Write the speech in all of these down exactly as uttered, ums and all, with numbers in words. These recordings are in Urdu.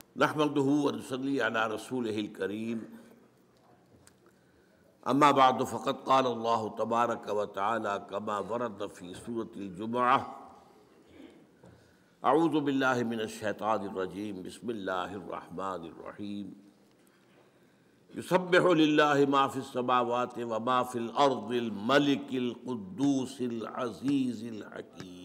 نحمده ونصلي على رسوله الكريم اما بعد فقد قال الله تبارك وتعالى كما ورد في سورة الجمعة اعوذ بالله من الشيطان الرجيم بسم الله الرحمن الرحيم يسبح لله ما في السماوات وما في الأرض الملك القدوس العزيز الحكيم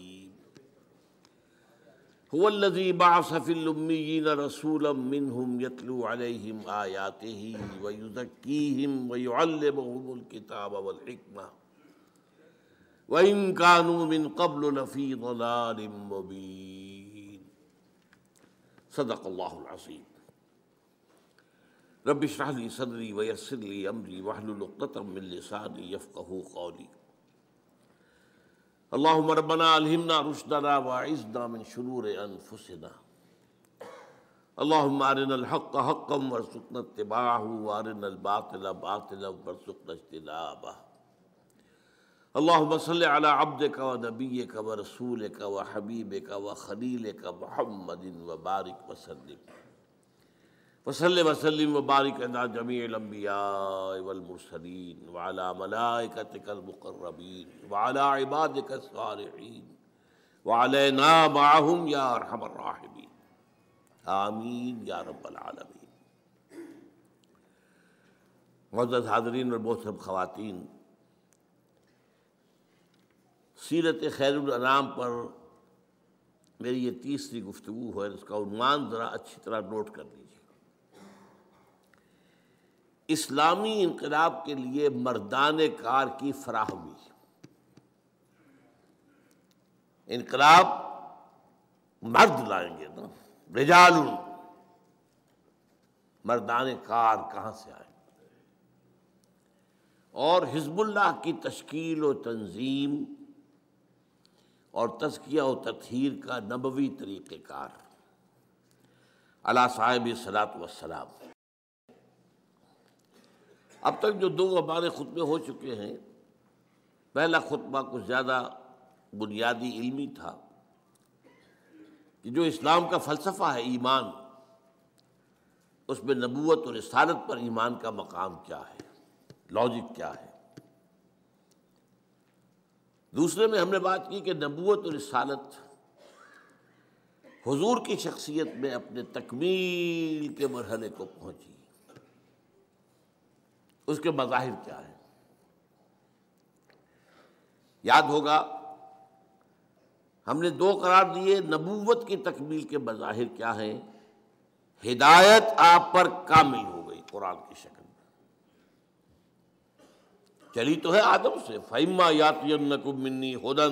هو الذي بعث في الأميين رسولا منهم يتلو عليهم آياته ويزكيهم ويعلمهم الكتاب والحكمة وإن كانوا من قبل لفي ضلال مبين صدق الله العظيم رب اشرح لي صدري ويسر لي امري واحلل عقدة من لساني يفقهوا قولي اللهم ربنا الهمنا رشدنا واعذنا من شرور انفسنا اللهم ارنا الحق حقا وارزقنا اتباعه وارنا الباطل باطلا وارزقنا اجتنابه اللهم صل على عبدك ونبيك ورسولك وحبيبك وخليلك محمد وبارك وسلم وصلی وسلم وبارک علی جمیع الانبیاء والمرسلین وعلی ملائکتک المقربین وعلی عبادک الصالحین وعلینا معہم یا ارحم الراحمین آمین یا رب العالمین۔ معزز حاضرین اور محترم خواتین، سیرت خیر الانام پر میری یہ تیسری گفتگو ہے، اس کا عنوان ذرا اچھی طرح نوٹ کر لیجیے۔ اسلامی انقلاب کے لیے مردان کار کی فراہمی۔ انقلاب مرد لائیں گے نا، رجال، مردان کار کہاں سے آئے؟ اور حزب اللہ کی تشکیل و تنظیم اور تزکیہ و تطہیر کا نبوی طریقہ کار علی صاحب الصلاۃ والسلام۔ اب تک جو دو ہمارے خطبے ہو چکے ہیں، پہلا خطبہ کچھ زیادہ بنیادی علمی تھا کہ جو اسلام کا فلسفہ ہے ایمان، اس میں نبوت اور رسالت پر ایمان کا مقام کیا ہے، لاجک کیا ہے۔ دوسرے میں ہم نے بات کی کہ نبوت اور رسالت حضور کی شخصیت میں اپنے تکمیل کے مرحلے کو پہنچی، اس کے مظاہر کیا ہیں۔ یاد ہوگا ہم نے دو قرار دیے، نبوت کی تکمیل کے مظاہر کیا ہیں؟ ہدایت آپ پر کامل ہو گئی قرآن کی شکل میں، چلی تو ہے آدم سے، فَإِمَّا يَأْتِيَنَّكُم مِّنِّي هُدًى،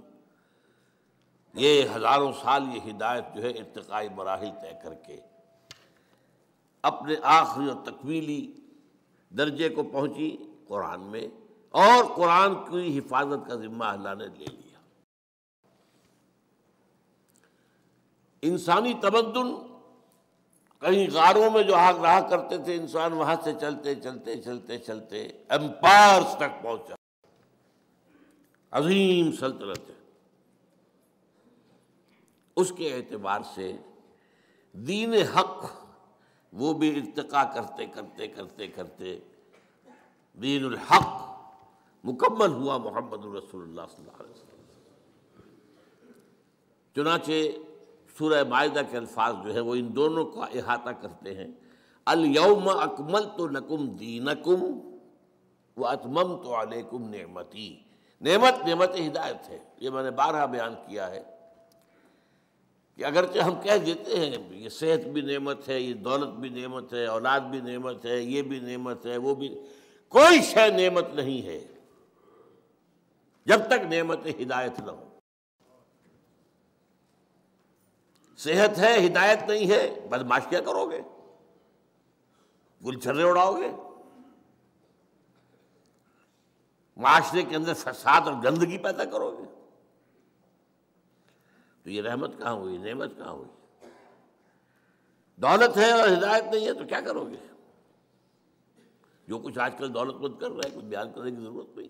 یہ ہزاروں سال یہ ہدایت جو ہے ارتقائی مراحل طے کر کے اپنے آخری اور تکمیلی درجے کو پہنچی قرآن میں، اور قرآن کی حفاظت کا ذمہ اللہ نے لے لیا۔ انسانی تمدن کہیں غاروں میں جو آگ رہا کرتے تھے انسان، وہاں سے چلتے چلتے چلتے چلتے ایمپائرز تک پہنچا، عظیم سلطنت ہے۔ اس کے اعتبار سے دین حق وہ بھی ارتقا کرتے کرتے کرتے کرتے دین الحق مکمل ہوا محمد رسول اللہ صلی اللہ علیہ وسلم۔ چنانچہ سورہ مائدہ کے الفاظ جو ہیں وہ ان دونوں کا احاطہ کرتے ہیں۔ الیوم اکملت لکم دینکم واتممت علیکم نعمتی۔ نعمت نعمت ہدایت ہے، یہ میں نے بارہا بیان کیا ہے کہ اگرچہ ہم کہہ دیتے ہیں یہ صحت بھی نعمت ہے، یہ دولت بھی نعمت ہے، اولاد بھی نعمت ہے، یہ بھی نعمت ہے، وہ بھی، کوئی شے نعمت نہیں ہے جب تک نعمت ہدایت نہ ہو۔ صحت ہے، ہدایت نہیں ہے، بدمعاش کیا کرو گے؟ گل چھرے اڑاؤ گے؟ معاشرے کے اندر فساد اور گندگی پیدا کرو گے؟ تو یہ رحمت کہاں ہوئی، نعمت کہاں ہوئی؟ دولت ہے اور ہدایت نہیں ہے تو کیا کرو گے؟ جو کچھ آج کل دولت مند کر رہے ہیں کچھ بیان کرنے کی ضرورت نہیں۔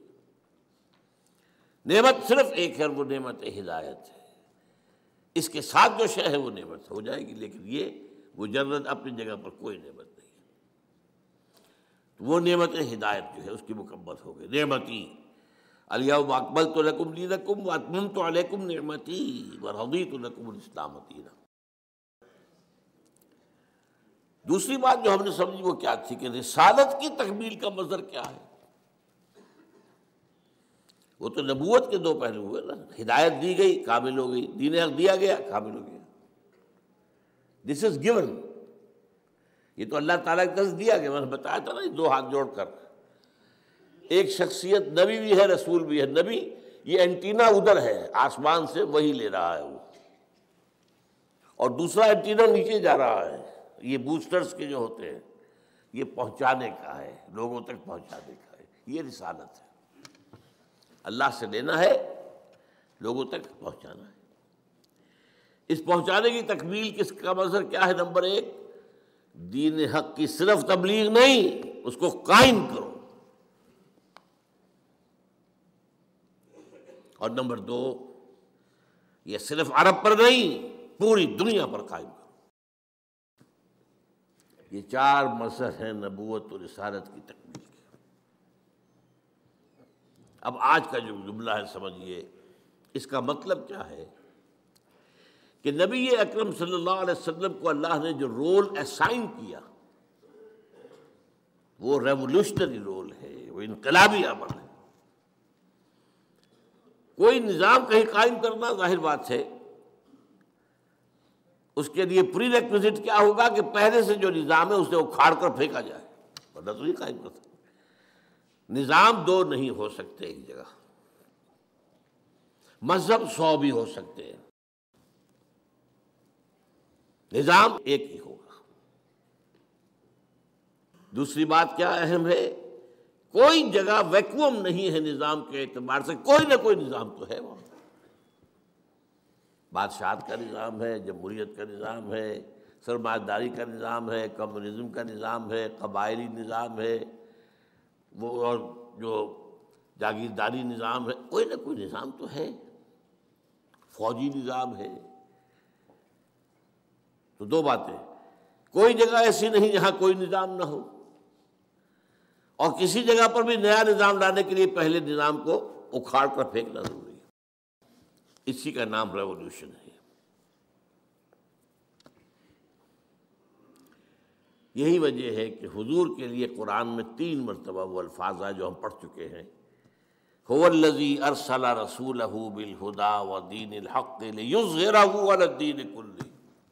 نعمت صرف ایک ہے، وہ نعمت ہدایت ہے، اس کے ساتھ جو شے ہے وہ نعمت ہو جائے گی، لیکن یہ مجرد اپنی جگہ پر کوئی نعمت نہیں. تو وہ نعمت ہدایت جو ہے اس کی مکمل ہو گئی. نعمتی الیوم اکملت لکم دینکم واتممت علیکم نعمتی ورضیت لکم الاسلام دینا. دوسری بات جو ہم نے سمجھی وہ کیا تھی کہ رسالت کی تکمیل کا مظہر کیا ہے. وہ تو نبوت کے دو پہلو ہوئے نا. ہدایت دی گئی کامل ہو گئی, دین حق دیا گیا کامل ہو گیا. This is given. یہ تو اللہ تعالیٰ کی طرف دیا گیا. میں نے بتایا تھا نا دو ہاتھ جوڑ کر ایک شخصیت نبی بھی ہے رسول بھی ہے. نبی یہ اینٹینا ادھر ہے آسمان سے وہی لے رہا ہے وہ, اور دوسرا اینٹینا نیچے جا رہا ہے. یہ بوسٹرز کے جو ہوتے ہیں یہ پہنچانے کا ہے, لوگوں تک پہنچانے کا ہے. یہ رسالت ہے. اللہ سے لینا ہے, لوگوں تک پہنچانا ہے. اس پہنچانے کی تکمیل کس کا مظہر کیا ہے؟ نمبر ایک, دین حق کی صرف تبلیغ نہیں, اس کو قائم کرو. اور نمبر دو, یہ صرف عرب پر نہیں پوری دنیا پر قائم کرو. یہ چار مظہر ہیں نبوت و رسالت کی تکمیل کے. اب آج کا جو جملہ ہے سمجھیے, اس کا مطلب کیا ہے کہ نبی اکرم صلی اللہ علیہ وسلم کو اللہ نے جو رول اسائن کیا وہ ریولوشنری رول ہے, وہ انقلابی عمل ہے. کوئی نظام کہیں قائم کرنا ظاہر بات ہے اس کے لیے پری ریکوزٹ کیا ہوگا کہ پہلے سے جو نظام ہے اسے اکھاڑ کر پھینکا جائے, ورنہ تو نہیں قائم کر سکتے. نظام دو نہیں ہو سکتے ایک جگہ, مذہب سو بھی ہو سکتے ہیں, نظام ایک ہی ہوگا. دوسری بات کیا اہم ہے, کوئی جگہ ویکوم نہیں ہے نظام کے اعتبار سے, کوئی نہ کوئی نظام تو ہے وہاں. بادشاہت کا نظام ہے, جمہوریت کا نظام ہے, سرمایہ داری کا نظام ہے, کمیونزم کا نظام ہے, قبائلی نظام ہے, وہ اور جو جاگیرداری نظام ہے, کوئی نہ کوئی نظام تو ہے. فوجی نظام ہے. تو دو باتیں, کوئی جگہ ایسی نہیں جہاں کوئی نظام نہ ہو, اور کسی جگہ پر بھی نیا نظام لانے کے لیے پہلے نظام کو اکھاڑ کر پھینکنا ضروری ہے. اسی کا نام ریولوشن ہے. یہی وجہ ہے کہ حضور کے لیے قرآن میں تین مرتبہ وہ الفاظ آئے جو ہم پڑھ چکے ہیں, هو الذی ارسل رسولہ بالہدی ودین الحق لیظہرہ علی الدین کلہ.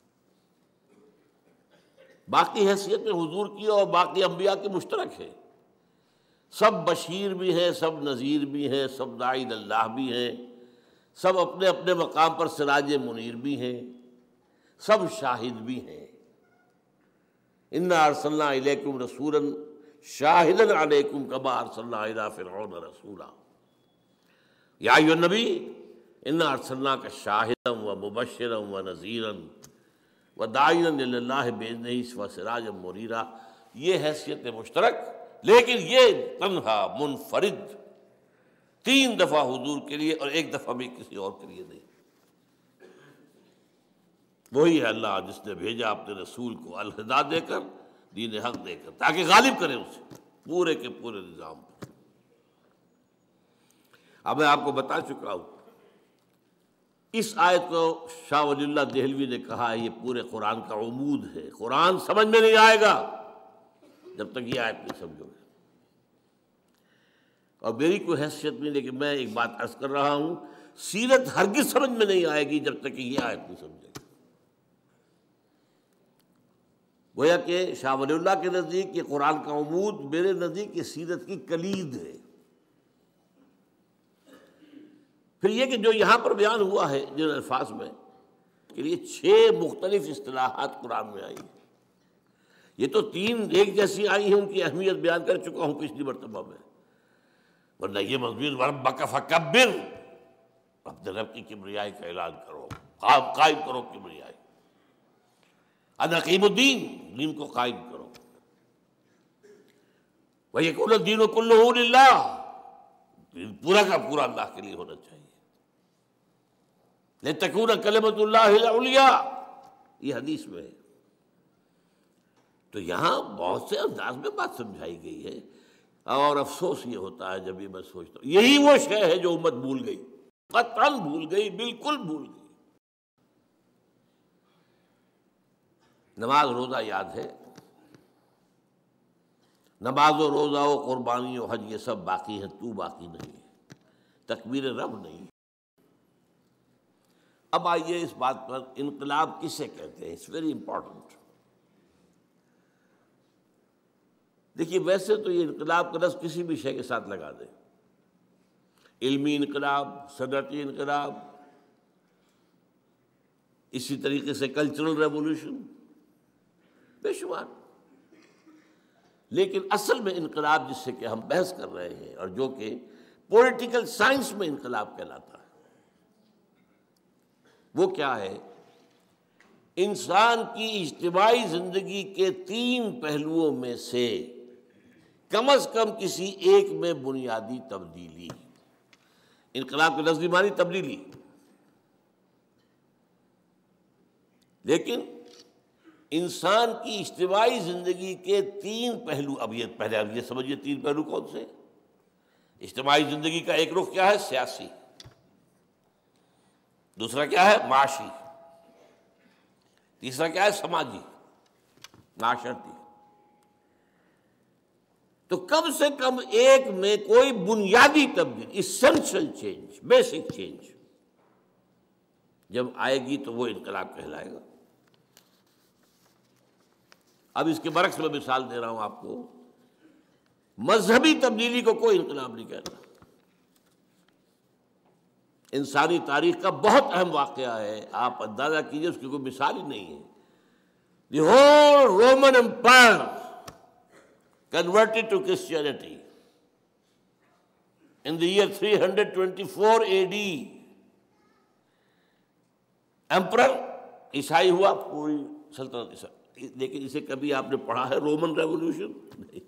باقی حیثیت حضور کی اور باقی انبیاء کی مشترک ہے. سب بشیر بھی ہیں, سب نذیر بھی ہیں, سب داعی اللہ بھی ہیں, سب اپنے اپنے مقام پر سراج منیر بھی ہیں, سب شاہد بھی ہیں. انا ارسلنا الیکم رسولا شاہدا علیکم کما ارسلنا الی فرعون رسولا. یا ایھا النبی انا ارسلناک شاہدا ومبشرا ونذیرا وداعیا الی اللہ باذنہ وسراجا منیرا. یہ حیثیت مشترک, لیکن یہ تنہا منفرد تین دفعہ حضور کے لیے اور ایک دفعہ بھی کسی اور کے لیے نہیں. وہی ہے اللہ جس نے بھیجا اپنے رسول کو الہدا دے کر, دین حق دے کر, تاکہ غالب کرے اسے پورے کے پورے نظام پر. اب میں آپ کو بتا چکا ہوں اس آیت کو شاہ ولی اللہ دہلوی نے کہا یہ پورے قرآن کا عمود ہے. قرآن سمجھ میں نہیں آئے گا جب تک یہ آیت نہیں سمجھو گے. اور میری کوئی حیثیت نہیں, لیکن میں ایک بات عرض کر رہا ہوں, سیرت ہرگز سمجھ میں نہیں آئے گی جب تک کہ یہ آیت نہیں سمجھے گی. گویا کہ شاہ ولی اللہ کے نزدیک یہ قرآن کا عمود, میرے نزدیک یہ سیرت کی کلید ہے. پھر یہ کہ جو یہاں پر بیان ہوا ہے جن الفاظ میں کے لیے چھ مختلف اصطلاحات قرآن میں آئی ہیں. یہ تو تین ایک جیسی آئی ہیں, ان کی اہمیت بیان کر چکا ہوں پچھلی مرتبہ میں, ورنہ یہ مضمون وربک فکبر, اپنے رب کی کبریائی کا اعلان کرو, قائم کرو کبریائی. ان اقیموا الدین, دین کو قائم کرو. ویکون الدین کلہ للہ, دین پورا کا پورا اللہ کے لیے ہونا چاہیے. لتکون کلمۃ اللہ العلیٰ, یہ حدیث میں ہے. تو یہاں بہت سے انداز میں بات سمجھائی گئی ہے، اور افسوس یہ ہوتا ہے جب یہ میں سوچتا ہوں یہی وہ شے ہے جو امت بھول گئی، قطعاً بھول گئی، بالکل بھول گئی۔ نماز روزہ یاد ہے، نماز و روزہ و قربانی و حج یہ سب باقی ہیں، تو باقی نہیں ہے، تکبیر رب نہیں۔ اب آئیے اس بات پر، انقلاب کسے کہتے ہیں؟ It's very important. دیکھیے ویسے تو یہ انقلاب کا لفظ کسی بھی شے کے ساتھ لگا دیں، علمی انقلاب، صنعتی انقلاب، اسی طریقے سے کلچرل ریولوشن، بے شمار، لیکن اصل میں انقلاب جس سے کہ ہم بحث کر رہے ہیں اور جو کہ پولیٹیکل سائنس میں انقلاب کہلاتا ہے، وہ کیا ہے؟ انسان کی اجتماعی زندگی کے تین پہلوؤں میں سے کم از کم کسی ایک میں بنیادی تبدیلی۔ انقلاب کے لفظی معنی تبدیلی، لیکن انسان کی اجتماعی زندگی کے تین پہلو، اب یہ پہلے اب یہ سمجھیے تین پہلو کون سے؟ اجتماعی زندگی کا ایک رخ کیا ہے؟ سیاسی، دوسرا کیا ہے؟ معاشی، تیسرا کیا ہے؟ سماجی، معاشرتی۔ تو کم سے کم ایک میں کوئی بنیادی تبدیلی، اسینشل چینج، بیسک چینج جب آئے گی تو وہ انقلاب کہلائے گا۔ اب اس کے برعکس میں مثال دے رہا ہوں آپ کو، مذہبی تبدیلی کو کوئی انقلاب نہیں کہتا۔ انسانی تاریخ کا بہت اہم واقعہ ہے، آپ اندازہ کیجئے، اس کی کوئی مثال ہی نہیں ہے۔ The whole Roman empire converted to Christianity in the year three twenty-four A D. Emperor عیسائی ہوا، پوری سلطنت عیسائی، لیکن اسے کبھی آپ نے پڑھا ہے رومن ریولوشن؟ نہیں۔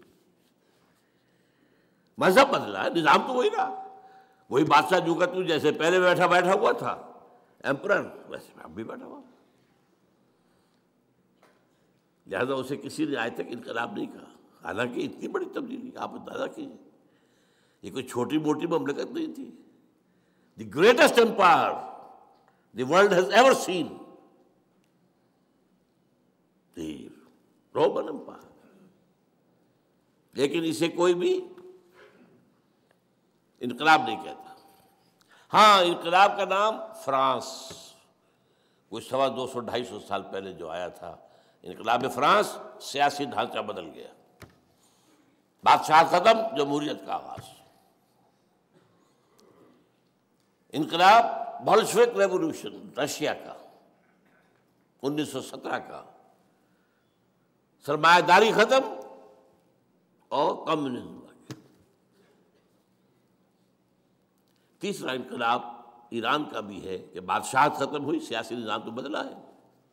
مذہب بدلا ہے، نظام تو وہی رہا، وہی بادشاہ جو کا تو جیسے پہلے بیٹھا بیٹھا ہوا تھا ایمپرر، ویسے اب بھی بیٹھا ہوا، لہذا اسے کسی نے آج تک انقلاب نہیں کہا، حالانکہ اتنی بڑی تبدیلی آپ اندازہ کیجیے، یہ کوئی چھوٹی موٹی مملکت نہیں تھی، the greatest empire the world has ever seen, the Roman empire, لیکن اسے کوئی بھی انقلاب نہیں کہتا۔ ہاں، انقلاب کا نام فرانس، کوئی سوا دو سو ڈھائی سو سال پہلے جو آیا تھا، انقلاب فرانس، سیاسی ڈھانچہ بدل گیا، بادشاہ ختم، جمہوریت کا آغاز۔ انقلاب بولشوک ریولوشن رشیا کا انیس سو سترہ کا، سرمایہ داری ختم اور کمیونزم آ گیا۔ تیسرا انقلاب ایران کا بھی ہے کہ بادشاہت ختم ہوئی، سیاسی نظام تو بدلا ہے،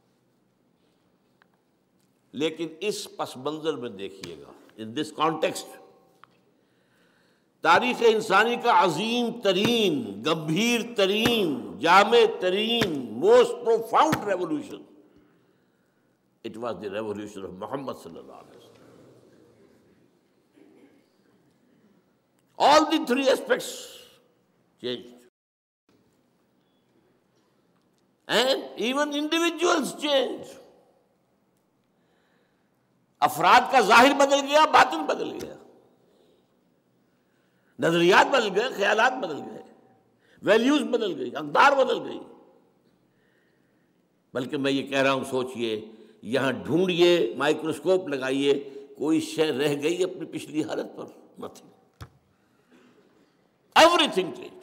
لیکن اس پس منظر میں دیکھیے گا، ان دس کانٹیکسٹ، تاریخ انسانی کا عظیم ترین، گمبھیر ترین، جامع ترین، most profound revolution, it was the revolution of Muhammad صلی اللہ علیہ وسلم۔ All the three aspects changed, and even individuals changed. افراد کا ظاہر بدل گیا، باطن بدل گیا، نظریات بدل گئے، خیالات بدل گئے، ویلیوز بدل گئی، اقدار بدل گئی۔ بلکہ میں یہ کہہ رہا ہوں، سوچئے، یہاں ڈھونڈیے، مائکروسکوپ لگائیے، کوئی شے رہ گئی اپنی پچھلی حالت پر؟ Nothing, everything change.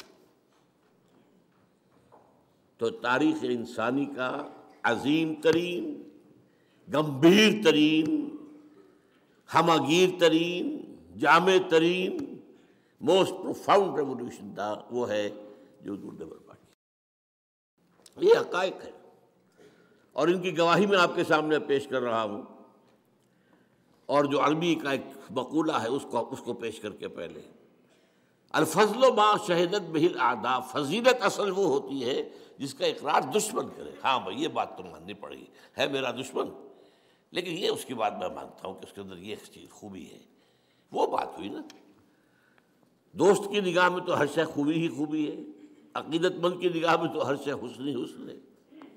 تو تاریخ انسانی کا عظیم ترین، گمبھیر ترین، ہمگیر ترین، جامع ترین، موسٹ پروفاؤنڈ ریولوشن تھا، وہ ہے جو نے برپا کی۔ یہ حقائق ہے، اور ان کی گواہی میں آپ کے سامنے پیش کر رہا ہوں، اور جو عربی کا ایک مقولہ ہے اس کو اس کو پیش کر کے پہلے، الفضل ما شہدت بہ الاعداء، فضیلت اصل وہ ہوتی ہے جس کا اقرار دشمن کرے۔ ہاں بھائی، یہ بات تو ماننی پڑے گی، ہے میرا دشمن، لیکن یہ اس کی بات میں مانتا ہوں کہ اس کے اندر یہ چیز خوبی ہے. وہ بات ہوئی نا، دوست کی نگاہ میں تو ہر شے خوبی ہی خوبی ہے، عقیدت مند کی نگاہ میں تو ہر شے حسن ہی حسن ہے.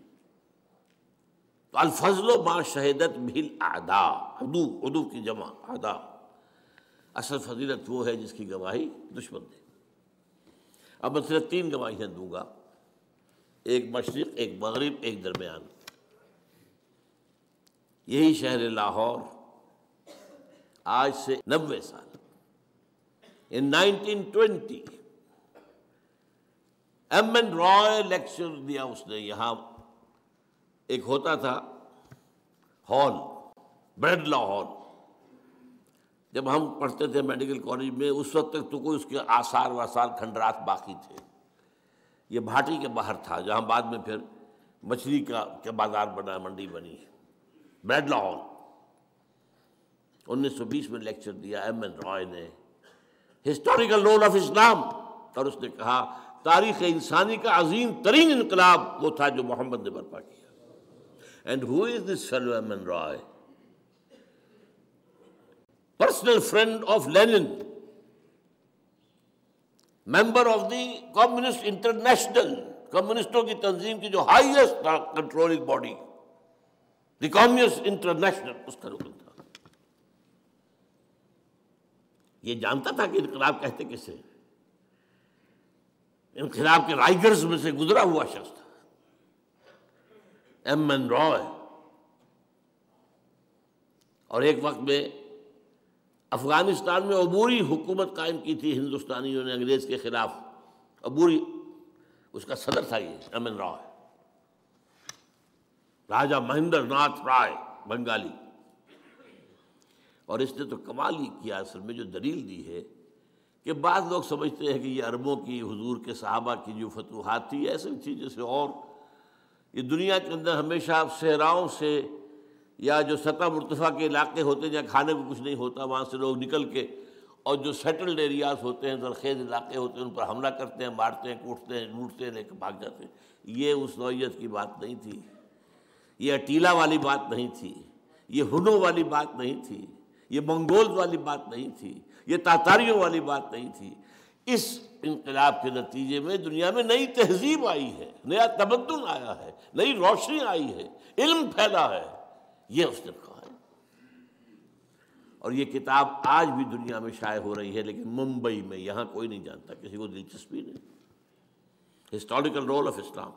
تو الفضل ما شہدت بہ الاعداء، عدو عدو کی جمع اعداء. اصل فضیلت وہ ہے جس کی گواہی دشمن دے. اب میں صرف تین گواہیاں دوں گا، ایک مشرق، ایک مغرب، ایک درمیان. یہی شہر لاہور آج سے نوے سال in nineteen twenty M N Roy lecture دیا اس نے. یہاں ایک ہوتا تھا ہال، بریڈلا ہال، جب ہم پڑھتے تھے میڈیکل کالج میں اس وقت تک تو کوئی اس کے آثار واثار کھنڈرات باقی تھے. یہ بھاٹی کے باہر تھا جہاں بعد میں پھر مچھلی کا کے بازار بنا، منڈی بنی. بریڈلا ہال انیس سو بیس میں لیکچر دیا ایم این رائے نے، ہسٹوریکل رول آف اسلام. اور اس نے کہا تاریخ انسانی کا عظیم ترین انقلاب وہ تھا جو محمد نے برپا کیا. And who is this fellow M N Roy? Personal friend of Lenin, member of the Communist International, کمیونسٹوں کی تنظیم کی جو highest controlling body, the Communist International, اس کا رکن تھا. یہ جانتا تھا کہ انقلاب کہتے کسے، انقلاب کے رائگرز میں سے گزرا ہوا شخص تھا ایم این رائے. اور ایک وقت میں افغانستان میں عبوری حکومت قائم کی تھی ہندوستانیوں نے انگریز کے خلاف. عبوری، اس کا صدر تھا یہ ایم این رائے، راجہ مہندر ناتھ رائے، بنگالی. اور اس نے تو کمال ہی کیا اصل میں جو دلیل دی ہے کہ بعض لوگ سمجھتے ہیں کہ یہ عربوں کی، حضور کے صحابہ کی جو فتوحات تھی ایسے تھی جیسے اور یہ دنیا کے اندر ہمیشہ صحراؤں سے یا جو سطح مرتفع کے علاقے ہوتے ہیں جہاں کھانے کو کچھ نہیں ہوتا، وہاں سے لوگ نکل کے اور جو سیٹلڈ ایریاز ہوتے ہیں، زرخیز علاقے ہوتے ہیں، ان پر حملہ کرتے ہیں، مارتے ہیں، کوٹتے ہیں، لوٹتے ہیں، لے کے بھاگ جاتے ہیں. یہ اس نوعیت کی بات نہیں تھی، یہ اٹیلا والی بات نہیں تھی، یہ ہنو والی بات نہیں تھی، یہ منگول والی بات نہیں تھی، یہ تاتاریوں والی بات نہیں تھی. اس انقلاب کے نتیجے میں دنیا میں نئی تہذیب آئی ہے، نیا تمدن آیا ہے، نئی روشنی آئی ہے، علم پھیلا ہے. یہ اس نے کہا ہے. اور یہ کتاب آج بھی دنیا میں شائع ہو رہی ہے، لیکن ممبئی میں، یہاں کوئی نہیں جانتا، کسی کو دلچسپی نہیں. Historical role of Islam.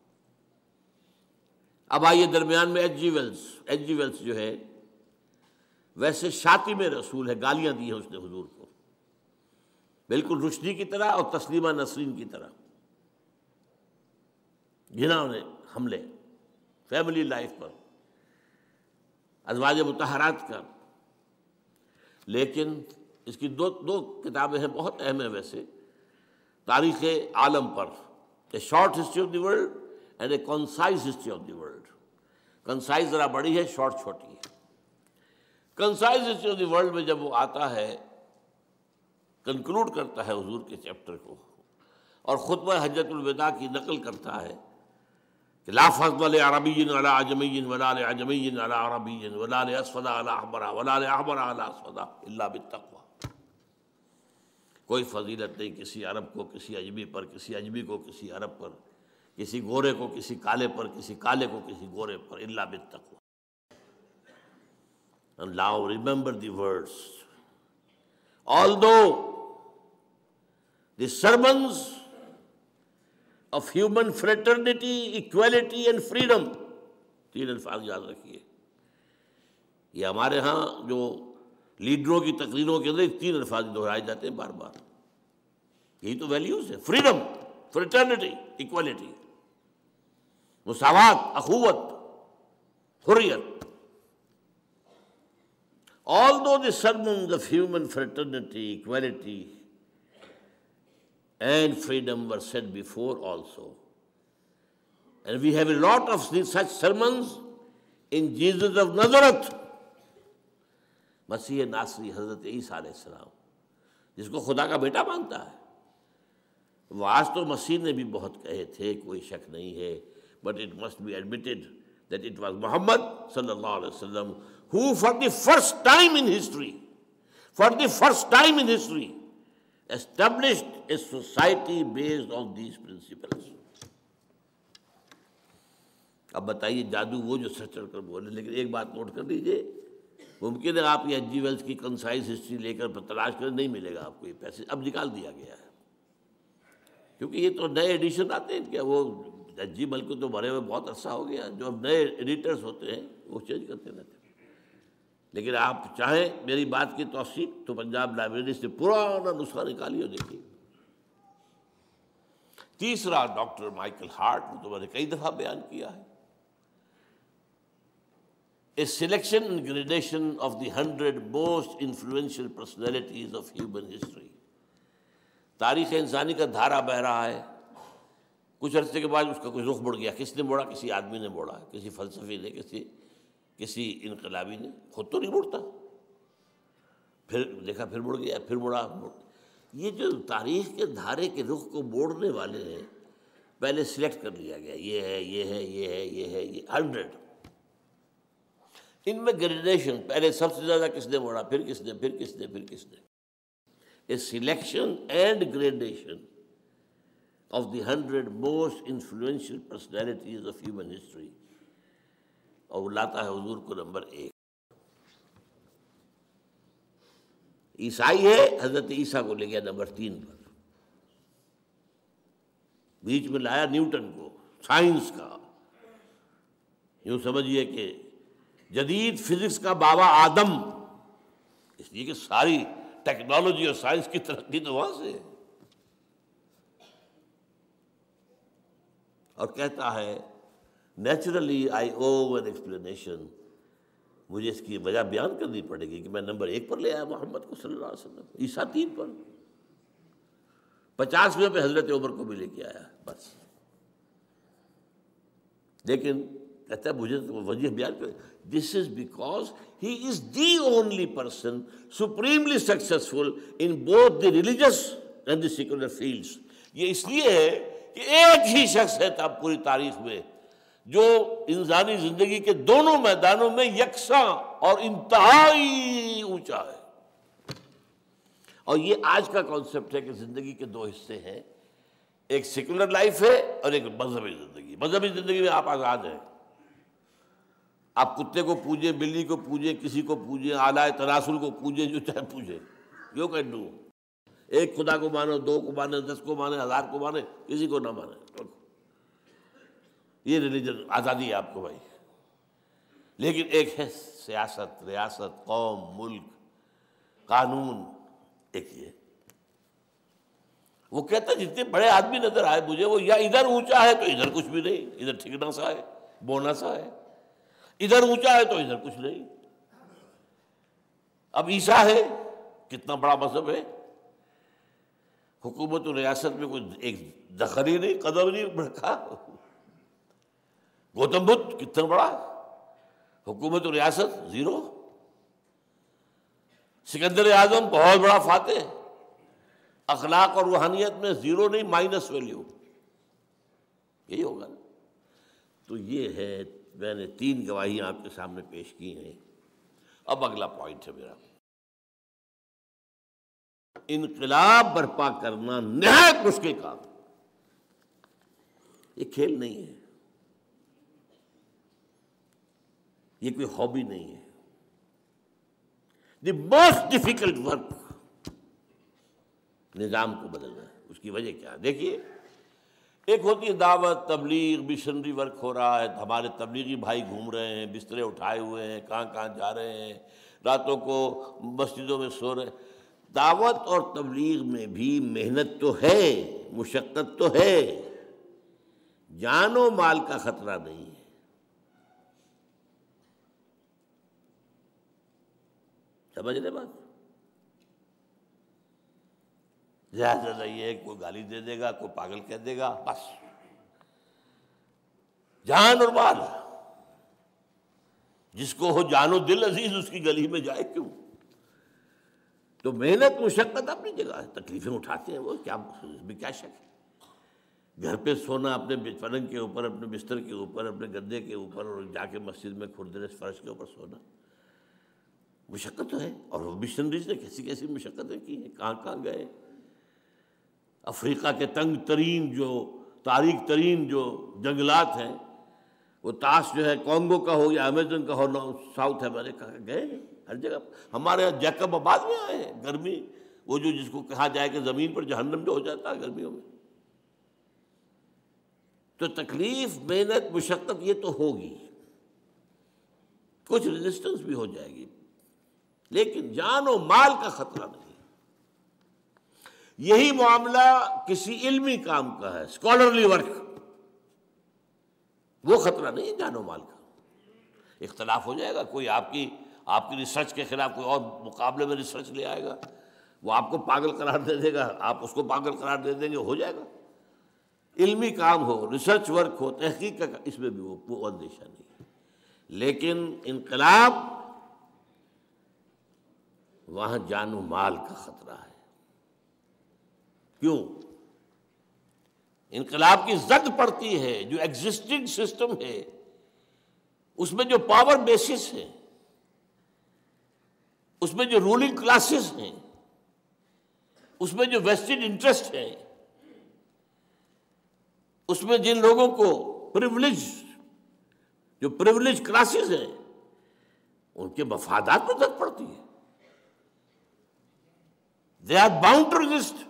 اب آئیے درمیان میں H G Wells. H G Wells جو ہے ویسے شاطم رسول ہے، گالیاں دی ہیں اس نے حضور کو، بالکل رشدی کی طرح اور تسلیمہ نسرین کی طرح. جنہوں نے حملے فیملی لائف پر، ازواج مطہرات کا. لیکن اس کی دو دو کتابیں ہیں بہت اہم ہیں ویسے، تاریخ عالم پر، a short history of the world and a concise history of the world. Concise ذرا بڑی ہے، شارٹ چھوٹی ہے. Concise history of the world میں جب وہ آتا ہے، کنکلوڈ کرتا ہے حضور کے چیپٹر کو اور خطبہ حجۃ الوداع کی نقل کرتا ہے کہ لا فضل لعربی علی عجمی ولا لعجمی علی عربی ولا لاسود علی احمر ولا لاحمر علی اسود الا بالتقوی. کوئی فضیلت نہیں کسی عرب کو کسی عجمی پر، کسی عجمی کو کسی عرب پر، کسی گورے کو کسی کالے پر، کسی کالے کو کسی گورے پر، الا بالتقوی. And now remember the words. Although the sermons of human fraternity, equality and freedom، تین الفاظ یاد رکھیے. یہ ہمارے ہاں جو لیڈروں کی تقریروں کے اندر تین الفاظ دہرائے جاتے ہیں بار بار. یہی تو ویلیوز ہے، فریڈم، فریٹرنیٹی، ایکوالٹی، مساوات، اخوت، حریت. Although the sermons of human fraternity, equality and freedom were said before also, and we have a lot of such sermons in Jesus of Nazareth، مسیح ناصری حضرت عیسیٰ علیہ السلام، جس کو خدا کا بیٹا مانتا ہے. وہ آج تو مسیح نے بھی بہت کہے تھے، کوئی شک نہیں ہے، but it must be admitted that it was Muhammad sallallahu alaihi wasallam who for the first time in history, for the first time in history, established a society based on these principles. اب بتائیے جادو وہ جو سر چڑھ کر بولے، لیکن ایک بات نوٹ کر لیجیے، ممکن ہے آپ یہ ایچ جی ویلز کی کنسائز ہسٹری لے کر تلاش کریں، نہیں ملے گا آپ کو یہ پیسے، اب نکال دیا گیا ہے، کیونکہ یہ تو نئے ایڈیشن آتے ہیں کیا، وہ ایچ جی ویل کو تو مرے ہوئے بہت عرصہ ہو گیا، جو اب نئے ایڈیٹرز ہوتے ہیں وہ چینج کرتے رہتے ہیں۔ لیکن آپ چاہیں میری بات کی توثیق تو پنجاب لائبریری سے پرانا نسخہ نکالیے اور دیکھیے۔ تیسرا ڈاکٹر مائیکل ہارٹ، وہ تو میں نے کئی دفعہ بیان کیا ہے، A selection and gradation of the hundred most influential personalities of human history. تاریخ انسانی کا دھارا بہہ رہا ہے، کچھ عرصے کے بعد اس کا کچھ رخ مڑ گیا، کس نے موڑا؟ کسی آدمی نے موڑا، کسی فلسفی نے، کسی کسی انقلابی نے، خود تو نہیں مڑتا، پھر دیکھا پھر مڑ گیا، پھر مڑا۔ یہ جو تاریخ کے دھارے کے رخ کو موڑنے والے ہیں، پہلے سلیکٹ کر لیا گیا، یہ ہے یہ ہے یہ ہے یہ ہے یہ ہنڈریڈ، ان میں گریڈیشن، پہلے سب سے زیادہ کس نے موڑا، پھر کس نے، پھر کس نے، پھر کس نے، a selection and gradation of the hundred most influential personalities of human history, اور وہ لاتا ہے حضور کو نمبر ایک۔ عیسائی ہے، حضرت عیسیٰ کو لے گیا نمبر تین پر، بیچ میں لایا نیوٹن کو، سائنس کا، یوں سمجھیے کہ جدید فزکس کا بابا آدم، اس لیے کہ ساری ٹیکنالوجی اور سائنس کی ترقی تو وہاں سے ہے، اور کہتا ہے naturally I owe an explanation, مجھے اس کی وجہ بیان کرنی پڑے گی کہ میں نمبر ایک پر لے آیا محمد کو صلی اللہ علیہ وسلم، عیسیٰ تین پر، پچاسویں پہ حضرت عمر کو بھی لے کے آیا بس۔ لیکن کہتا ہے مجھے تو وجہ بیان کر، this is because he is the only person supremely successful in both the religious and the secular fields. یہ اس لیے ہے کہ ایک ہی شخص ہے تھا پوری تاریخ میں جو انسانی زندگی کے دونوں میدانوں میں یکساں اور انتہائی اونچا ہے، اور یہ آج کا کانسیپٹ ہے کہ زندگی کے دو حصے ہیں، ایک سیکولر لائف ہے اور ایک مذہبی زندگی۔ مذہبی زندگی میں آپ آزاد ہیں، آپ کتے کو پوجیں، بلی کو پوجیں، کسی کو پوجیں، اعلیٰ تناسل کو پوجیں، جو چاہے پوجیں، یو کین ڈو، ایک خدا کو مانو، دو کو مانے، دس کو مانے، ہزار کو مانے، کسی کو نہ مانے، یہ ریلیجن آزادی ہے آپ کو بھائی۔ لیکن ایک ہے سیاست، ریاست، قوم، ملک، قانون، ایک یہ وہ کہتا ہے جتنے بڑے آدمی نظر آئے مجھے، وہ یا ادھر اونچا ہے تو ادھر کچھ بھی نہیں، ادھر ٹھکنا سا ہے، بونا سا ہے، ادھر اونچا ہے تو ادھر کچھ نہیں۔ اب عیسیٰ ہے، کتنا بڑا مذہب ہے، حکومت و ریاست میں کوئی ایک دخل ہی نہیں، قدم نہیں رکھا۔ گوتم بدھ کتنا بڑا، حکومت و ریاست زیرو۔ سکندر اعظم بہت بڑا فاتح، اخلاق اور روحانیت میں زیرو نہیں، مائنس ویلیو، یہی ہوگا نا۔ تو یہ ہے، میں نے تین گواہیاں آپ کے سامنے پیش کی ہیں۔ اب اگلا پوائنٹ ہے میرا، انقلاب برپا کرنا نہایت مشکل کام، یہ کھیل نہیں ہے، یہ کوئی ہابی نہیں ہے، دی موسٹ ڈیفیکلٹ ورک نظام کو بدلنا ہے۔ اس کی وجہ کیا ہے؟ دیکھیے، ایک ہوتی ہے دعوت، تبلیغ، مشنری ورک ہو رہا ہے، ہمارے تبلیغی بھائی گھوم رہے ہیں، بسترے اٹھائے ہوئے ہیں، کہاں کہاں جا رہے ہیں، راتوں کو مسجدوں میں سو رہے ہیں۔ دعوت اور تبلیغ میں بھی محنت تو ہے، مشقت تو ہے، جان و مال کا خطرہ نہیں ہے۔ سمجھ رہے بات؟ زیادہ زیادہ یہ ہے، کوئی گالی دے دے گا، کوئی پاگل کہہ دے گا، بس جان اور مال، جس کو ہو جان و دل عزیز اس کی گلی میں جائے کیوں؟ تو محنت مشقت اپنی جگہ ہے، تکلیفیں اٹھاتے ہیں وہ، کیا اس میں کیا شک ہے؟ گھر پہ سونا اپنے پلنگ کے اوپر، اپنے بستر کے اوپر، اپنے گدے کے اوپر، اور جا کے مسجد میں کھردرے فرش کے اوپر سونا مشقت تو ہے. اور مشنریز نے کیسی کیسی مشقتیں کی ہیں، کہاں کہاں گئے. افریقہ کے تنگ ترین جو تاریک ترین جو جنگلات ہیں، وہ تاش جو ہے کانگو کا ہو یا امیزن کا ہو، ساؤتھ امریکہ کا، گئے ہیں ہر جگہ. ہمارے یہاں جیکب آباد میں آئے ہیں، گرمی وہ جو جس کو کہا جائے کہ زمین پر جہنم جو ہو جاتا ہے گرمیوں میں. تو تکلیف، محنت، مشقت یہ تو ہوگی، کچھ ریزسٹنس بھی ہو جائے گی، لیکن جان و مال کا خطرہ نہیں. یہی معاملہ کسی علمی کام کا ہے، اسکالرلی ورک، وہ خطرہ نہیں ہے جان و مال کا. اختلاف ہو جائے گا، کوئی آپ کی آپ کی ریسرچ کے خلاف کوئی اور مقابلے میں ریسرچ لے آئے گا، وہ آپ کو پاگل قرار دے دے گا، آپ اس کو پاگل قرار دے دیں گے، ہو جائے گا. علمی کام ہو، ریسرچ ورک ہو، تحقیق کا، اس میں بھی وہ وہ اندیشہ نہیں ہے. لیکن انقلاب، وہاں جان و مال کا خطرہ ہے. کیوں؟ انقلاب کی زد پڑتی ہے جو ایگزسٹنگ سسٹم ہے، اس میں جو پاور بیسس ہے، اس میں جو رولنگ کلاسز ہیں، اس میں جو ویسٹڈ انٹرسٹ ہے، اس میں جن لوگوں کو پریولیج جو پریولیج کلاسز ہیں، ان کے مفادات میں زد پڑتی ہے. They are bound to resist.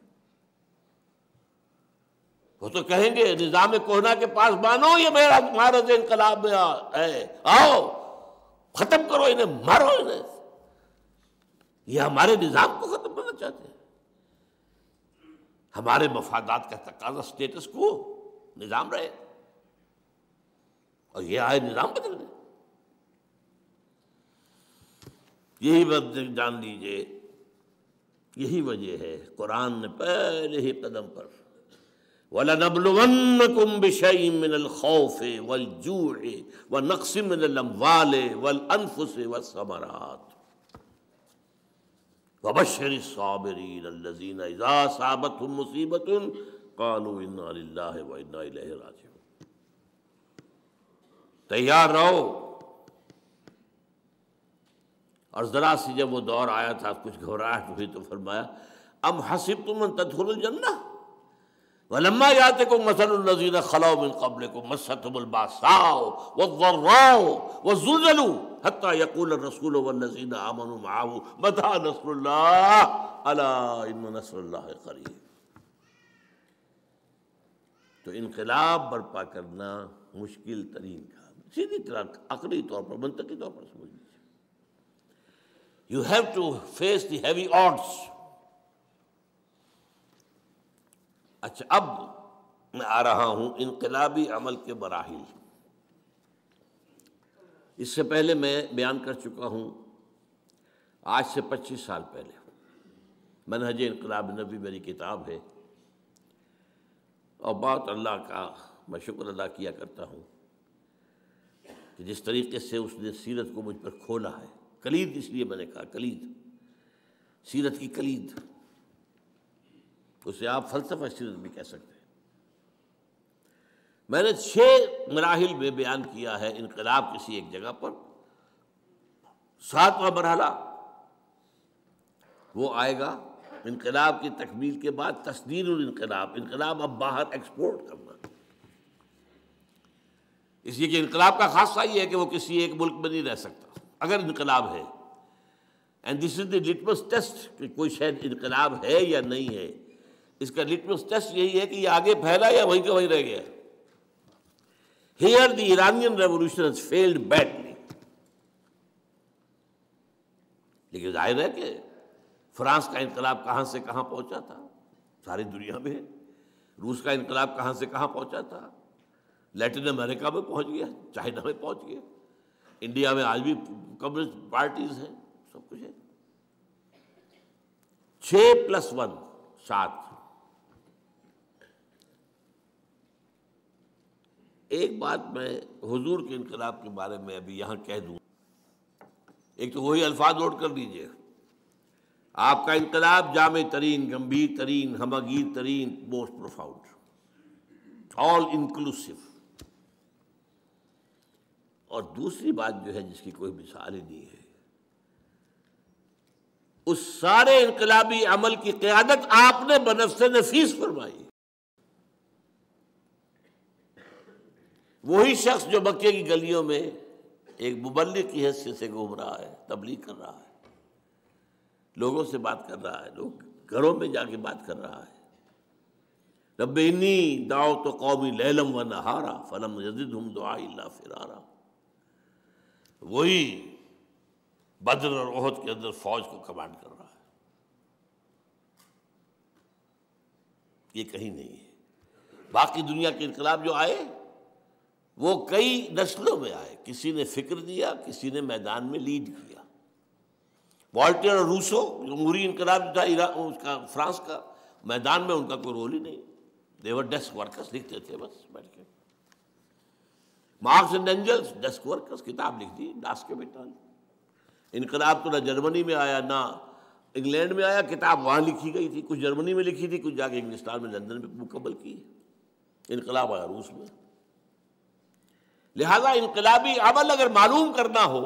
وہ تو کہیں گے نظام کوہنا کے پاس مانو یہ میرا معرض انقلاب میں ہے، آؤ ختم کرو انہیں، مارو انہیں. یہ ہمارے نظام کو ختم کرنا چاہتے ہیں. ہمارے مفادات کا تقاضا اسٹیٹس کو نظام رہے، اور یہ آئے نظام بدل دیں. یہی بات جان لیجیے، یہی وجہ ہے قرآن نے پہلے ہی قدم پر وَلَنَبْلُوَنَّكُمْ بِشَيْءٍ مِّنَ الْخَوْفِ وَالْجُوعِ وَنَقْصٍ مِّنَ الْأَمْوَالِ وَالْأَنفُسِ وَالثَّمَرَاتِ وَبَشِّرِ الصَّابِرِينَ الَّذِينَ إِذَا أَصَابَتْهُمْ مُصِيبَةٌ قَالُوا إِنَّا لِلَّهِ وَإِنَّا إِلَيْهِ رَاجِعُونَ. تیار رہو. اور ذرا سی جب وہ دور آیا تھا، کچھ گھبراہٹ ہوئی تو فرمایا ام حسبتم ان تدخلوا الجنہ ولما یاتکم مثل الذین خلوا من قبلکم مستهم الباساء والضراء وزلزلوا حتى يقول الرسول والذین آمنوا معه متى نصر اللہ الا ان نصر اللہ قریب. تو انقلاب برپا کرنا مشکل ترین کام، سیدھی طرح عقلی طور پر، منطقی طور پر سمجھ لیجیے. You have to face the heavy odds. اچھا، اب میں آ رہا ہوں انقلابی عمل کے مراحل. اس سے پہلے میں بیان کر چکا ہوں، آج سے پچیس سال پہلے منہج انقلاب نبی میری کتاب ہے، اور بہت اللہ کا میں شکر ادا کیا کرتا ہوں کہ جس طریقے سے اس نے سیرت کو مجھ پر کھولا ہے. کلید اس لیے میں نے کہا، کلید، سیرت کی کلید، اسے آپ فلسفہ سیرت بھی کہہ سکتے ہیں. میں نے چھ مراحل میں بیان کیا ہے انقلاب کسی ایک جگہ پر. ساتواں مرحلہ وہ آئے گا انقلاب کی تکمیل کے بعد، تصدیر الانقلاب، انقلاب اب باہر ایکسپورٹ کرنا. اس لیے کہ انقلاب کا خاصہ یہ ہے کہ وہ کسی ایک ملک میں نہیں رہ سکتا اگر انقلاب ہے. And this is the litmus test کہ کوئی شاید انقلاب ہے یا نہیں ہے. اس کا لٹمس ٹیسٹ یہی ہے کہ یہ آگے پھیلا یا وہیں کا وہیں رہ گیا. Here the Iranian revolution has failed badly. لیکن ظاہر ہے کہ فرانس کا انقلاب کہاں سے کہاں پہنچا تھا، ساری دنیا میں ہے. روس کا انقلاب کہاں سے کہاں پہنچا تھا، لیٹن امریکہ میں پہنچ گیا، چائنا میں پہنچ گیا، انڈیا میں آج بھی کمیونسٹ پارٹیز ہیں، سب کچھ ہے. چھ پلس ون سات. ایک بات میں حضور کے انقلاب کے بارے میں ابھی یہاں کہہ دوں. ایک تو وہی الفاظ نوٹ کر لیجئے، آپ کا انقلاب جامع ترین، گمبھیر ترین، ہمگیر ترین، موسٹ پروفاؤنڈ. All inclusive. اور دوسری بات جو ہے جس کی کوئی مثال ہی نہیں ہے، اس سارے انقلابی عمل کی قیادت آپ نے بنفس نفیس فرمائی. وہی شخص جو مکے کی گلیوں میں ایک مبلغ کی حیثیت سے گھوم رہا ہے، تبلیغ کر رہا ہے، لوگوں سے بات کر رہا ہے، لوگ گھروں میں جا کے بات کر رہا ہے. رب انی دعوت قومی لیلا و نہارا فلم یزدہم دعائی الا فرارا. وہی بدر اور احد کے اندر فوج کو کمانڈ کر رہا ہے. یہ کہیں نہیں ہے. باقی دنیا کے انقلاب جو آئے وہ کئی نسلوں میں آئے. کسی نے فکر دیا، کسی نے میدان میں لیڈ کیا. والٹر اور روسو جمہوری انقلاب جو تھا اس کا فرانس کا، میدان میں ان کا کوئی رول ہی نہیں. دیور ڈیسک ورکرز، لکھتے تھے بس بیٹھ کے. Marx and Engels desk workers, کتاب لکھ دی ڈاس کے بیٹھا. انقلاب تو نہ جرمنی میں آیا نہ انگلینڈ میں آیا، کتاب وہاں لکھی گئی تھی، کچھ جرمنی میں لکھی تھی، کچھ جا کے انگلستان میں لندن میں مکمل کی. انقلاب آیا روس میں. لہذا انقلابی عمل اگر معلوم کرنا ہو،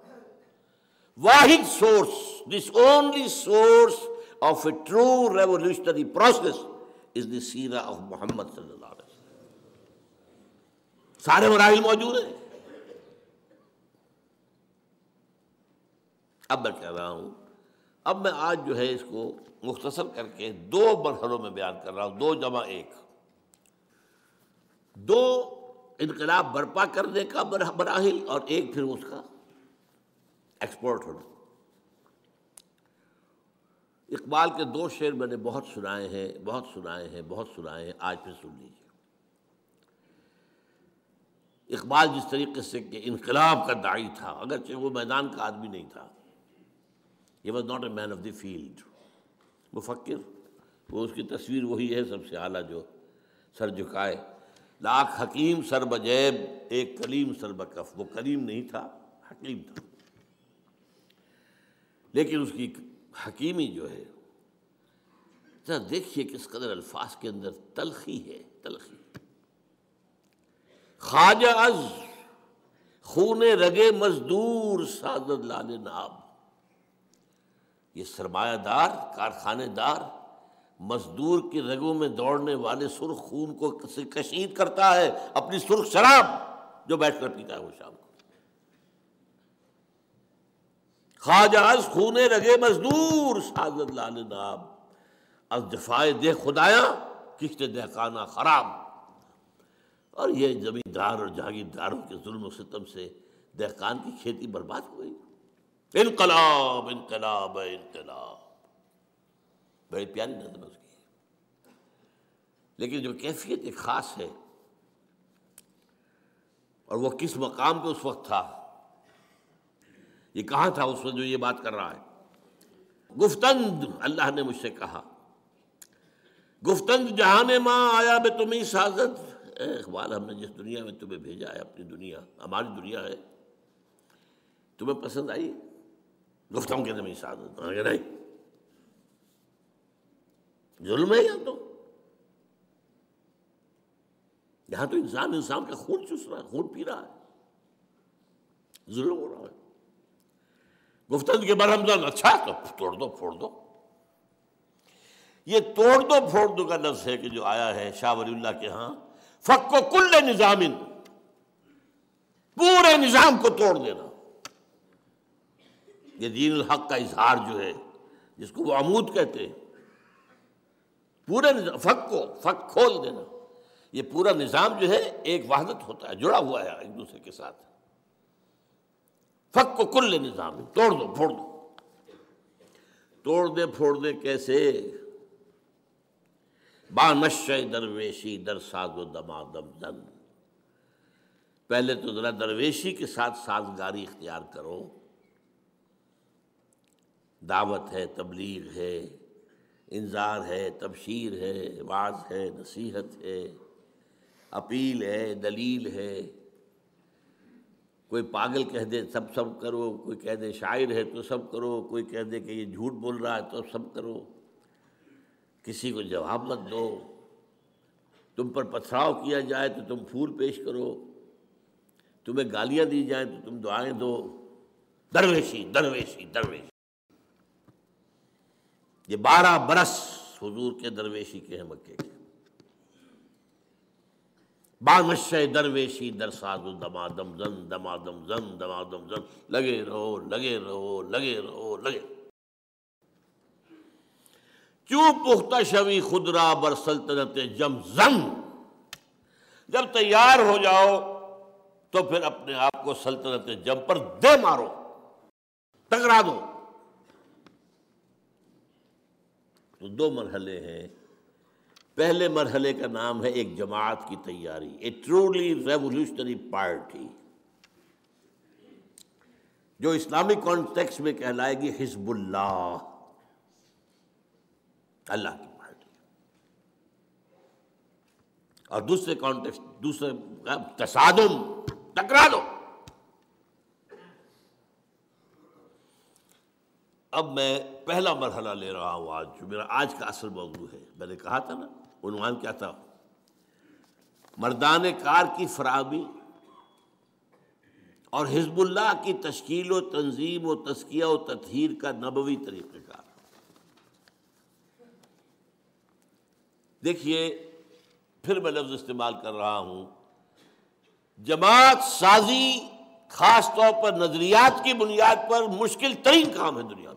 واحد سورس، this only source of a true revolutionary process is the سیرہ آف محمد صلی اللہ علیہ وسلم. سارے مراحل موجود ہیں. اب میں کہہ رہا ہوں، اب میں آج جو ہے اس کو مختصر کر کے دو مرحلوں میں بیان کر رہا ہوں، دو جمع ایک. دو انقلاب برپا کرنے کا مراحل اور ایک پھر اس کا ایکسپورٹ ہونا. اقبال کے دو شعر میں نے بہت سنائے ہیں بہت سنائے ہیں بہت سنائے ہیں آج پھر سن لیجیے. اقبال جس طریقے سے کہ انقلاب کا داعی تھا، اگرچہ وہ میدان کا آدمی نہیں تھا، he was not a man of the field. مفکر، وہ اس کی تصویر وہی ہے سب سے اعلیٰ جو سر جھکائے. لاکھ حکیم سر بجیب ایک کلیم سر بکف. وہ کلیم نہیں تھا، حکیم تھا. لیکن اس کی حکیمی جو ہے، ذرا دیکھیے کس قدر الفاظ کے اندر تلخی ہے. تلخی. خواجہ از خون رگے مزدور سازد لال ناب. یہ سرمایہ دار، کارخانے دار مزدور کی رگوں میں دوڑنے والے سرخ خون کو کشید کرتا ہے اپنی سرخ شراب جو بیٹھ کر پیتا ہے وہ شام کو. خواجہ از خون رگے مزدور سازد لال ناب. از دفاع دہ خدایا کشت دہقانہ خراب. اور یہ زمیندار اور جاگیرداروں کے ظلم و ستم سے دہقان کی کھیتی برباد ہو گئی. انقلاب انقلاب انقلاب، بڑی پیاری نظم اس کی. لیکن جو کیفیت ایک خاص ہے، اور وہ کس مقام پہ اس وقت تھا، یہ کہاں تھا اس وقت جو یہ بات کر رہا ہے. گفتند اللہ نے مجھ سے کہا، گفتند جہان ماں آیا بے تمہیں سازد. اے اقبال، ہم نے جس دنیا میں تمہیں بھیجا ہے، اپنی دنیا ہماری دنیا ہے، تمہیں پسند آئی؟ گفتم کے تمہیں سازد. نہیں، ظلم ہے یہاں تو. یہاں تو انسان انسان کا خون چوس رہا ہے، خون پی رہا ہے، ظلم ہو رہا ہے. گفتند کے برہمزن، اچھا تو توڑ دو پھوڑ دو. یہ توڑ دو پھوڑ دو کا لفظ ہے کہ جو آیا ہے شاہ ولی اللہ کے ہاں، فک و کل نظام، پورے نظام کو توڑ دینا. یہ دین الحق کا اظہار جو ہے، جس کو وہ عمود کہتے ہیں، پورے نظام فک کو فک کھول دینا. یہ پورا نظام جو ہے ایک وحدت ہوتا ہے، جڑا ہوا ہے ایک دوسرے کے ساتھ. فک کو کل نظام، توڑ دو پھوڑ دو. توڑ دے پھوڑ دے کیسے؟ با نشہ درویشی در ساز و دمادم زن. پہلے تو ذرا درویشی کے ساتھ سازگاری اختیار کرو. دعوت ہے، تبلیغ ہے، انذار ہے، تبشیر ہے، وعظ ہے، نصیحت ہے، اپیل ہے، دلیل ہے. کوئی پاگل کہہ دے سب سب کرو، کوئی کہہ دے شاعر ہے تو سب کرو، کوئی کہہ دے کہ یہ جھوٹ بول رہا ہے تو سب کرو، کسی کو جواب مت دو. تم پر پتھراؤ کیا جائے تو تم پھول پیش کرو، تمہیں گالیاں دی جائیں تو تم دعائیں دو، درویشی درویشی درویشی۔ یہ بارہ برس حضور کے درویشی کے ہیں مکے کے، بانشہ درویشی در ساز و دمادم زن دمادم زن دمادم زن، لگے رہو لگے رہو لگے رہو لگے۔ چوں پختہ شوی خود را بر سلطنت جم زن، جب تیار ہو جاؤ تو پھر اپنے آپ کو سلطنت جم پر دے مارو، ٹکرا دو۔ تو دو مرحلے ہیں۔ پہلے مرحلے کا نام ہے ایک جماعت کی تیاری، اے ٹرولی ریولیوشنری پارٹی، جو اسلامی کانٹیکس میں کہلائے گی حزب اللہ، اللہ کی پارٹی۔ اور دوسرے کانٹیکس، دوسرے تصادم، ٹکرا دو۔ اب میں پہلا مرحلہ لے رہا ہوں آج، جو میرا آج کا اصل موضوع ہے۔ میں نے کہا تھا نا، عنوان کیا تھا؟ مردان کار کی فراہمی اور حزب اللہ کی تشکیل و تنظیم و تزکیہ و تطہیر کا نبوی طریقہ کار۔ دیکھیے، پھر میں لفظ استعمال کر رہا ہوں، جماعت سازی خاص طور پر نظریات کی بنیاد پر مشکل ترین کام ہے دنیا کا۔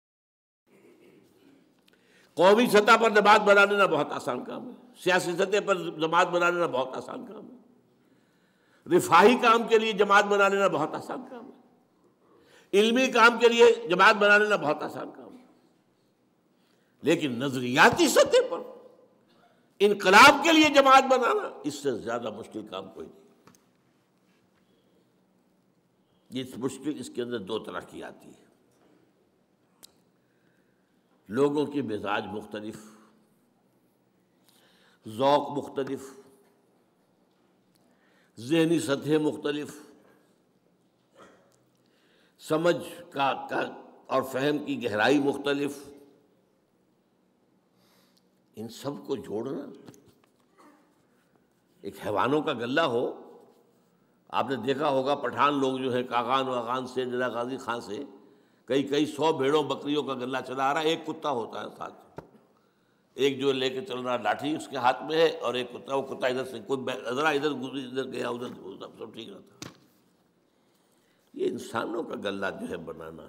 قومی سطح پر جماعت بنا لینا بہت آسان کام ہے، سیاسی سطح پر جماعت بنا لینا بہت آسان کام ہے، رفاہی کام کے لیے جماعت بنا لینا بہت آسان کام ہے، علمی کام کے لیے جماعت بنا لینا بہت آسان کام ہے، لیکن نظریاتی سطح پر انقلاب کے لیے جماعت بنانا اس سے زیادہ مشکل کام کوئی نہیں۔ یہ مشکل اس کے اندر دو طرح کی آتی ہے، لوگوں کی مزاج مختلف، ذوق مختلف، ذہنی سطح مختلف، سمجھ کا کا اور فہم کی گہرائی مختلف، ان سب کو جوڑنا ایک حیوانوں کا غلہ ہو۔ آپ نے دیکھا ہوگا پٹھان لوگ جو ہے کاغان واغان سے، جلا غازی خان سے کئی کئی سو بھیڑوں بکریوں کا غلہ چلا آ رہا ہے، ایک کتا ہوتا ہے ساتھ، ایک جو لے کے چل رہا لاٹھی اس کے ہاتھ میں ہے، اور ایک کتا، وہ کتا ادھر سے کوئی ذرا ادھر ادھر گیا ادھر، سب ٹھیک رہتا۔ یہ انسانوں کا غلہ جو ہے بنانا،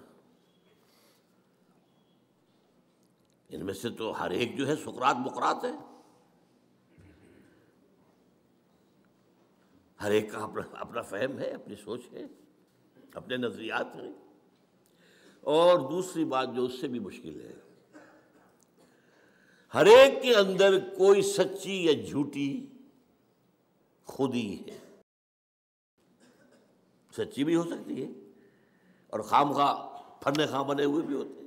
ان میں سے تو ہر ایک جو ہے سقراط بقراط ہے، ہر ایک کا اپنا اپنا فہم ہے، اپنی سوچ ہے، اپنے نظریات ہیں۔ اور دوسری بات جو اس سے بھی مشکل ہے، ہر ایک کے اندر کوئی سچی یا جھوٹی خودی ہے، سچی بھی ہو سکتی ہے اور خام خواہ پھرنے خواہ بنے ہوئے بھی ہوتے ہیں۔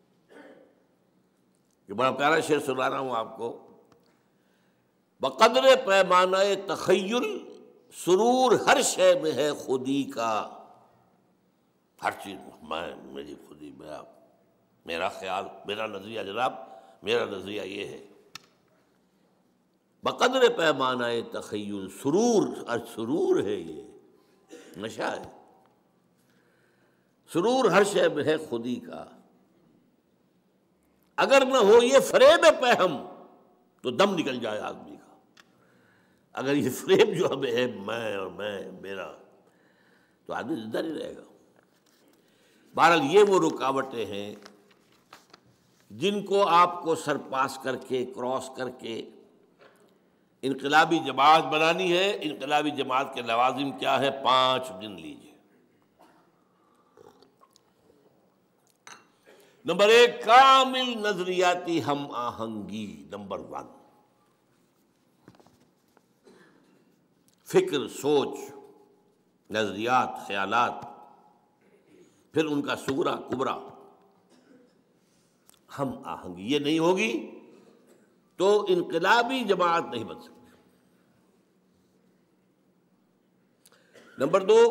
یہ بڑا پیارا شعر سنا رہا ہوں آپ کو، بقدر پیمانہ تخیل سرور ہر شے میں ہے خودی کا، ہر چیز میں، میری خودی، میرا میرا خیال، میرا نظریہ، جناب میرا نظریہ یہ ہے۔ بقدر پیمانہ تخیل سرور، اور سرور ہے، یہ نشہ ہے، سرور ہر شے میں ہے خودی کا، اگر نہ ہو یہ فریب پہم تو دم نکل جائے آدمی کا۔ اگر یہ فریب جو ہمیں ہے، میں اور میں میرا، تو آدمی زندہ نہیں رہے گا۔ بہرحال یہ وہ رکاوٹیں ہیں جن کو آپ کو سرپاس کر کے، کراس کر کے انقلابی جماعت بنانی ہے۔ انقلابی جماعت کے لوازم کیا ہے؟ پانچ گن لیجیے۔ نمبر ایک، کامل نظریاتی ہم آہنگی، نمبر ون، فکر، سوچ، نظریات، خیالات، پھر ان کا صغرا کبرا، ہم آہنگی یہ نہیں ہوگی تو انقلابی جماعت نہیں بن سکتی۔ نمبر دو،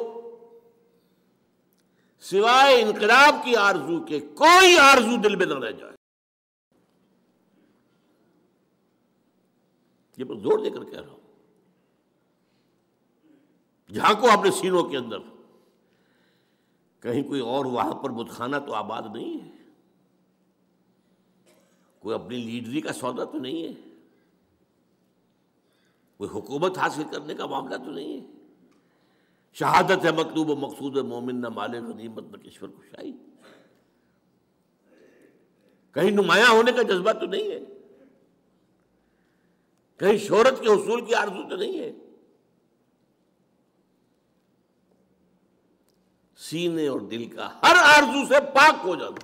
سوائے انقلاب کی آرزو کے کوئی آرزو دل میں نہ رہ جائے، یہ میں زور دے کر کہہ رہا ہوں. جھانکو اپنے سینوں کے اندر، کہیں کوئی اور وہاں پر بتخانہ تو آباد نہیں ہے، کوئی اپنی لیڈری کا سودا تو نہیں ہے، کوئی حکومت حاصل کرنے کا معاملہ تو نہیں ہے. شہادت ہے مطلوب و مقصود مومن، نہ مال غنیمت نہ کشور کشائی. کہیں نمایاں ہونے کا جذبہ تو نہیں ہے، کہیں شہرت کے حصول کی آرزو تو نہیں ہے. سینے اور دل کا ہر آرزو سے پاک ہو جانا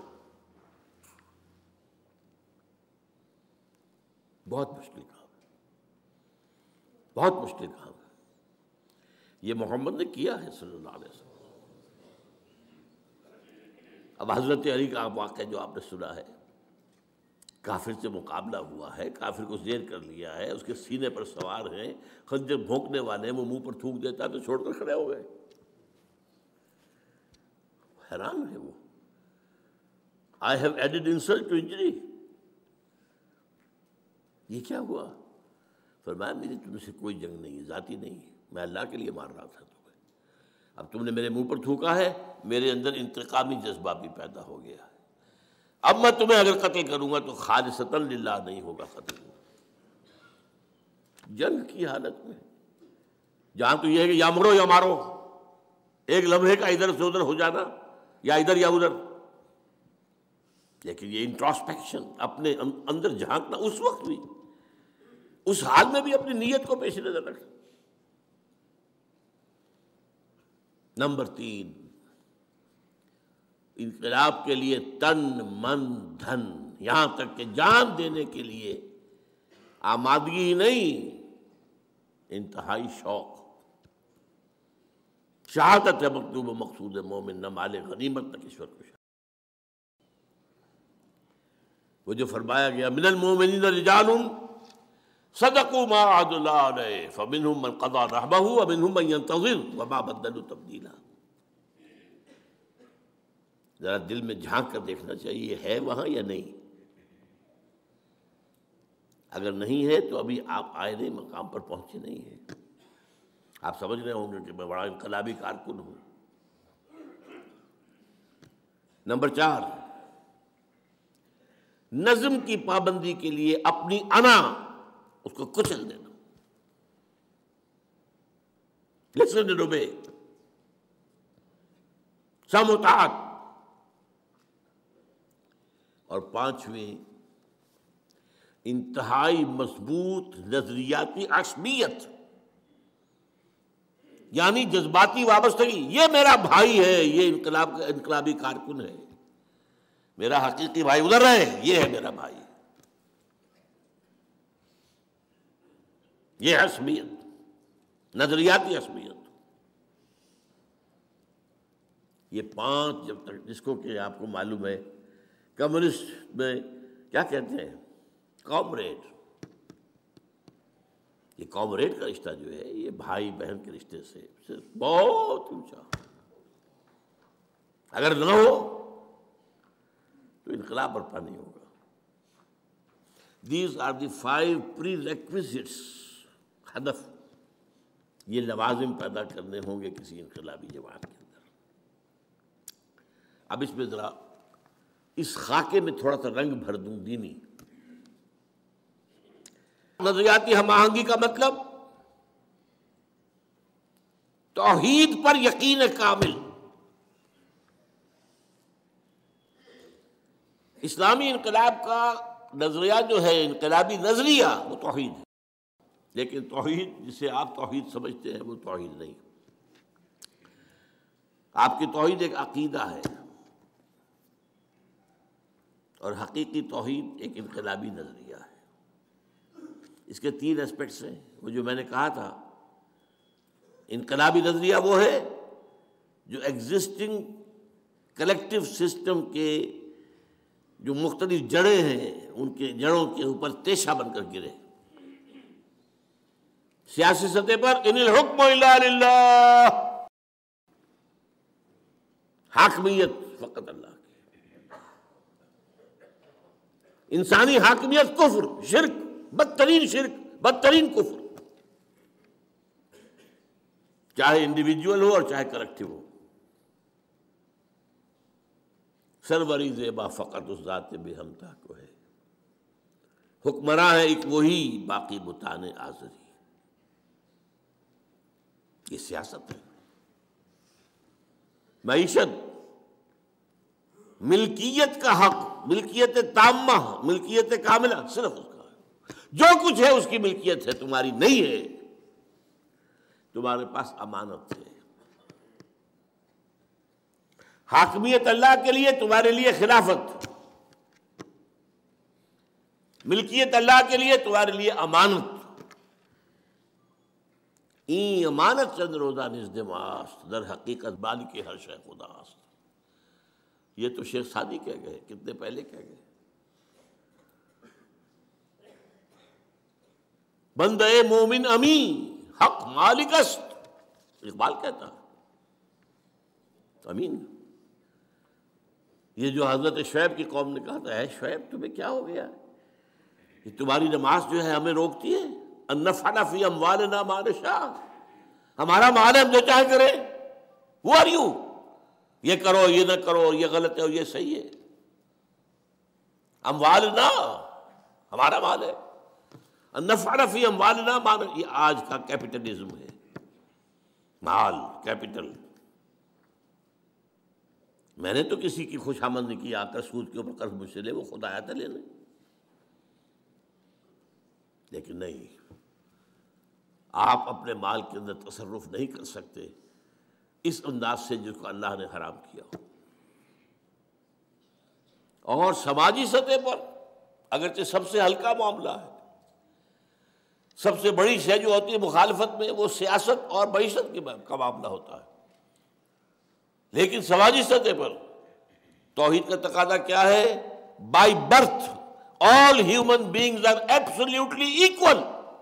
بہت مشکل کام ہے، بہت مشکل کام ہے. یہ محمد نے کیا ہے صلی اللہ علیہ وسلم. اب حضرت علی کا واقعہ جو آپ نے سنا ہے، کافر سے مقابلہ ہوا ہے، کافر کو زیر کر لیا ہے، اس کے سینے پر سوار ہیں، خنجر بھونکنے والے ہیں، وہ منہ پر تھوک دیتا ہے تو چھوڑ کر کھڑے ہو گئے. حیران ہے وہ. I have added insult to injury. یہ کیا ہوا؟ فرمایا میری تم سے کوئی جنگ نہیں ہے، ذاتی نہیں ہے، میں اللہ کے لیے مار رہا تھا تمہیں. اب تم نے میرے منہ پر تھوکا ہے، میرے اندر انتقامی جذبہ بھی پیدا ہو گیا ہے. اب میں تمہیں اگر قتل کروں گا تو خالصتاً للہ نہیں ہوگا قتل. جنگ کی حالت میں جہاں تو یہ ہے کہ یا مرو یا مارو، ایک لمحے کا ادھر سے ادھر ہو جانا، یا ادھر یا ادھر. لیکن یہ انٹراسپیکشن، اپنے اندر جھانکنا، اس وقت بھی، اس حال میں بھی اپنی نیت کو پیش نظر رکھنا. نمبر تین، انقلاب کے لیے تن من دھن، یہاں تک کہ جان دینے کے لیے آمادگی ہی نہیں، انتہائی شوق. شہادت ہے مطلوب و مقصود مومن، نہ مال غنیمت نہ کشور کشائی. وہ جو فرمایا گیا من المؤمنین رجال صدقوا ما عاهدوا الله علیہ فمنهم من قضى نحبه ومنهم من ينتظر وما بدلوا تبدیلا. ذرا دل میں جھانک کر دیکھنا چاہیے ہے وہاں یا نہیں. اگر نہیں ہے تو ابھی آپ آئے نہیں، مقام پر پہنچے نہیں ہیں. آپ سمجھ رہے ہوں گے کہ میں بڑا انقلابی کارکن ہوں. نمبر چار، نظم کی پابندی کے لیے اپنی انا اس کو کچل دینا. لسن اینڈ اوبے، سماعت. اور پانچویں، انتہائی مضبوط نظریاتی عصبیت، یعنی جذباتی وابستگی. یہ میرا بھائی ہے، یہ انقلاب کا انقلابی کارکن ہے، میرا حقیقی بھائی ادھر رہے، یہ ہے میرا بھائی. یہ عصبیت، نظریاتی عصبیت. یہ پانچ جب تک، جس کو کہ آپ کو معلوم ہے کمیونسٹ میں کیا کہتے ہیں، کامریڈ. یہ کامریڈ کا رشتہ جو ہے یہ بھائی بہن کے رشتے سے صرف بہت اونچا. اگر نہ ہو تو انقلاب برپا نہیں ہوگا. These are the five prerequisites. ہدف، یہ لوازم پیدا کرنے ہوں گے کسی انقلابی جماعت کے اندر. اب اس میں ذرا اس خاکے میں تھوڑا سا رنگ بھر دوں دینی. نظریاتی ہم آہنگی کا مطلب توحید پر یقین کامل. اسلامی انقلاب کا نظریہ جو ہے، انقلابی نظریہ، وہ توحید ہے. لیکن توحید جسے آپ توحید سمجھتے ہیں وہ توحید نہیں. آپ کی توحید ایک عقیدہ ہے، اور حقیقی توحید ایک انقلابی نظریہ ہے. اس کے تین اسپیکٹس ہیں. وہ جو میں نے کہا تھا، انقلابی نظریہ وہ ہے جو ایگزسٹنگ کلیکٹیو سسٹم کے جو مختلف جڑیں ہیں ان کے جڑوں کے اوپر تیشہ بن کر گرے. سیاسی سطح پر ان الحکم الا للہ، حاکمیت فقط اللہ کی. انسانی حاکمیت کفر، شرک، بدترین شرک بدترین کفر، چاہے انڈیویجول ہو اور چاہے کلیکٹیو ہو۔ سروری زیبا فقط اس ذات بے ہمتا کو ہے، حکمراں ہے ایک وہی باقی بتان آزری۔ یہ سیاست ہے۔ معیشت، ملکیت کا حق، ملکیت تامہ، ملکیت کاملہ صرف اس کا ہے۔ جو کچھ ہے اس کی ملکیت ہے، تمہاری نہیں ہے، تمہارے پاس امانت ہے۔ حاکمیت اللہ کے لیے، تمہارے لیے خلافت، ملکیت اللہ کے لیے، تمہارے لیے امانت۔ این امانت چند روزہ نزد ماست، در حقیقت مالک ہر شے خداست۔ یہ تو شیخ سعدی کہہ گئے، کتنے پہلے کہہ گئے۔ بندہ مومن امین، حق مالک است، اقبال کہتا امین۔ یہ جو حضرت شعیب کی قوم نے کہا تھا، اے شعیب تمہیں کیا ہو گیا، یہ تمہاری نماز جو ہے ہمیں روکتی ہے، ان نفعل فی اموالنا ما نشاء، ہمارا مال ہے ہم جو چاہے کریں، who are you؟ یہ کرو، یہ نہ کرو، یہ غلط ہے اور یہ صحیح ہے۔ اموالنا، ہمارا مال ہے، ان نفعل فی اموالنا ما نشاء، یہ آج کا کیپٹلزم ہے، مال، کیپٹل۔ میں نے تو کسی کی خوش آمد نہیں کی، آ کر سود کے اوپر قرض مجھ سے لے، وہ خود آیا تھا لینے، لیکن نہیں، آپ اپنے مال کے اندر تصرف نہیں کر سکتے اس انداز سے جس کو اللہ نے حرام کیا ہو۔ اور سماجی سطح پر اگرچہ سب سے ہلکا معاملہ ہے، سب سے بڑی شے جو ہوتی ہے مخالفت میں وہ سیاست اور معیشت کے کا معاملہ ہوتا ہے، لیکن سماجی سطح پر توحید کا تقاضا کیا ہے؟ By birth all human beings are absolutely equal.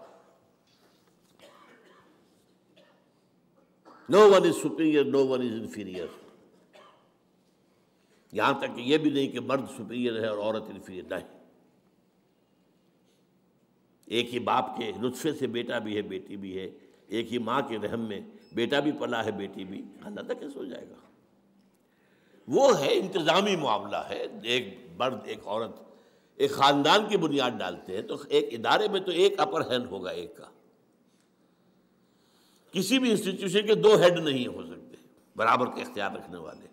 No one is superior, no one is inferior. یہاں تک کہ یہ بھی نہیں کہ مرد سپیریئر ہے اور عورت انفیریئر، نہیں۔ ایک ہی باپ کے نطفے سے بیٹا بھی ہے، بیٹی بھی ہے، ایک ہی ماں کے رحم میں بیٹا بھی پلا ہے، بیٹی بھی، اللہ کیسے ہو جائے گا؟ وہ ہے انتظامی معاملہ ہے، ایک مرد ایک عورت ایک خاندان کی بنیاد ڈالتے ہیں تو ایک ادارے میں تو ایک اپر ہینڈ ہوگا، ایک کا۔ کسی بھی انسٹیٹیوشن کے دو ہیڈ نہیں ہو سکتے برابر کے اختیار رکھنے والے۔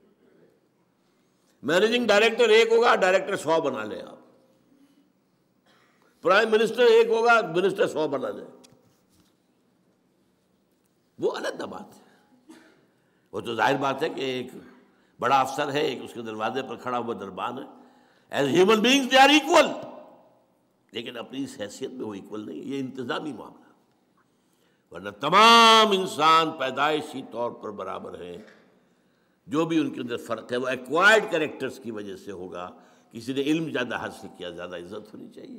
مینیجنگ ڈائریکٹر ایک ہوگا، ڈائریکٹر سو بنا لے آپ، پرائم منسٹر ایک ہوگا، منسٹر سو بنا لے، وہ الگ بات ہے۔ وہ تو ظاہر بات ہے کہ ایک بڑا افسر ہے، ایک اس کے دروازے پر کھڑا ہوا دربان ہے، as human beings they are equal, لیکن اپنی اس حیثیت میں وہ ایکول نہیں۔ یہ انتظامی معاملہ، ورنہ تمام انسان پیدائشی طور پر برابر ہیں۔ جو بھی ان کے اندر فرق ہے وہ ایکوائرڈ کریکٹرز کی وجہ سے ہوگا۔ کسی نے علم زیادہ حاصل کیا، زیادہ عزت ہونی چاہیے،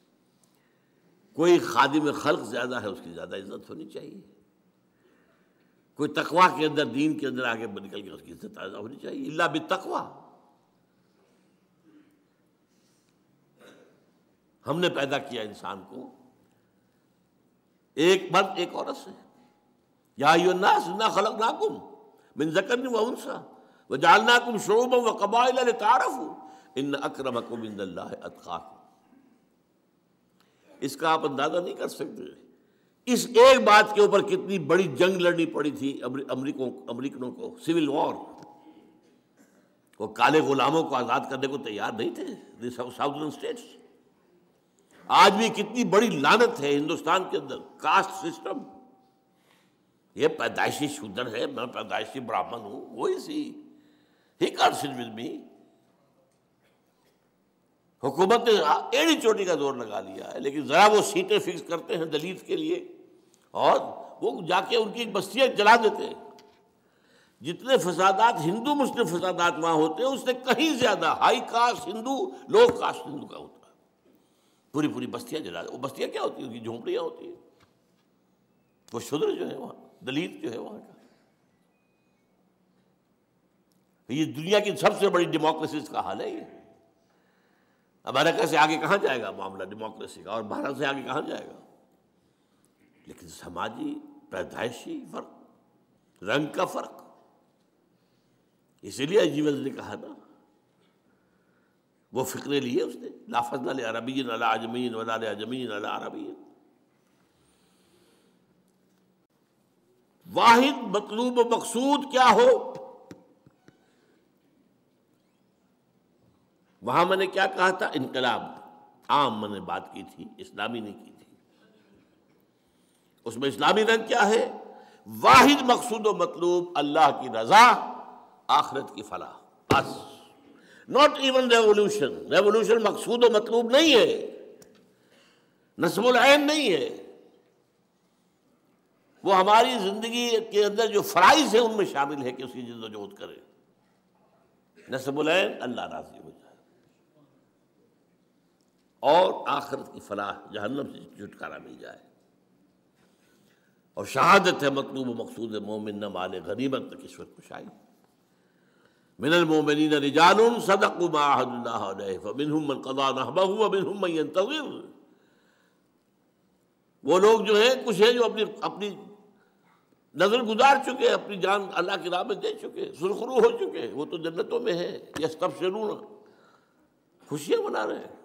کوئی خادم خلق زیادہ ہے، اس کی زیادہ عزت ہونی چاہیے، کوئی تقویٰ کے اندر، دین کے اندر آگے نکل کے اس کی عزت زیادہ ہونی چاہیے، الا بالتقویٰ۔ ہم نے پیدا کیا انسان کو ایک مرد ایک عورت سے، یا ایھا الناس انا خلقناکم من ذکر و انثی وجعلناکم شعوبا وقبائل لتعارفوا ان اکرمکم عند اللہ اتقاکم۔ اس کا آپ اندازہ نہیں کر سکتے اس ایک بات کے اوپر کتنی بڑی جنگ لڑنی پڑی تھی امریکوں امریکنوں کو، سول وار۔ وہ کالے غلاموں کو آزاد کرنے کو تیار نہیں تھے ساؤدرن اسٹیٹس۔ آج بھی کتنی بڑی لعنت ہے ہندوستان کے اندر، کاسٹ سسٹم۔ یہ پیدائشی شودر ہے، میں پیدائشی براہمن ہوں، وہی سی he can't sit with me. حکومت نے ایڑی چوٹی کا زور لگا لیا ہے، لیکن ذرا وہ سیٹیں فکس کرتے ہیں دلت کے لیے اور وہ جا کے ان کی بستیاں جلا دیتے ہیں۔ جتنے فسادات ہندو مسلم فسادات وہاں ہوتے ہیں اس سے کہیں زیادہ high caste Hindu low caste Hindu کا ہوتا ہے۔ پوری پوری بستیاں جلا دیں۔ وہ بستیاں کیا ہوتی ہیں؟ ان کی جھونپڑیاں ہوتی ہیں۔ وہ شودر جو ہے وہاں، دلت جو ہے وہاں کا، یہ دنیا کی سب سے بڑی ڈیموکریسیز کا حال ہے۔ یہ امریکہ سے آگے کہاں جائے گا معاملہ ڈیموکریسی کا، اور بھارت سے آگے کہاں جائے گا؟ لیکن سماجی پیدائشی فرق، رنگ کا فرق، اسی لیے ایجیولس نے کہا نا، وہ فقرے لیے اس نے، لا فضل لعربی علی عجمی ولا لعجمی علی عربی. واحد مطلوب و مقصود کیا ہو، وہاں میں نے کیا کہا تھا، انقلاب عام میں نے بات کی تھی، اسلامی نہیں کی تھی. اس میں اسلامی رنگ کیا ہے، واحد مقصود و مطلوب اللہ کی رضا، آخرت کی فلاح، بس. ناٹ ایون ریولوشن، ریولوشن مقصود و مطلوب نہیں ہے، نصب العین نہیں ہے، وہ ہماری زندگی کے اندر جو فرائض ہیں ان میں شامل ہے کہ اس کی جد و جہد کرے. نصب العین اللہ راضی ہو جائے اور آخرت کی فلاح، جہنم سے چھٹکارا مل جائے. اور شہادت ہے مطلوب و مقصود مومن نہ مال غنیمت نہ کسوت کشائی. من المؤمنین رجال صدقوا ما عاهدوا اللہ علیہ فمنهم من قضى نحبہ ومنهم من ينتظر. وہ لوگ جو ہیں کچھ ہیں جو اپنی اپنی نظر گزار چکے، اپنی جان اللہ کی راہ میں دے چکے، سرخرو ہو چکے، وہ تو جنتوں میں ہیں. یستبشرون، خوشیاں منا رہے ہیں،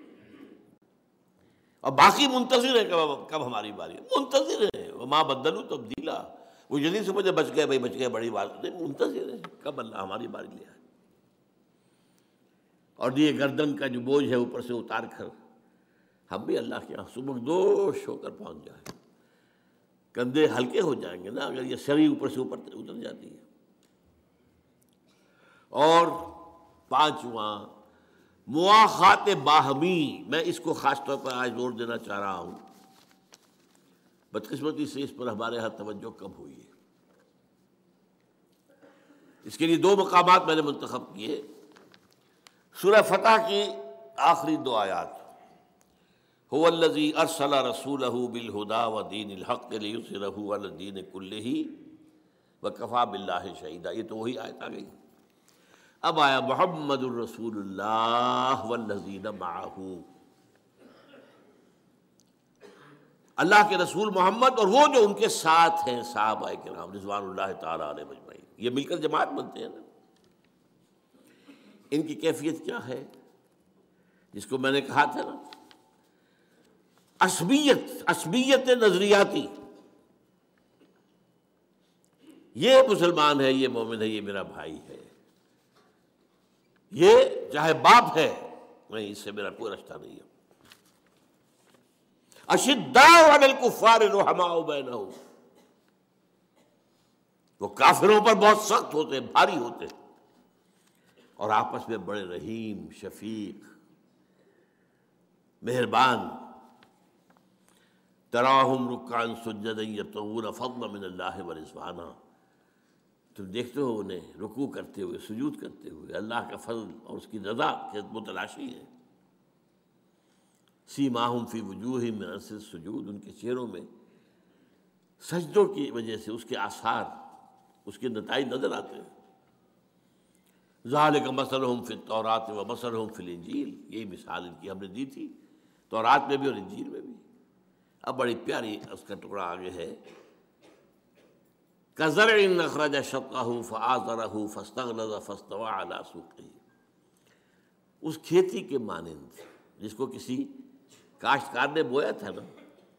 اور باقی منتظر ہیں کب کب ہماری باری ہے، منتظر ہیں. وما بدلوا تبدیلا، وہ جلدی سے مجھے بچ گئے بھائی بچ گئے، بڑی بات نہیں، منتظر ہیں کب اللہ ہماری باری لے آئے. اور یہ گردن کا جو بوجھ ہے اوپر سے اتار کر ہم بھی اللہ کے یہاں سبکدوش ہو کر پہنچ جائیں. کندھے ہلکے ہو جائیں گے نا اگر یہ سری اوپر سے اوپر اتر جاتی ہے. اور پانچواں مواخات باہمی، میں اس کو خاص طور پر آج زور دینا چاہ رہا ہوں، بدقسمتی سے اس پر ہمارے ہاں توجہ کم ہوئی ہے. اس کے لیے دو مقامات میں نے منتخب کیے. سورہ فتح کی آخری دو آیات، هو الذی ارسل رسولہ بالہدی ودین الحق لیظہرہ علی الدین کلہ وکفی باللہ شہیدا. یہ تو وہی آیت آ گئی. اب آیا محمد الرسول اللہ والذین معہ، اللہ کے رسول محمد اور وہ جو ان کے ساتھ ہیں صحابہ کرام رضوان اللہ تعالی علیہم اجمعین. یہ مل کر جماعت بنتے ہیں نا. ان کی کیفیت کیا ہے، جس کو میں نے کہا تھا نا، عصبیت، عصبیت نظریاتی. یہ مسلمان ہے، یہ مومن ہے، یہ میرا بھائی ہے، یہ چاہے باپ ہے، نہیں، اس سے میرا کوئی رشتہ نہیں ہے. اشداء علی الکفار رحماء بینہم، وہ کافروں پر بہت سخت ہوتے ہیں، بھاری ہوتے ہیں، اور آپس میں بڑے رحیم، شفیق، مہربان. تراہم رکعا سجدا یبتغون فضلا من اللہ ورضوانا، تم دیکھتے ہو انہیں رکوع کرتے ہوئے، سجود کرتے ہوئے، اللہ کا فضل اور اس کی رضا کے متلاشی ہے. سیماہم فی وجوہہم من اثر السجود، ان کے چہروں میں سجدوں کی وجہ سے اس کے آثار، اس کے نتائج نظر آتے ہیں. ذالک مثلہم فی التوراۃ ومثلہم فی الانجیل، یہی مثال ان کی ہم نے دی تھی تورات میں بھی اور انجیل میں بھی. اب بڑی پیاری اس کا ٹکڑا آگے ہے، کزرع اخرج شطأہ فآزرہ فاستغلظ فاستوى علی سوقہ. اس کھیتی کے مانند جس کو کسی کاشتکار نے بویا تھا نا،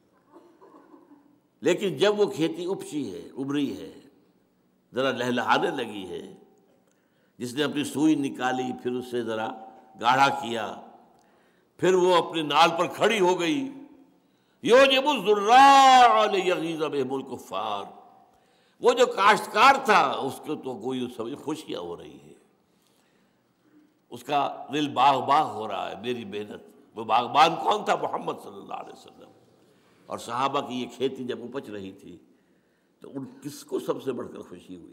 لیکن جب وہ کھیتی اپچی ہے، ابری ہے، ذرا لہلہانے لگی ہے، جس نے اپنی سوئی نکالی، پھر اس سے ذرا گاڑھا کیا، پھر وہ اپنے نال پر کھڑی ہو گئی. یعجب الزراع لیغیظ بہم الکفار، وہ جو کاشتکار تھا اس کو تو کوئی سبھی خوشیاں ہو رہی ہے، اس کا دل باغ باغ ہو رہا ہے میری محنت. وہ باغبان کون تھا؟ محمد صلی اللہ علیہ وسلم. اور صحابہ کی یہ کھیتی جب اپج رہی تھی تو ان کس کو سب سے بڑھ کر خوشی ہوئی؟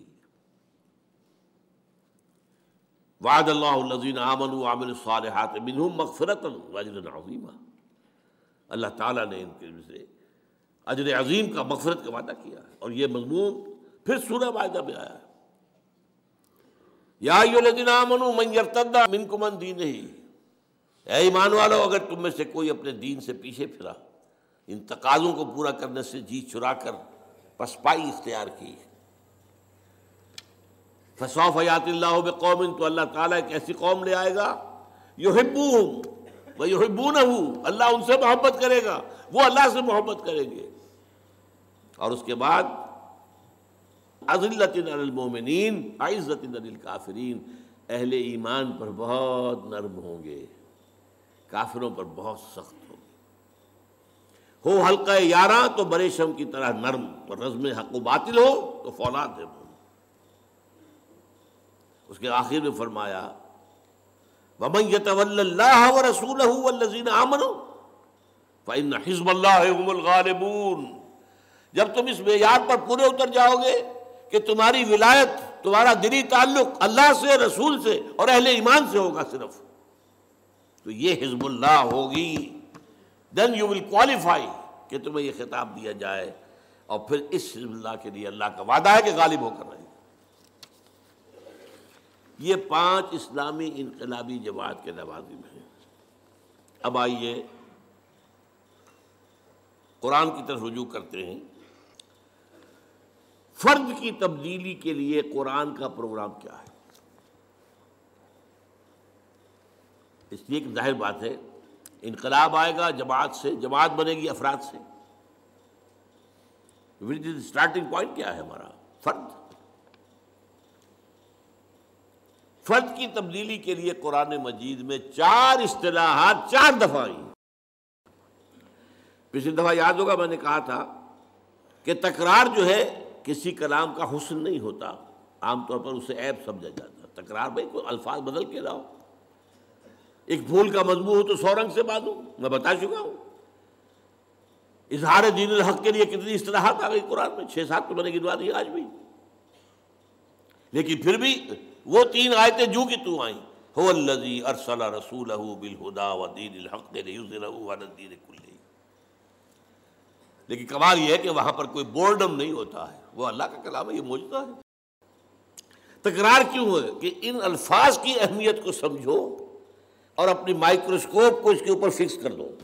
وعد اللہ الذین آمنوا وعملوا الصالحات منہم مغفرۃ واجرا عظیما. اللہ تعالیٰ نے ان کے سے اجر عظیم کا، مغفرت کا وعدہ کیا ہے. اور یہ مضمون پھر سورہ مائدہ میں آیا ہے، یا ایھا الذین آمنوا من یرتد منکم عن دینہ. اے ایمان والو، اگر تم میں سے کوئی اپنے دین سے پیچھے پھرا، ان تقاضوں کو پورا کرنے سے جی چرا کر پسپائی اختیار کی۔ فسوف یأتی اللہ بقوم، تو اللہ تعالیٰ ایک ایسی قوم لے آئے گا یحبوہم ویحبونہ، اللہ ان سے محبت کرے گا، وہ اللہ سے محبت کریں گے۔ اور اس کے بعد اذلۃ علی المؤمنین اعزۃ علی الکافرین، اہل ایمان پر بہت نرم ہوں گے، کافروں پر بہت سخت ہوں گے۔ ہو حلقہ یاراں تو بریشم کی طرح نرم، اور رزم حق و باطل ہو تو فولاد ہے۔ اس کے آخر میں فرمایا وَمَن يَتَوَلَّ اللَّهَ وَرَسُولَهُ وَالَّذِينَ آمَنُوا فَإِنَّ حِزْبَ اللَّهِ هُمُ الْغَالِبُونَ۔ جب تم اس معیار پر پورے اتر جاؤ گے کہ تمہاری ولایت، تمہارا دلی تعلق اللہ سے، رسول سے اور اہل ایمان سے ہوگا صرف، تو یہ حزب اللہ ہوگی، then you will qualify کہ تمہیں یہ خطاب دیا جائے، اور پھر اس حزب اللہ کے لیے اللہ کا وعدہ ہے کہ غالب ہو کر رہے۔ یہ پانچ اسلامی انقلابی جماعت کے لوازم ہیں۔ اب آئیے قرآن کی طرف رجوع کرتے ہیں۔ فرد کی تبدیلی کے لیے قرآن کا پروگرام کیا ہے؟ اس لیے کہ ظاہر بات ہے انقلاب آئے گا جماعت سے، جماعت بنے گی افراد سے۔ اسٹارٹنگ پوائنٹ کیا ہے ہمارا؟ فرد۔ فرد کی تبدیلی کے لیے قرآن مجید میں چار اصطلاحات چار دفعہ آئی۔ پچھلی دفعہ یاد ہوگا میں نے کہا تھا کہ تکرار جو ہے کسی کلام کا حسن نہیں ہوتا، عام طور پر اسے عیب سمجھا جاتا۔ تکرار بھائی کوئی الفاظ بدل کے لاؤ، ایک پھول کا مضمون ہو تو سو رنگ سے باندھو، میں بتا چکا ہوں۔ اظہار دین الحق کے لیے کتنی اصطلاحات آ گئی قرآن میں، چھ سات تو میں نے گنوا دی آج بھی، لیکن پھر بھی وہ تین آیتیں جو کہ تو آئیں، هو الذی ارسل رسولہ بالہدی ودین الحق لیظہرہ علی الدین کلہ۔ لیکن کمال یہ ہے کہ وہاں پر کوئی بورڈم نہیں ہوتا ہے، وہ اللہ کا کلام ہے، یہ معجزہ ہے۔ تکرار کیوں ہے؟ کہ ان الفاظ کی اہمیت کو سمجھو اور اپنی مائکروسکوپ کو اس کے اوپر فکس کر دو۔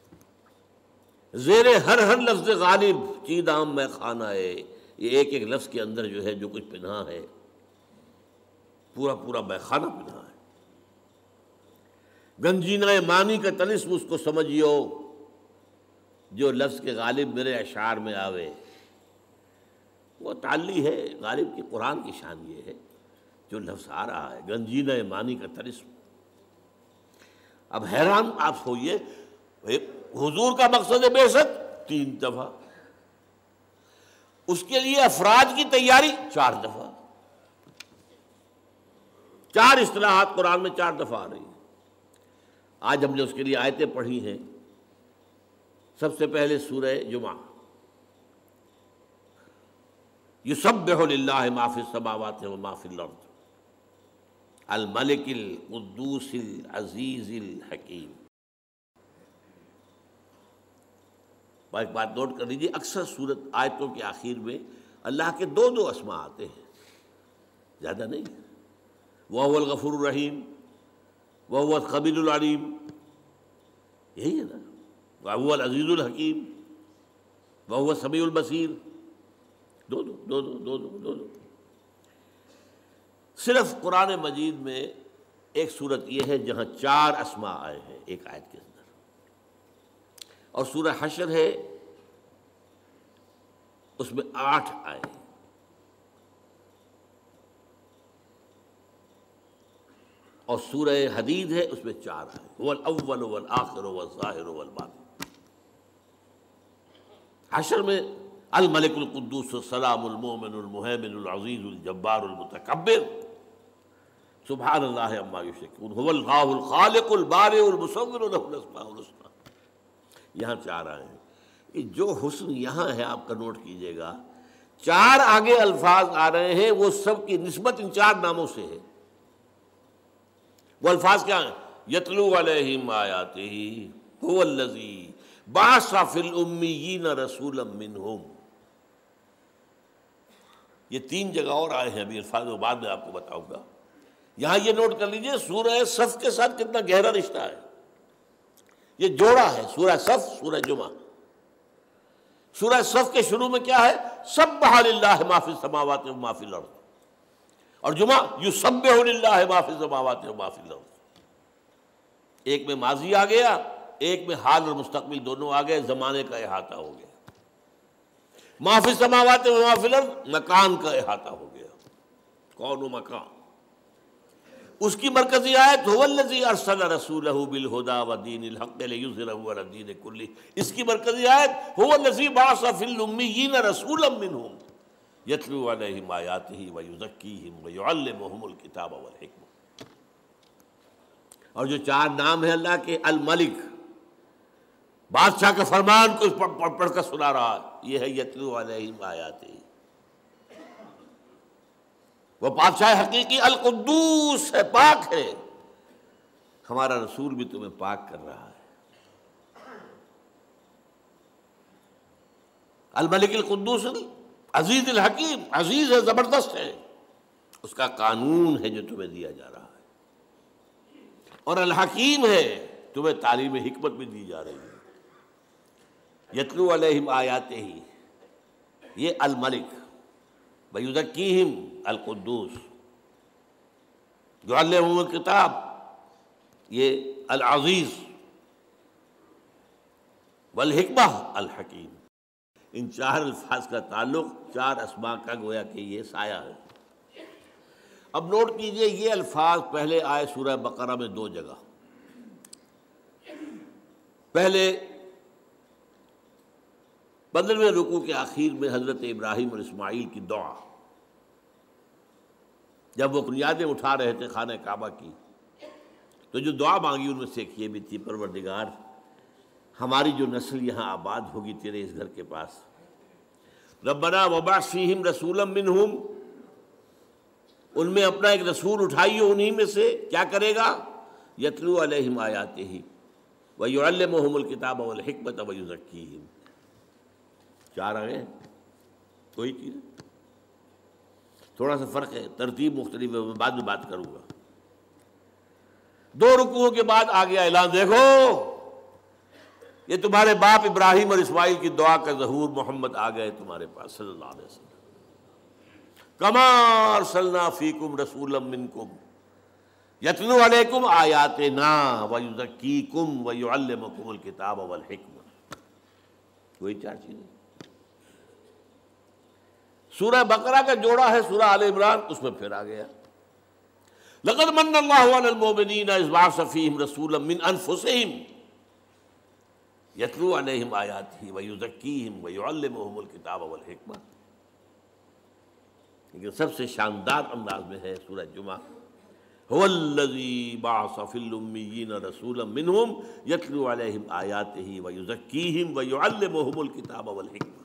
زیر ہر ہر لفظ غالب چیدام میں خانہ ہے، یہ ایک ایک لفظ کے اندر جو ہے جو کچھ پنہا ہے، پورا پورا میخانہ پنہا ہے۔ گنجینہ معنی کا طلسم اس کو سمجھیو، جو لفظ کے غالب میرے اشعار میں آوے، وہ تعلی ہے غالب کی۔ قرآن کی شان یہ ہے جو لفظ آ رہا ہے گنجینہ معنی کا طلسم۔ اب حیران آپ ہوئیے، حضور کا مقصد بے شک تین دفعہ، اس کے لیے افراد کی تیاری چار دفعہ، چار اصطلاحات قرآن میں چار دفعہ آ رہی ہیں۔ آج ہم نے اس کے لیے آیتیں پڑھی ہیں۔ سب سے پہلے سورہ جمعہ، یسبح للہ ما فی السماوات و ما فی الارض الملک القدوس العزیز الحکیم۔ ایک بات نوٹ کر لیجیے، اکثر سورت آیتوں کے آخر میں اللہ کے دو دو اسماء آتے ہیں، زیادہ نہیں۔ وَهُوَ الْغَفُورُ الرَّحِيمُ وَهُوَ الْخَبِيرُ الْعَلِيمُ، یہی ہے نا۔ وَهُوَ الْعَزِيزُ الْحَكِيمُ وَهُوَ السَّمِيعُ الْبَصِيرُ، دو دو دو دو دو دو دو دو۔ صرف قرآن مجید میں ایک صورت یہ ہے جہاں چار اسماء آئے ہیں ایک آیت کے اندر، اور سورہ حشر ہے اس میں آٹھ آئے ہیں۔ اور سورہ حدید ہے اس میں چار آئے، هو الاول والآخر والظاہر والباطن۔ حشر میں الملک القدوس السلام المؤمن المہیمن العزیز الجبار المتکبر سبحان اللہ عما یشرکون، هو اللہ الخالق البارئ المصور له الاسماء الحسنی۔ یہاں چار آئے ہیں۔ جو حسن یہاں ہے آپ کا نوٹ کیجئے گا، چار آگے الفاظ آ رہے ہیں، وہ سب کی نسبت ان چار ناموں سے ہے۔ وہ الفاظ کیا ہیں؟ یتلو علیہم آیاتہ، هو الذی بعث فی الامیین رسولا منہم۔ یہ تین جگہ اور آئے ہیں، ابھی الفاظ بعد میں آپ کو بتاؤں گا۔ یہاں یہ نوٹ کر لیجئے سورہ صف کے ساتھ کتنا گہرا رشتہ ہے، یہ جوڑا ہے سورہ صف سورہ جمعہ۔ سورہ صف کے شروع میں کیا ہے؟ سبح للہ ما فی السماوات و ما فی الارض، اور جمعہ یسبح للہ ما فی السماوات و ما فی الارض۔ ایک میں ماضی آ گیا، ایک میں حال اور مستقبل دونوں آ گئے، زمانے کا احاطہ ہو گیا۔ ما فی السماوات و ما فی الارض مکان کا احاطہ ہو گیا، کون و مکان۔ اس کی مرکزی آیت هو الذی ارسل رسولہ بالہدی ودین الحق لیظہرہ علی الدین کلہ، اس کی مرکزی آیت هو الذی بعث فی الامیین رسولا منہم یتلو علیہم آیاتہ ویزکیہم ویعلمہم الکتاب والحکمہ۔ اور جو چار نام ہیں اللہ کے، الملک، بادشاہ کا فرمان کو پڑھ پڑھ کر سنا رہا ہے، یہ ہے یتلو علیہم آیاتہ۔ وہ بادشاہ حقیقی القدوس ہے، پاک ہے، ہمارا رسول بھی تمہیں پاک کر رہا ہے۔ الملک القدوس عزیز الحکیم، عزیز ہے، زبردست ہے، اس کا قانون ہے جو تمہیں دیا جا رہا ہے، اور الحکیم ہے، تمہیں تعلیم حکمت بھی دی جا رہی ہے۔ یتلو علیہم آیاتہ، یہ الملک، ویزکیہم القدوس، یعلمہم الکتاب، یہ العزیز، والحکمہ الحکیم۔ ان چار الفاظ کا تعلق چار اسماء کا گویا کہ یہ سایہ ہے۔ اب نوٹ کیجئے، یہ الفاظ پہلے آئے سورہ بقرہ میں دو جگہ۔ پہلے پندرہویں رکوع کے آخر میں حضرت ابراہیم اور اسماعیل کی دعا، جب وہ بنیادیں اٹھا رہے تھے خانہ کعبہ کی، تو جو دعا مانگی ان میں سے ایک یہ بھی تھی، پروردگار ہماری جو نسل یہاں آباد ہوگی تیرے اس گھر کے پاس، ربنا وبعث فیہم رسولا منہم، ان میں اپنا ایک رسول اٹھائیے انہی میں سے، کیا کرے گا؟ یتلو علیہم آیاتہ ویعلمہم الکتاب والحکمۃ ویزکیہم۔ چار آئے، کوئی چیز، تھوڑا سا فرق ہے، ترتیب مختلف ہے، میں بعد میں بات کروں گا۔ دو رکوعوں کے بعد آ گیا اعلان، دیکھو یہ تمہارے باپ ابراہیم اور اسماعیل کی دعا کا ظہور، محمد آ گئے تمہارے پاس صلی اللہ علیہ وسلم۔ کما ارسلنا فیکم رسولا منکم یتلو علیکم آیاتنا ویزکیکم ویعلمکم الکتاب والحکمہ۔ وہی چار چیزیں۔ سورہ بقرہ کا جوڑا ہے سورہ آل عمران، اس میں پھر آ گیا لقد من اللہ علی المؤمنین اذ بعث فیہم رسولا من انفسہم یتلو علیہم آیاتہ ویزکیہم ویعلمہم الکتاب والحکمہ۔ لیکن سب سے شاندار انداز میں ہے سورہ جمعہ، هو الذی بعث فی الامیین رسولا منہم یتلو علیہم آیاتہ ویزکیہم ویعلمہم الکتاب والحکمہ۔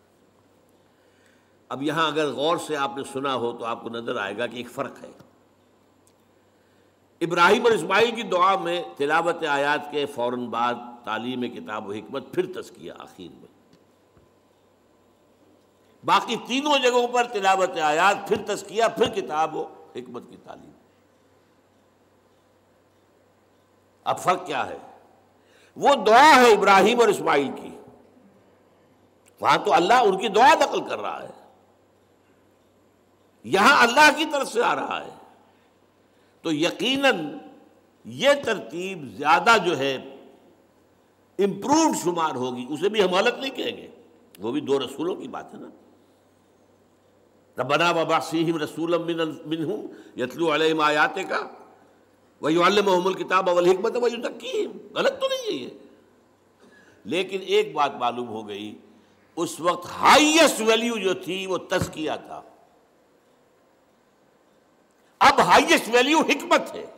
اب یہاں اگر غور سے آپ نے سنا ہو تو آپ کو نظر آئے گا کہ ایک فرق ہے۔ ابراہیم اور اسماعیل کی دعا میں تلاوت آیات کے فوراً بعد تعلیم کتاب و حکمت، پھر تزکیہ آخر میں۔ باقی تینوں جگہوں پر تلاوت آیات، پھر تزکیہ، پھر کتاب و حکمت کی تعلیم۔ اب فرق کیا ہے؟ وہ دعا ہے ابراہیم اور اسماعیل کی، وہاں تو اللہ ان کی دعا نقل کر رہا ہے، یہاں اللہ کی طرف سے آ رہا ہے، تو یقیناً یہ ترتیب زیادہ جو ہے امپرووڈ شمار ہوگی، اسے بھی ہم غلط نہیں کہیں گے، وہ بھی دو رسولوں کی بات ہے نا۔ ربنا وبعث فیہم رسولا منہم یتلو علیہم آیاتک ویعلمہم الکتاب والحکمۃ ویزکیہم، غلط تو نہیں ہے یہ۔ لیکن ایک بات معلوم ہو گئی، اس وقت ہائیسٹ ویلیو جو تھی وہ تزکیہ تھا، اب ہائیسٹ ویلیو حکمت ہے،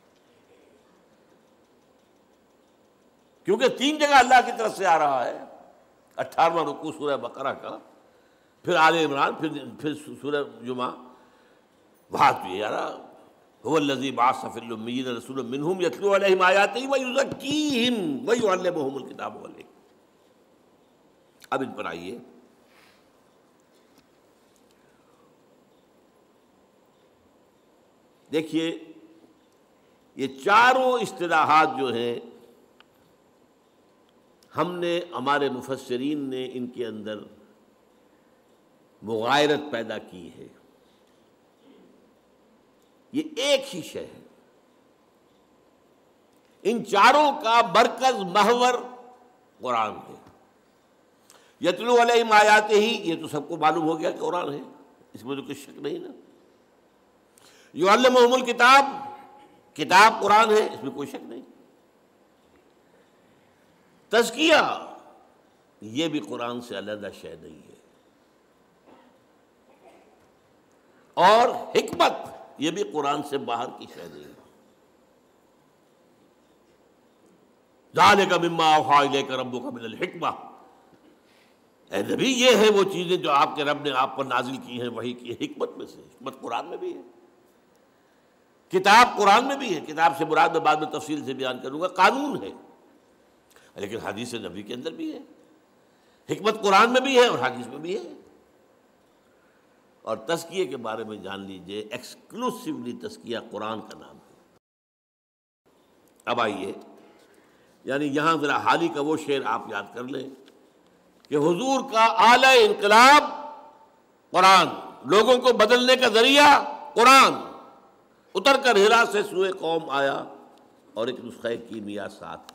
کیونکہ تین جگہ اللہ کی طرف سے آ رہا ہے۔ اٹھارہواں رکوع سورہ بقرہ کا، پھر آل عمران، پھر پھر سورہ جمعہ، وہاں بھی آ رہا هو الذی بعث فی الامیین رسولا منہم یتلو علیہم آیاتہ ویزکیہم ویعلمہم الکتاب والحکمہ۔ اب ان پر آئیے، دیکھیے یہ چاروں اصطلاحات جو ہیں ہم نے ہمارے مفسرین نے ان کے اندر مغایرت پیدا کی ہے. یہ ایک ہی شے ہے، ان چاروں کا مرکز محور قرآن ہے. یتلو علیہم آیاتہ ہی، یہ تو سب کو معلوم ہو گیا کہ قرآن ہے، اس میں تو کچھ شک نہیں نا. یعلمہم الکتاب، کتاب قرآن ہے، اس میں کوئی شک نہیں. تزکیہ، یہ بھی قرآن سے علیحدہ شے نہیں ہے. اور حکمت، یہ بھی قرآن سے باہر کی شے نہیں ہے. ذالک مما اوحی الیک ربک من الحکمہ، اے نبی یہ ہے وہ چیزیں جو آپ کے رب نے آپ پر نازل کی ہیں وحی کی حکمت میں سے. حکمت قرآن میں بھی ہے، کتاب قرآن میں بھی ہے. کتاب سے مراد میں بعد میں تفصیل سے بیان کروں گا، قانون ہے، لیکن حدیث نبی کے اندر بھی ہے. حکمت قرآن میں بھی ہے اور حدیث میں بھی ہے. اور تزکیے کے بارے میں جان لیجئے، ایکسکلوسیولی تزکیہ قرآن کا نام ہے. اب آئیے، یعنی یہاں ذرا حالی کا وہ شعر آپ یاد کر لیں کہ حضور کا اعلی انقلاب قرآن، لوگوں کو بدلنے کا ذریعہ قرآن، اتر کر ہرا سے سوئے قوم آیا اور ایک نسخہ کیمیا ساتھ آیا.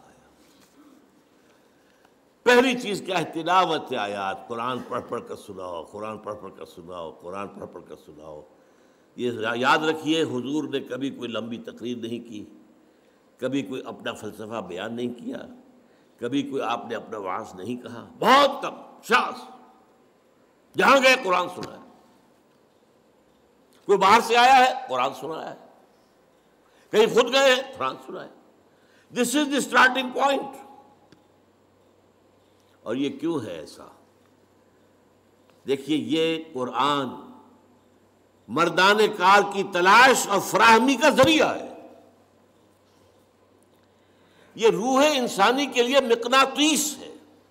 پہلی چیز کیا ہے؟ تلاوت آیات. قرآن پڑھ پڑھ کر سناؤ، قرآن پڑھ پڑھ کر سناؤ، قرآن پڑھ پڑھ کر سناؤ. یہ یاد رکھیے، حضور نے کبھی کوئی لمبی تقریر نہیں کی، کبھی کوئی اپنا فلسفہ بیان نہیں کیا، کبھی کوئی آپ نے اپنا وعظ نہیں کہا. بہت کم، شاذ. جہاں گئے قرآن سنایا. کوئی باہر سے آیا ہے قرآن سنایا ہے، کہیں خود گئے ہیں قرآن سنایا. This is the starting point. اور یہ کیوں ہے ایسا؟ دیکھیے، یہ قرآن مردان کار کی تلاش اور فراہمی کا ذریعہ ہے. یہ روح انسانی کے لیے مقناطیس ہے.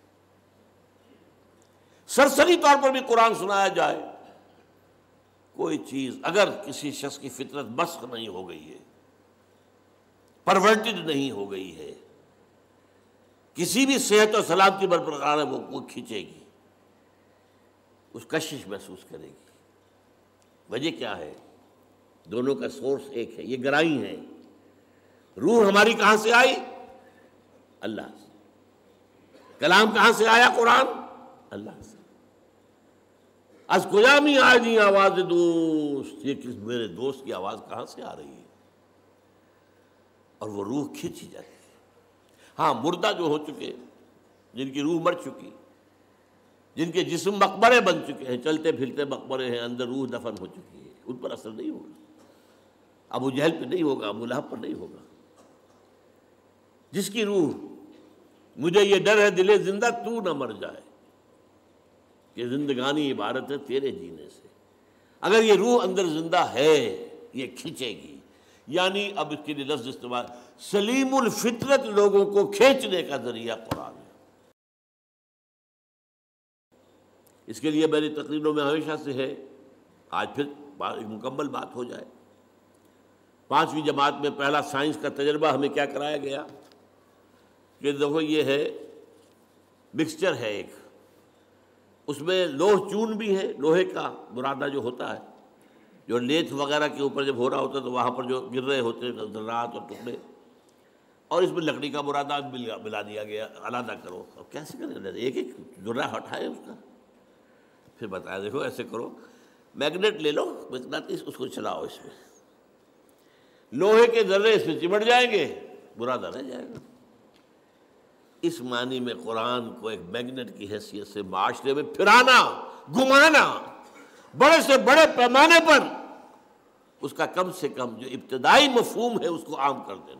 سرسری طور پر بھی قرآن سنایا جائے، کوئی چیز اگر کسی شخص کی فطرت مسخ نہیں ہو گئی ہے، پرورٹڈ نہیں ہو گئی ہے، کسی بھی صحت اور سلامتی برقرار ہے، وہ وہ کھینچے گی، اس کشش محسوس کرے گی. وجہ کیا ہے؟ دونوں کا سورس ایک ہے، یہ گرائی ہیں. روح ہماری کہاں سے آئی؟ اللہ سے. کلام کہاں سے آیا؟ قرآن، اللہ سے. از کجا می آئی آواز دوست، یہ کس میرے دوست کی آواز کہاں سے آ رہی ہے؟ اور وہ روح کھینچی جاتی ہے. ہاں، مردہ جو ہو چکے، جن کی روح مر چکی، جن کے جسم مقبرے بن چکے ہیں، چلتے پھرتے مقبرے ہیں، اندر روح دفن ہو چکی ہے، ان پر اثر نہیں ہوگا. ابو جہل پہ نہیں ہوگا، ابو لہب پر نہیں ہوگا. جس کی روح، مجھے یہ ڈر ہے دل زندہ تو نہ مر جائے، کہ زندگانی عبارت ہے تیرے جینے سے. اگر یہ روح اندر زندہ ہے، یہ کھینچے گی. یعنی اب اس کے لیے لفظ استعمال، سلیم الفطرت لوگوں کو کھینچنے کا ذریعہ قرآن ہے. اس کے لیے میری تقریروں میں ہمیشہ سے ہے، آج پھر ایک مکمل بات ہو جائے. پانچویں جماعت میں پہلا سائنس کا تجربہ ہمیں کیا کرایا گیا کہ دیکھو یہ ہے مکسچر ہے ایک، اس میں لوہ چون بھی ہے، لوہے کا برادہ جو ہوتا ہے، جو لیتھ وغیرہ کے اوپر جب ہو رہا ہوتا ہے تو وہاں پر جو گر رہے ہوتے ہیں ذرات اور ٹکڑے، اور اس میں لکڑی کا برادہ ملا دیا گیا. علیحدہ کرو. اب کیسے کریں؟ ایک ایک ذرہ ہٹائے اس کا، پھر بتایا دیکھو ایسے کرو، میگنیٹ لے لو، مقناطیس، اس کو چلاؤ، اس میں لوہے کے ذرے اس میں چمٹ جائیں گے، برادہ رہ جائے گا. اس معنی میں قرآن کو ایک میگنیٹ کی حیثیت سے معاشرے میں پھرانا، گھمانا، بڑے سے بڑے پیمانے پر اس کا کم سے کم جو ابتدائی مفہوم ہے اس کو عام کر دینا.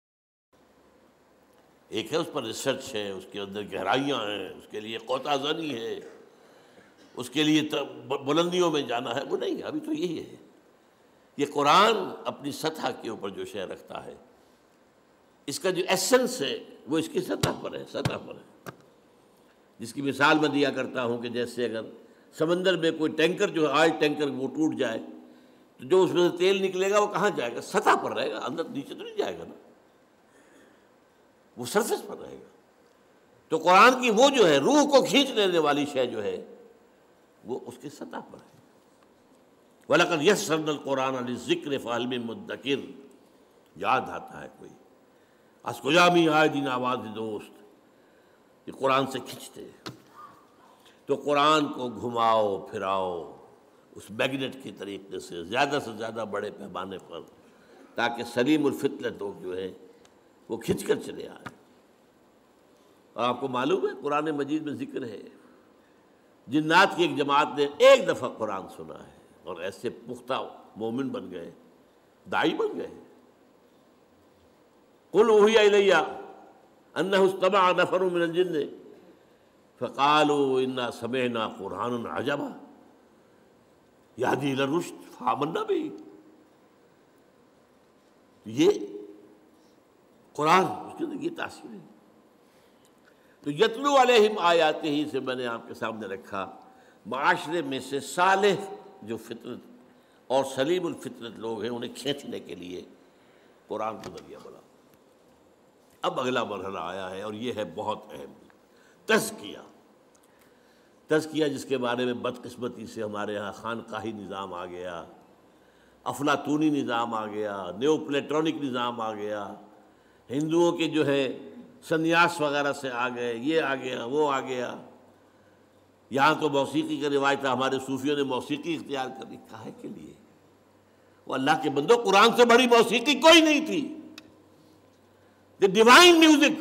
ایک ہے اس پر ریسرچ ہے، اس کے اندر گہرائیاں ہیں، اس کے لیے قوطہ زنی ہے، اس کے لیے بلندیوں میں جانا ہے، وہ نہیں. ابھی تو یہی ہے. یہ قرآن اپنی سطح کے اوپر جو شے رکھتا ہے، اس کا جو ایسنس ہے وہ اس کی سطح پر ہے، سطح پر ہے. جس کی مثال میں دیا کرتا ہوں کہ جیسے اگر سمندر میں کوئی ٹینکر جو ہے، آئل ٹینکر، وہ ٹوٹ جائے تو جو اس میں سے تیل نکلے گا وہ کہاں جائے گا؟ سطح پر رہے گا، اندر نیچے تو نہیں جائے گا نا، وہ سرفیس پر رہے گا. تو قرآن کی وہ جو ہے روح کو کھینچ لینے والی شے جو ہے وہ اس کی سطح پر ہے۔ وَلَقَدْ يَسَّرْنَا الْقُرْآنَ لِلذِّكْرِ فَهَلْ مِن مُدَّكِرٍ، یاد آتا ہے کوئی از کجا می آئے دین آواز دوست، یہ قرآن سے کھنچتے ہیں۔ تو قرآن کو گھماؤ پھراؤ اس میگنیٹ کے طریقے سے زیادہ سے زیادہ بڑے پیمانے پر، تاکہ سلیم الفطرت لوگ جو ہے وہ کھنچ کر چلے آئیں۔ اور آپ کو معلوم ہے قرآن مجید میں ذکر ہے جنات کی ایک جماعت نے ایک دفعہ قرآن سنا ہے اور ایسے پختہ مومن بن گئے، داعی بن گئے۔ قُلْ أُوحِيَ إِلَيَّ أَنَّهُ اسْتَمَعَ نَفَرٌ مِّنَ الْجِنِّ فَقَالُوا إِنَّا سَمِعْنَا قُرْآنًا عَجَبًا يَهْدِي إِلَى الرُّشْدِ فَآمَنَّا بِهِ۔ یہ قرآن اس کے اندر یہ تاثیر ہے۔ تو یتلو علیہم آیاتہ ہی سے میں نے آپ کے سامنے رکھا، معاشرے میں سے صالح جو فطرت اور سلیم الفطرت لوگ ہیں انہیں کھینچنے کے لیے قرآن کو ذریعہ بنا۔ اب اگلا مرحلہ آیا ہے اور یہ ہے بہت اہم، تزکیہ۔ تزکیہ جس کے بارے میں بدقسمتی سے ہمارے ہاں خانقاہی نظام آ گیا، افلاطونی نظام آ گیا، نیو پلیٹونک نظام آ گیا، ہندوؤں کے جو ہے سنیاس وغیرہ سے آ گئے، یہ آ گیا وہ آ گیا۔ یہاں تو موسیقی کا روایت ہے، ہمارے صوفیوں نے موسیقی اختیار کر لی، کاہے کے لیے؟ وہ اللہ کے بندو، قرآن سے بڑی موسیقی کوئی نہیں تھی، دی ڈیوائن میوزک۔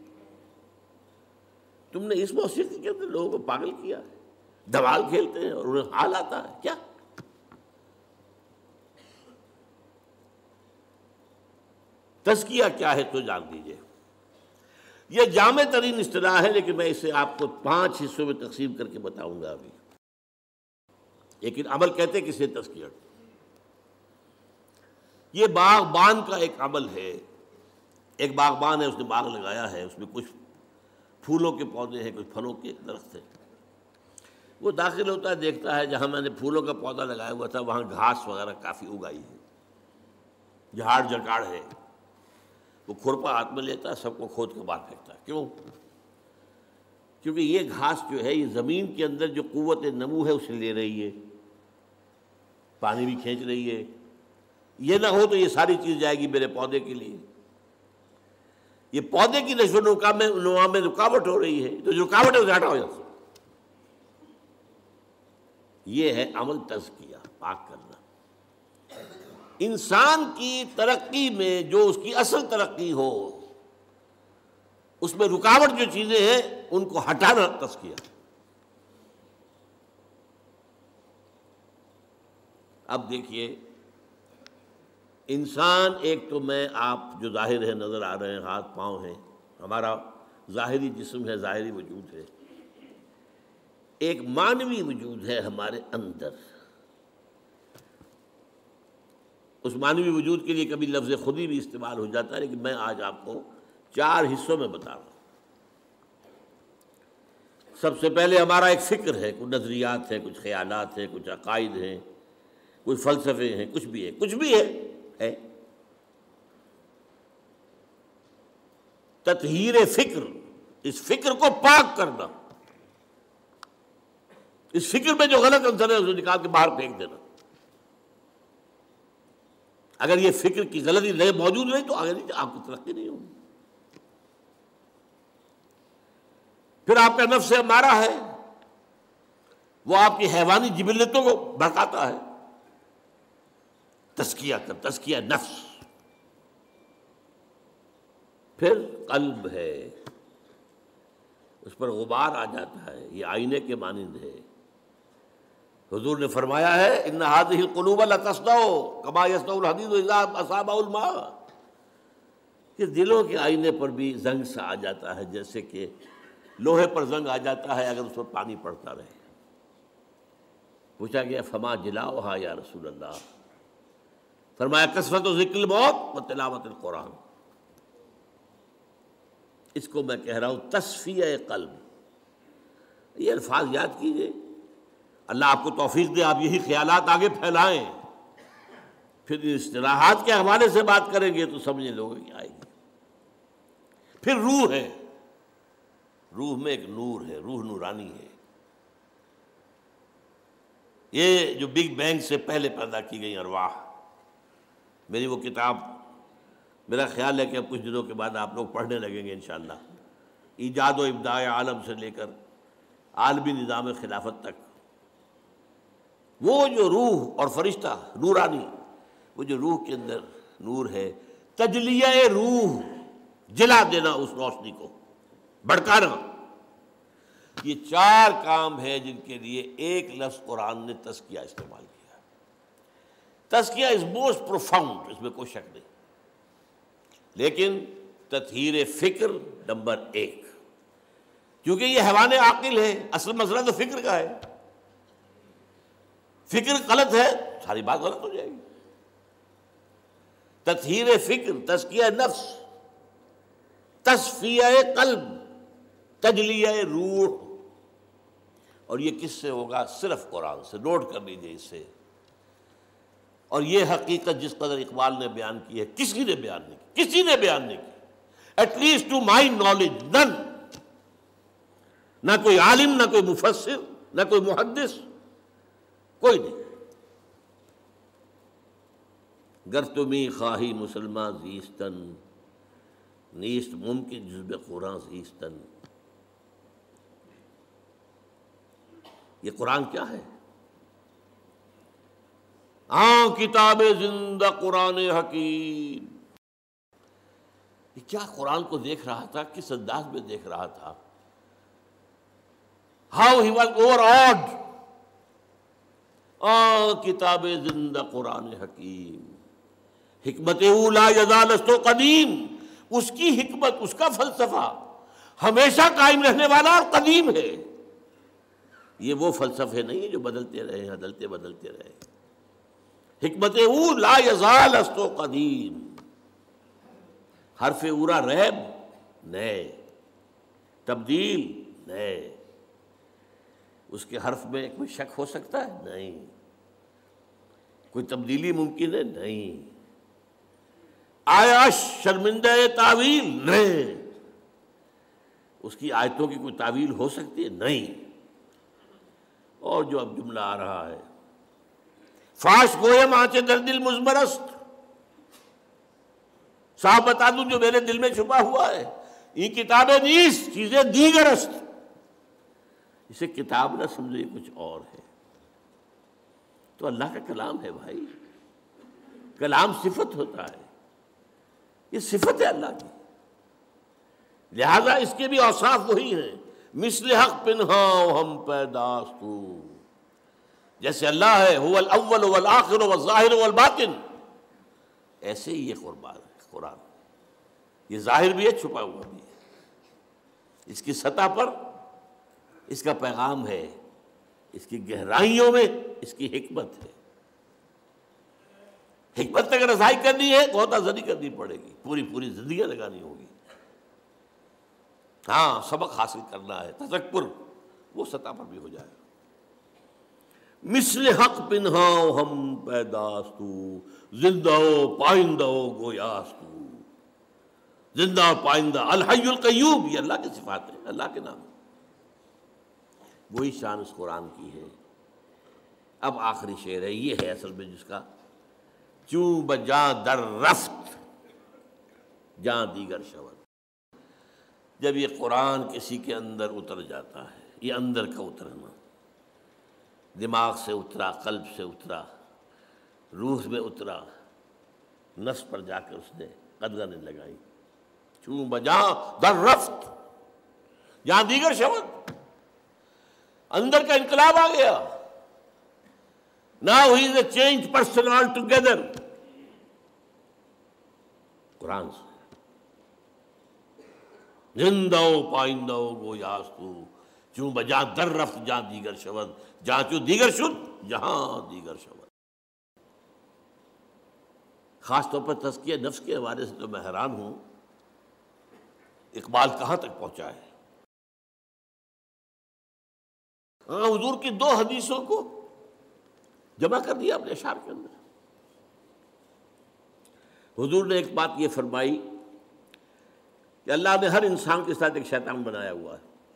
تم نے اس موسیقی کے اندر لوگوں کو پاگل کیا ہے، دھمال کھیلتے ہیں اور انہیں حال آتا ہے کیا؟ تزکیہ کیا ہے تو جان دیجئے۔ یہ جامع ترین اصطلاح ہے، لیکن میں اسے آپ کو پانچ حصوں میں تقسیم کر کے بتاؤں گا ابھی۔ لیکن عمل کہتے کسے تزکیہ؟ یہ باغبان کا ایک عمل ہے۔ ایک باغبان ہے، اس نے باغ لگایا ہے، اس میں کچھ پھولوں کے پودے ہیں، کچھ پھلوں کے درخت ہیں۔ وہ داخل ہوتا ہے، دیکھتا ہے جہاں میں نے پھولوں کا پودا لگایا ہوا تھا وہاں گھاس وغیرہ کافی اگائی ہے، جھاڑ جکاڑ ہے۔ وہ کھرپا ہاتھ میں لیتا ہے، سب کو کھود کے باہر پھینکتا ہے۔ کیوں؟ کیونکہ یہ گھاس جو ہے یہ زمین کے اندر جو قوت نمو ہے اسے لے رہی ہے، پانی بھی کھینچ رہی ہے۔ یہ نہ ہو تو یہ ساری چیز جائے گی میرے پودے کے لیے، یہ پودے کی نشو و نما میں نما میں رکاوٹ ہو رہی ہے، تو جو رکاوٹ ہے اسے ہٹا ہو جاتا ہے۔ یہ ہے عمل تزکیہ، پاک کرنا۔ انسان کی ترقی میں جو اس کی اصل ترقی ہو اس میں رکاوٹ جو چیزیں ہیں ان کو ہٹانا تزکیہ۔ اب دیکھیے انسان ایک تو میں آپ جو ظاہر ہے نظر آ رہے ہیں، ہاتھ پاؤں ہیں، ہمارا ظاہری جسم ہے، ظاہری وجود ہے۔ ایک معنوی وجود ہے ہمارے اندر۔ اس معنوی وجود کے لیے کبھی لفظ خودی بھی استعمال ہو جاتا ہے، لیکن میں آج آپ کو چار حصوں میں بتا رہا ہوں۔ سب سے پہلے ہمارا ایک فکر ہے، کچھ نظریات ہیں، کچھ خیالات ہیں، کچھ عقائد ہیں، کچھ فلسفے ہیں، کچھ بھی ہے، کچھ بھی ہے ہے تطہیر فکر، اس فکر کو پاک کرنا، اس فکر میں جو غلط عنصر ہے اسے نکال کے باہر پھینک دینا۔ اگر یہ فکر کی غلطی نہیں موجود نہیں تو آگے نہیں، آپ کی ترقی نہیں ہوگی۔ پھر آپ کا نفس امارہ ہے، وہ آپ کی حیوانی جبلتوں کو بھڑکاتا ہے۔ تزکیہ کر، تزکیہ نفس۔ پھر قلب ہے، اس پر غبار آ جاتا ہے، یہ آئینے کے مانند ہے۔ حضور نے فرمایا ہے ان هذه القلوب لتصدع كما يصدع الحديد اذا اصابه الماء، کہ دلوں کے آئینے پر بھی زنگ سا آ جاتا ہے، جیسے کہ لوہے پر زنگ آ جاتا ہے اگر اس پر پانی پڑتا رہے۔ پوچھا گیا فما جلاؤها یا رسول اللہ؟ فرمایا کثرت ذکر الموت و تلاوت القرآن۔ اس کو میں کہہ رہا ہوں تصفیہ قلب۔ یہ الفاظ یاد کیجئے، اللہ آپ کو توفیق دے آپ یہی خیالات آگے پھیلائیں، پھر اصطلاحات کے حوالے سے بات کریں گے تو سمجھے لوگوں کی آئے گی۔ پھر روح ہے، روح میں ایک نور ہے، روح نورانی ہے۔ یہ جو بگ بینگ سے پہلے پیدا کی گئی ارواح، میری وہ کتاب میرا خیال ہے کہ اب کچھ دنوں کے بعد آپ لوگ پڑھنے لگیں گے انشاءاللہ، ایجاد و ابداع عالم سے لے کر عالمی نظام خلافت تک، وہ جو روح اور فرشتہ نورانی، وہ جو روح کے اندر نور ہے، تجلیہ روح، جلا دینا اس روشنی کو، بھڑکانا، یہ چار کام ہے جن کے لیے ایک لفظ قرآن نے تزکیہ استعمال کیا۔ تزکیہ از موسٹ پروفاؤنڈ، اس میں کوئی شک نہیں، لیکن تطہیر فکر نمبر ایک، کیونکہ یہ حیوان عاقل ہے، اصل مسئلہ تو فکر کا ہے، فکر غلط ہے ساری بات غلط ہو جائے گی۔ تطہیر فکر، تزکیہ نفس، تصفیہ قلب، تجلیہ روح، اور یہ کس سے ہوگا؟ صرف قرآن سے۔ نوٹ کر لیجیے اس سے۔ اور یہ حقیقت جس قدر اقبال نے بیان کی ہے، کسی نے بیان نہیں کی، کسی نے بیان نہیں کی، at least to my knowledge none, نہ کوئی عالم، نہ کوئی مفسر، نہ کوئی محدث، کوئی نہیں۔ گر تمی خواہی مسلمہ زیستن، نیست ممکن جز بے قرآن زیستن۔ یہ قرآن کیا ہے؟ ہاں کتاب زندہ قرآن حکیم۔ یہ کیا قرآن کو دیکھ رہا تھا، کس انداز میں دیکھ رہا تھا؟ How he was overawed. آ کتاب زندہ قرآن حکیم، حکمت اولا یزال است و قدیم، اس کی حکمت، اس کا فلسفہ ہمیشہ قائم رہنے والا اور قدیم ہے۔ یہ وہ فلسفے نہیں جو بدلتے رہے، بدلتے بدلتے رہے۔ حکمت او لا یزال است و قدیم، حرف اورا ریب نئے، تبدیل نئے، اس کے حرف میں کوئی شک ہو سکتا ہے؟ نہیں۔ کوئی تبدیلی ممکن ہے؟ نہیں۔ آیا شرمندہ تعویل؟ نہیں۔ اس کی آیتوں کی کوئی تعویل ہو سکتی ہے؟ نہیں۔ اور جو اب جملہ آ رہا ہے، فاش گویم آنچے در دل مزمرست، صاحب بتا دوں جو میرے دل میں چھپا ہوا ہے، یہ کتابیں نیست چیزیں دیگر است۔ اسے کتاب نہ سمجھے، یہ کچھ اور ہے۔ تو اللہ کا کلام ہے بھائی، کلام صفت ہوتا ہے، یہ صفت ہے اللہ کی، لہذا اس کے بھی اوصاف وہی ہیں۔ مثل حق پنہاں ہم پیداستو، جیسے اللہ ہے هو الاول والآخر والظاہر والباطن، ایسے ہی یہ قربان ہے قرآن، یہ ظاہر بھی ہے، چھپا ہوا بھی ہے، اس کی سطح پر اس کا پیغام ہے، اس کی گہرائیوں میں اس کی حکمت ہے۔ حکمت تک رسائی کرنی ہے، غوطہ زنی کرنی پڑے گی، پوری پوری زندگیاں لگانی ہوگی۔ ہاں سبق حاصل کرنا ہے، تذکر وہ سطح پر بھی ہو جائے گا۔ مثل حق پنہاں ہم پیداستو، زندہ و پائندہ و گویاستو، زندہ اور پائندہ، الحی القیوم، یہ اللہ کی صفات ہے، اللہ کے نام، وہی شان اس قرآن کی ہے۔ اب آخری شعر ہے، یہ ہے اصل میں جس کا چوں بجاں در رفت جاں دیگر شود۔ جب یہ قرآن کسی کے اندر اتر جاتا ہے، یہ اندر کا اترنا، دماغ سے اترا، قلب سے اترا، روح میں اترا، نفس پر جا کر اس نے قدغنیں لگائی، چوں بجاں در رفت جہاں دیگر شود، اندر کا انقلاب آ گیا۔ Now he is a changed person altogether۔ قرآن سے زندہ و پائندہ و گویاستو، چوں بجاں در رفت جہاں دیگر شود، جہاں چوں دیگر شد جہاں دیگر شود۔ خاص طور پر تزکیہ نفس کے حوالے سے تو میں حیران ہوں، اقبال کہاں تک پہنچا ہے۔ ہاں حضور کی دو حدیثوں کو جمع کر دیا اپنے اشعار کے اندر۔ حضور نے ایک بات یہ فرمائی کہ اللہ نے ہر انسان کے ساتھ ایک شیطان بنایا ہوا ہے،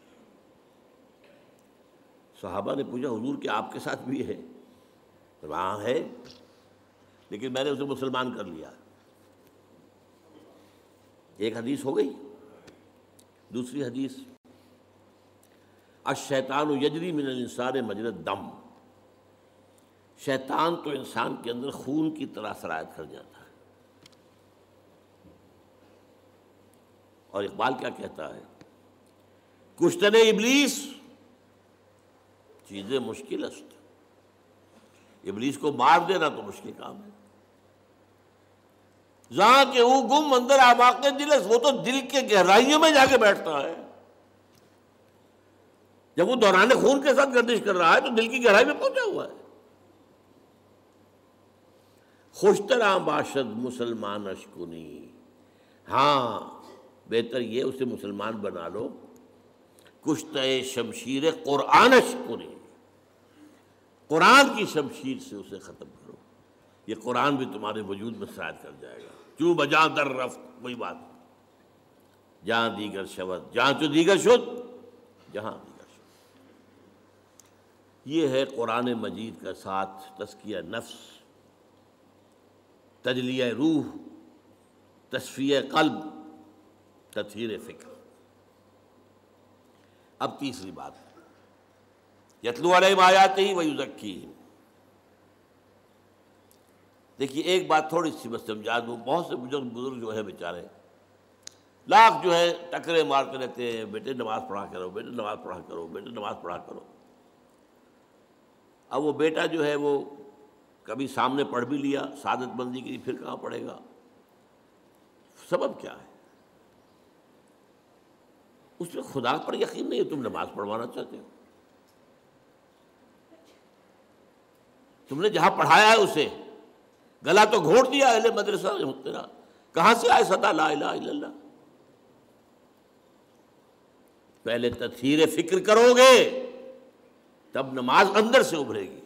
صحابہ نے پوچھا حضور کہ آپ کے ساتھ بھی ہے؟ وہاں ہے، لیکن میں نے اسے مسلمان کر لیا۔ ایک حدیث ہو گئی۔ دوسری حدیث، الشیطان یجری من الانسان مجری الدم، شیطان تو انسان کے اندر خون کی طرح سرایت کر جاتا ہے۔ اور اقبال کیا کہتا ہے؟ کشتن ابلیس چیزیں مشکل است، ابلیس کو مار دینا تو مشکل کام ہے۔ جہاں کہ وہ گم اندر اعماق دل ہے، وہ تو دل کے گہرائیوں میں جا کے بیٹھتا ہے۔ جب وہ دوران خون کے ساتھ گردش کر رہا ہے تو دل کی گہرائی میں پہنچا ہوا ہے۔ خوشترا باشد مسلمان اشکنی، ہاں بہتر یہ اسے مسلمان بنا لو، کشتہ شمشیر قرآن اشکنی، قرآن کی شمشیر سے اسے ختم کرو، یہ قرآن بھی تمہارے وجود میں سرایت کر جائے گا۔ کیوں بجاں در رفت، وہی بات، جہاں دیگر شود، جہاں تو دیگر شد، جہاں دیگر شد۔ یہ ہے قرآن مجید کا ساتھ تزکیہ نفس، تجلیہ روح، تصفیہ قلب، تطہیر فکر۔ اب تیسری بات، یتلو علیہم آیاتہ ویزکیہم۔ دیکھیے ایک بات تھوڑی سی بس سمجھا دوں، بہت سے بزرگ بزرگ جو ہے بیچارے لاکھ جو ہے ٹکرے مارتے رہتے ہیں، بیٹے نماز پڑھا کرو، بیٹے نماز پڑھا کرو، بیٹے نماز پڑھا کرو۔ اب وہ بیٹا جو ہے وہ کبھی سامنے پڑھ بھی لیا سعادت مندی کے لیے، پھر کہاں پڑھے گا؟ سبب کیا ہے؟ اس میں خدا پر یقین نہیں ہے، تم نماز پڑھوانا چاہتے ہو۔ تم نے جہاں پڑھایا ہے اسے گلا تو گھونٹ دیا اہل مدرسہ نے تیرا، کہاں سے آئے صدا لا الہ الا اللہ؟ پہلے تطہیر فکر کرو گے تب نماز اندر سے ابھرے گی،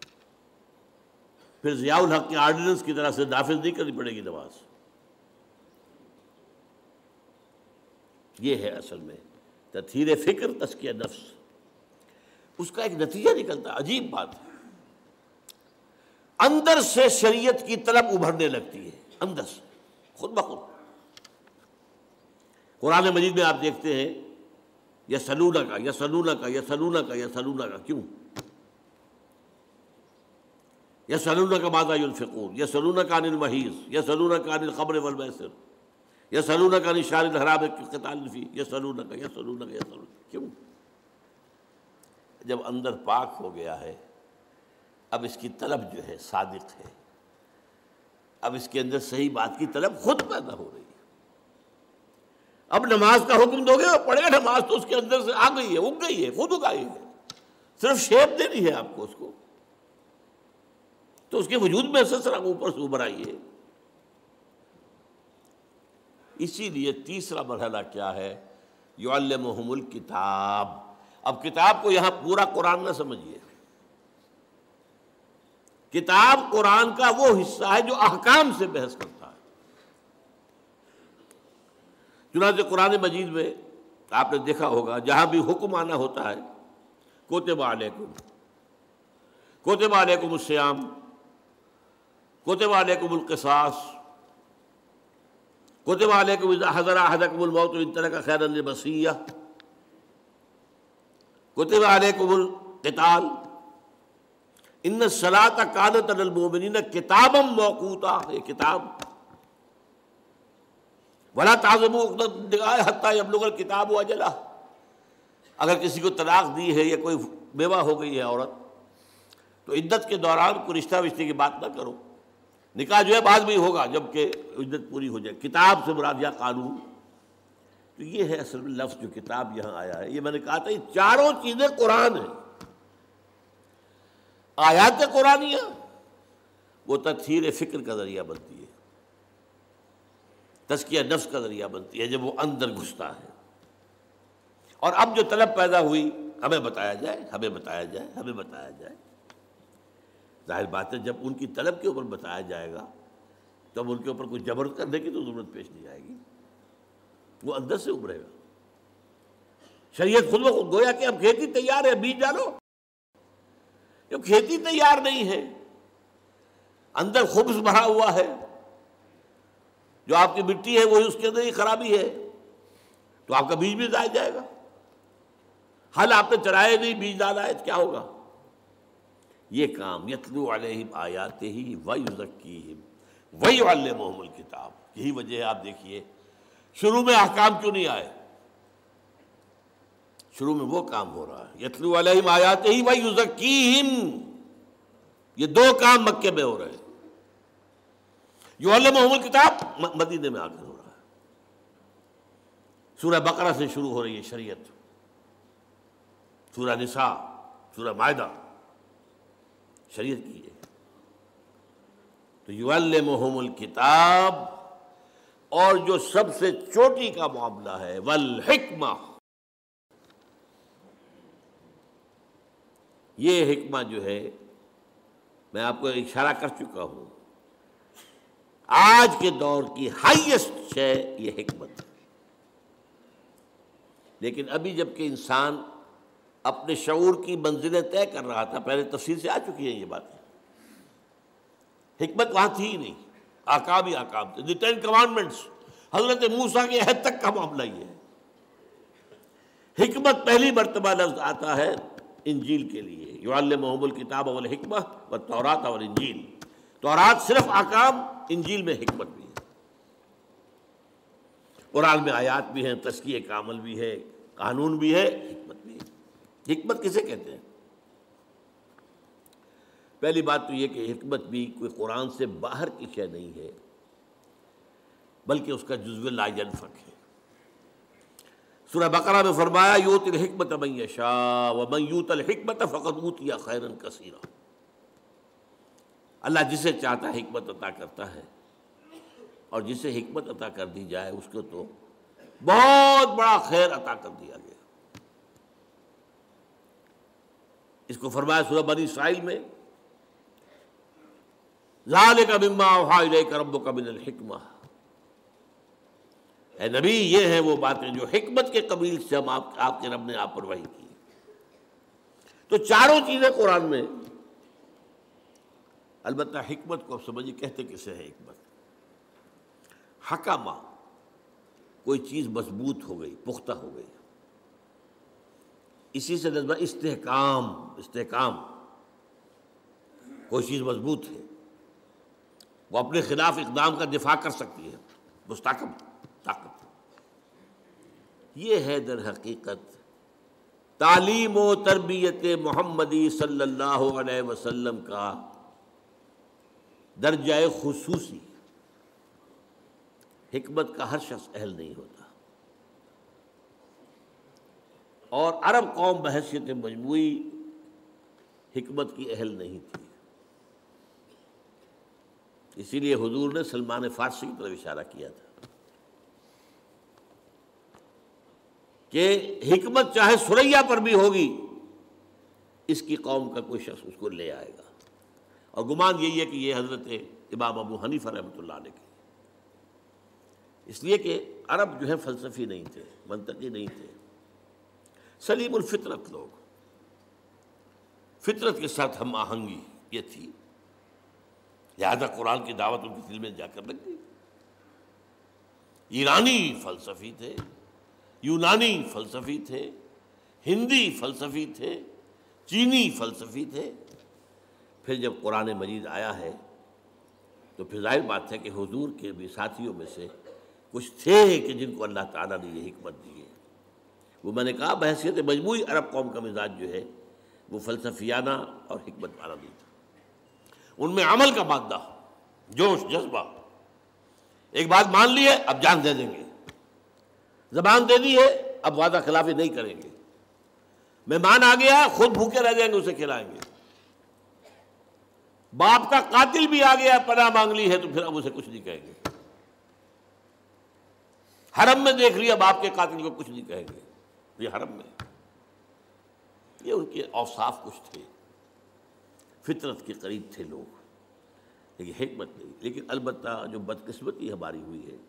پھر ضیاء الحق کے آرڈیننس کی طرح سے نافذ نہیں کرنی پڑے گی نماز۔ یہ ہے اصل میں تطہیر فکر، تزکیہ نفس۔ اس کا ایک نتیجہ نکلتا ہے، عجیب بات ہے، اندر سے شریعت کی طلب ابھرنے لگتی ہے، اندر سے خود بخود۔ قرآن مجید میں آپ دیکھتے ہیں یسألونک یسألونک یسألونک یسألونک، کیوں؟ یسألونک ماذا ينفقون، یسألونک عن المحیض، یسألونک عن الخمر والمیسر، یسألونک عن الشہر الحرام قتال فیہ، یسألونک یسألونک یسألونک، کیوں؟ جب اندر پاک ہو گیا ہے اب اس کی طلب جو ہے صادق ہے، اب اس کے اندر صحیح بات کی طلب خود پیدا ہو رہی ہے۔ اب نماز کا حکم دو گے اور پڑھے گا، نماز تو اس کے اندر سے آ گئی ہے، اگ گئی ہے، خود اگائی ہے، صرف شیپ دینی ہے آپ کو اس کو، تو اس کے وجود میں سے سر اوپر سے ابھر آئی ہے۔ اسی لیے تیسرا مرحلہ کیا ہے؟ یعلمہم الکتاب۔ اب کتاب کو یہاں پورا قرآن نہ سمجھیے، کتاب قرآن کا وہ حصہ ہے جو احکام سے بحث کرتا ہے۔ چنانچہ قرآن مجید میں آپ نے دیکھا ہوگا جہاں بھی حکم آنا ہوتا ہے، کتب علیکم، کتب علیکم الصیام، کتب علیکم القصاص، کتب علیکم اذا حضر احدکم الموت ان ترک خیرا الوصیہ، کتب علیکم القتال، ان الصلاۃ کانت علی المؤمنین کتابا موقوتا، یہ کتاب، ولا تعزموا عقدۃ النکاح حتی یبلغ الکتاب اجلہ۔ اگر کسی کو طلاق دی ہے یا کوئی بیوہ ہو گئی ہے عورت تو عدت کے دوران کوئی رشتہ وشتے کی بات نہ کرو، نکاح جو ہے بعد میں ہی ہوگا جب کہ عدت پوری ہو جائے۔ کتاب سے مراد یا قانون، تو یہ ہے اصل میں لفظ جو کتاب یہاں آیا ہے۔ یہ میں نے کہا تھا یہ چاروں چیزیں قرآن ہیں۔ آیات قرآنیہ وہ تطہیر فکر کا ذریعہ بنتی ہے، تزکیہ نفس کا ذریعہ بنتی ہے جب وہ اندر گھستا ہے۔ اور اب جو طلب پیدا ہوئی، ہمیں بتایا جائے، ہمیں بتایا جائے، ہمیں بتایا جائے، ظاہر بات ہے جب ان کی طلب کے اوپر بتایا جائے گا تب ان کے اوپر کوئی جبر کرنے کی تو ضرورت پیش نہیں آئے گی، وہ اندر سے ابھرے گا۔ شریعت خود بخود گویا کہ اب کھیتی تیار ہے، بیج ڈالو، جو کھیتی تیار نہیں ہے، اندر خبث بھرا ہوا ہے، جو آپ کی مٹی ہے وہی اس کے اندر ہی خرابی ہے، تو آپ کا بیج بھی ضائع جائے گا۔ حل آپ نے چرائے نہیں، بیج ڈالا ہے، کیا ہوگا؟ یہ کام یتلو علیہم آیاتہ ویزکیہم ویعلمہم الکتاب، یہی وجہ ہے آپ دیکھیے شروع میں احکام کیوں نہیں آئے؟ شروع میں وہ کام ہو رہا ہے، یتلو علیہم آیاتہ ویزکیہم، یہ دو کام مکے میں ہو رہے ہیں۔ یعلمہم الکتاب مدینے میں آ کر ہو رہا ہے۔ سورہ بقرہ سے شروع ہو رہی ہے شریعت، سورہ نساء، سورہ مائدہ، شریعت کی ہے۔ تو یعلمہم الکتاب، اور جو سب سے چوٹی کا معاملہ ہے والحکمہ، یہ حکمہ جو ہے میں آپ کو اشارہ کر چکا ہوں، آج کے دور کی ہائیسٹ شے یہ حکمت ہے۔ لیکن ابھی جب کہ انسان اپنے شعور کی منزلیں طے کر رہا تھا، پہلے تفصیل سے آ چکی ہیں یہ باتیں، حکمت وہاں تھی ہی نہیں، احکام ہی احکام تھے، دی ٹین کمانڈمنٹس، حضرت موسیٰ کے عہد تک کا معاملہ یہ ہے۔ حکمت پہلی مرتبہ لفظ آتا ہے انجیل کے لیے، یعلمہم الکتاب والحکمہ والتوراۃ والانجیل، تورات صرف احکام، انجیل میں حکمت بھی ہے، قرآن میں آیات بھی ہیں، تزکیہ کا عمل بھی ہے، قانون بھی ہے، حکمت بھی ہے۔ حکمت کسے کہتے ہیں؟ پہلی بات تو یہ کہ حکمت بھی کوئی قرآن سے باہر کی شے نہیں ہے، بلکہ اس کا جزو لا ینفک ہے۔ سورہ بقرہ میں فرمایا یؤتی الحکمۃ من یشاء ومن یؤت الحکمۃ فقد اوتی خیرا کثیرا، اللہ جسے چاہتا ہے حکمت عطا کرتا ہے، اور جسے حکمت عطا کر دی جائے اس کو تو بہت بڑا خیر عطا کر دیا گیا۔ اس کو فرمایا سورہ بنی اسرائیل میں ذالک مما اوحی الیک ربک من الحکمہ، اے نبی یہ ہیں وہ باتیں جو حکمت کے قبیل سے ہم آپ, آپ کے رب نے آپ پر وحی کی۔ تو چاروں چیزیں قرآن میں، البتہ حکمت کو اب سمجھیے کہتے کسے ہے حکمت؟ حکمہ، کوئی چیز مضبوط ہو گئی، پختہ ہو گئی، اسی سے نسبت استحکام، استحکام، کوئی چیز مضبوط ہے، وہ اپنے خلاف اقدام کا دفاع کر سکتی ہے، مستحکم طاقت۔ یہ ہے در حقیقت تعلیم و تربیت محمدی صلی اللہ علیہ وسلم کا درجہ خصوصی۔ حکمت کا ہر شخص اہل نہیں ہوتا، اور عرب قوم بحیثیت مجموعی حکمت کی اہل نہیں تھی، اسی لیے حضور نے سلمان فارسی کی طرف اشارہ کیا تھا کہ حکمت چاہے سریا پر بھی ہوگی، اس کی قوم کا کوئی شخص اس کو لے آئے گا، اور گمان یہی ہے کہ یہ حضرت امام ابو حنیفہ رحمۃ اللہ علیہ کے، اس لیے کہ عرب جو ہے فلسفی نہیں تھے، منطقی نہیں تھے، سلیم الفطرت لوگ، فطرت کے ساتھ ہم آہنگی یہ تھی، لہذا قرآن کی دعوت ان کے دل میں جا کر لگ گئی۔ ایرانی فلسفی تھے، یونانی فلسفی تھے، ہندی فلسفی تھے، چینی فلسفی تھے، پھر جب قرآن مجید آیا ہے تو پھر ظاہر بات ہے کہ حضور کے بھی ساتھیوں میں سے کچھ تھے کہ جن کو اللہ تعالیٰ نے یہ حکمت دی ہے۔ وہ میں نے کہا بحیثیت مجموعی عرب قوم کا مزاج جو ہے وہ فلسفیانہ اور حکمت والا نہیں تھا، ان میں عمل کا مادہ، جوش، جذبہ، ایک بات مان لی ہے اب جان دے دیں گے، زبان دے دی ہے اب وعدہ خلافی نہیں کریں گے، مہمان آ گیا خود بھوکے رہ جائیں گے اسے کھلائیں گے، باپ کا قاتل بھی آ گیا پناہ مانگ لی ہے تو پھر اب اسے کچھ نہیں کہیں گے، حرم میں دیکھ لیا باپ کے قاتل کو کچھ نہیں کہیں گے، یہ حرم میں، یہ ان کے اوصاف کچھ تھے، فطرت کے قریب تھے لوگ، لیکن حکمت نہیں۔ لیکن البتہ جو بدقسمتی ہماری ہوئی ہے،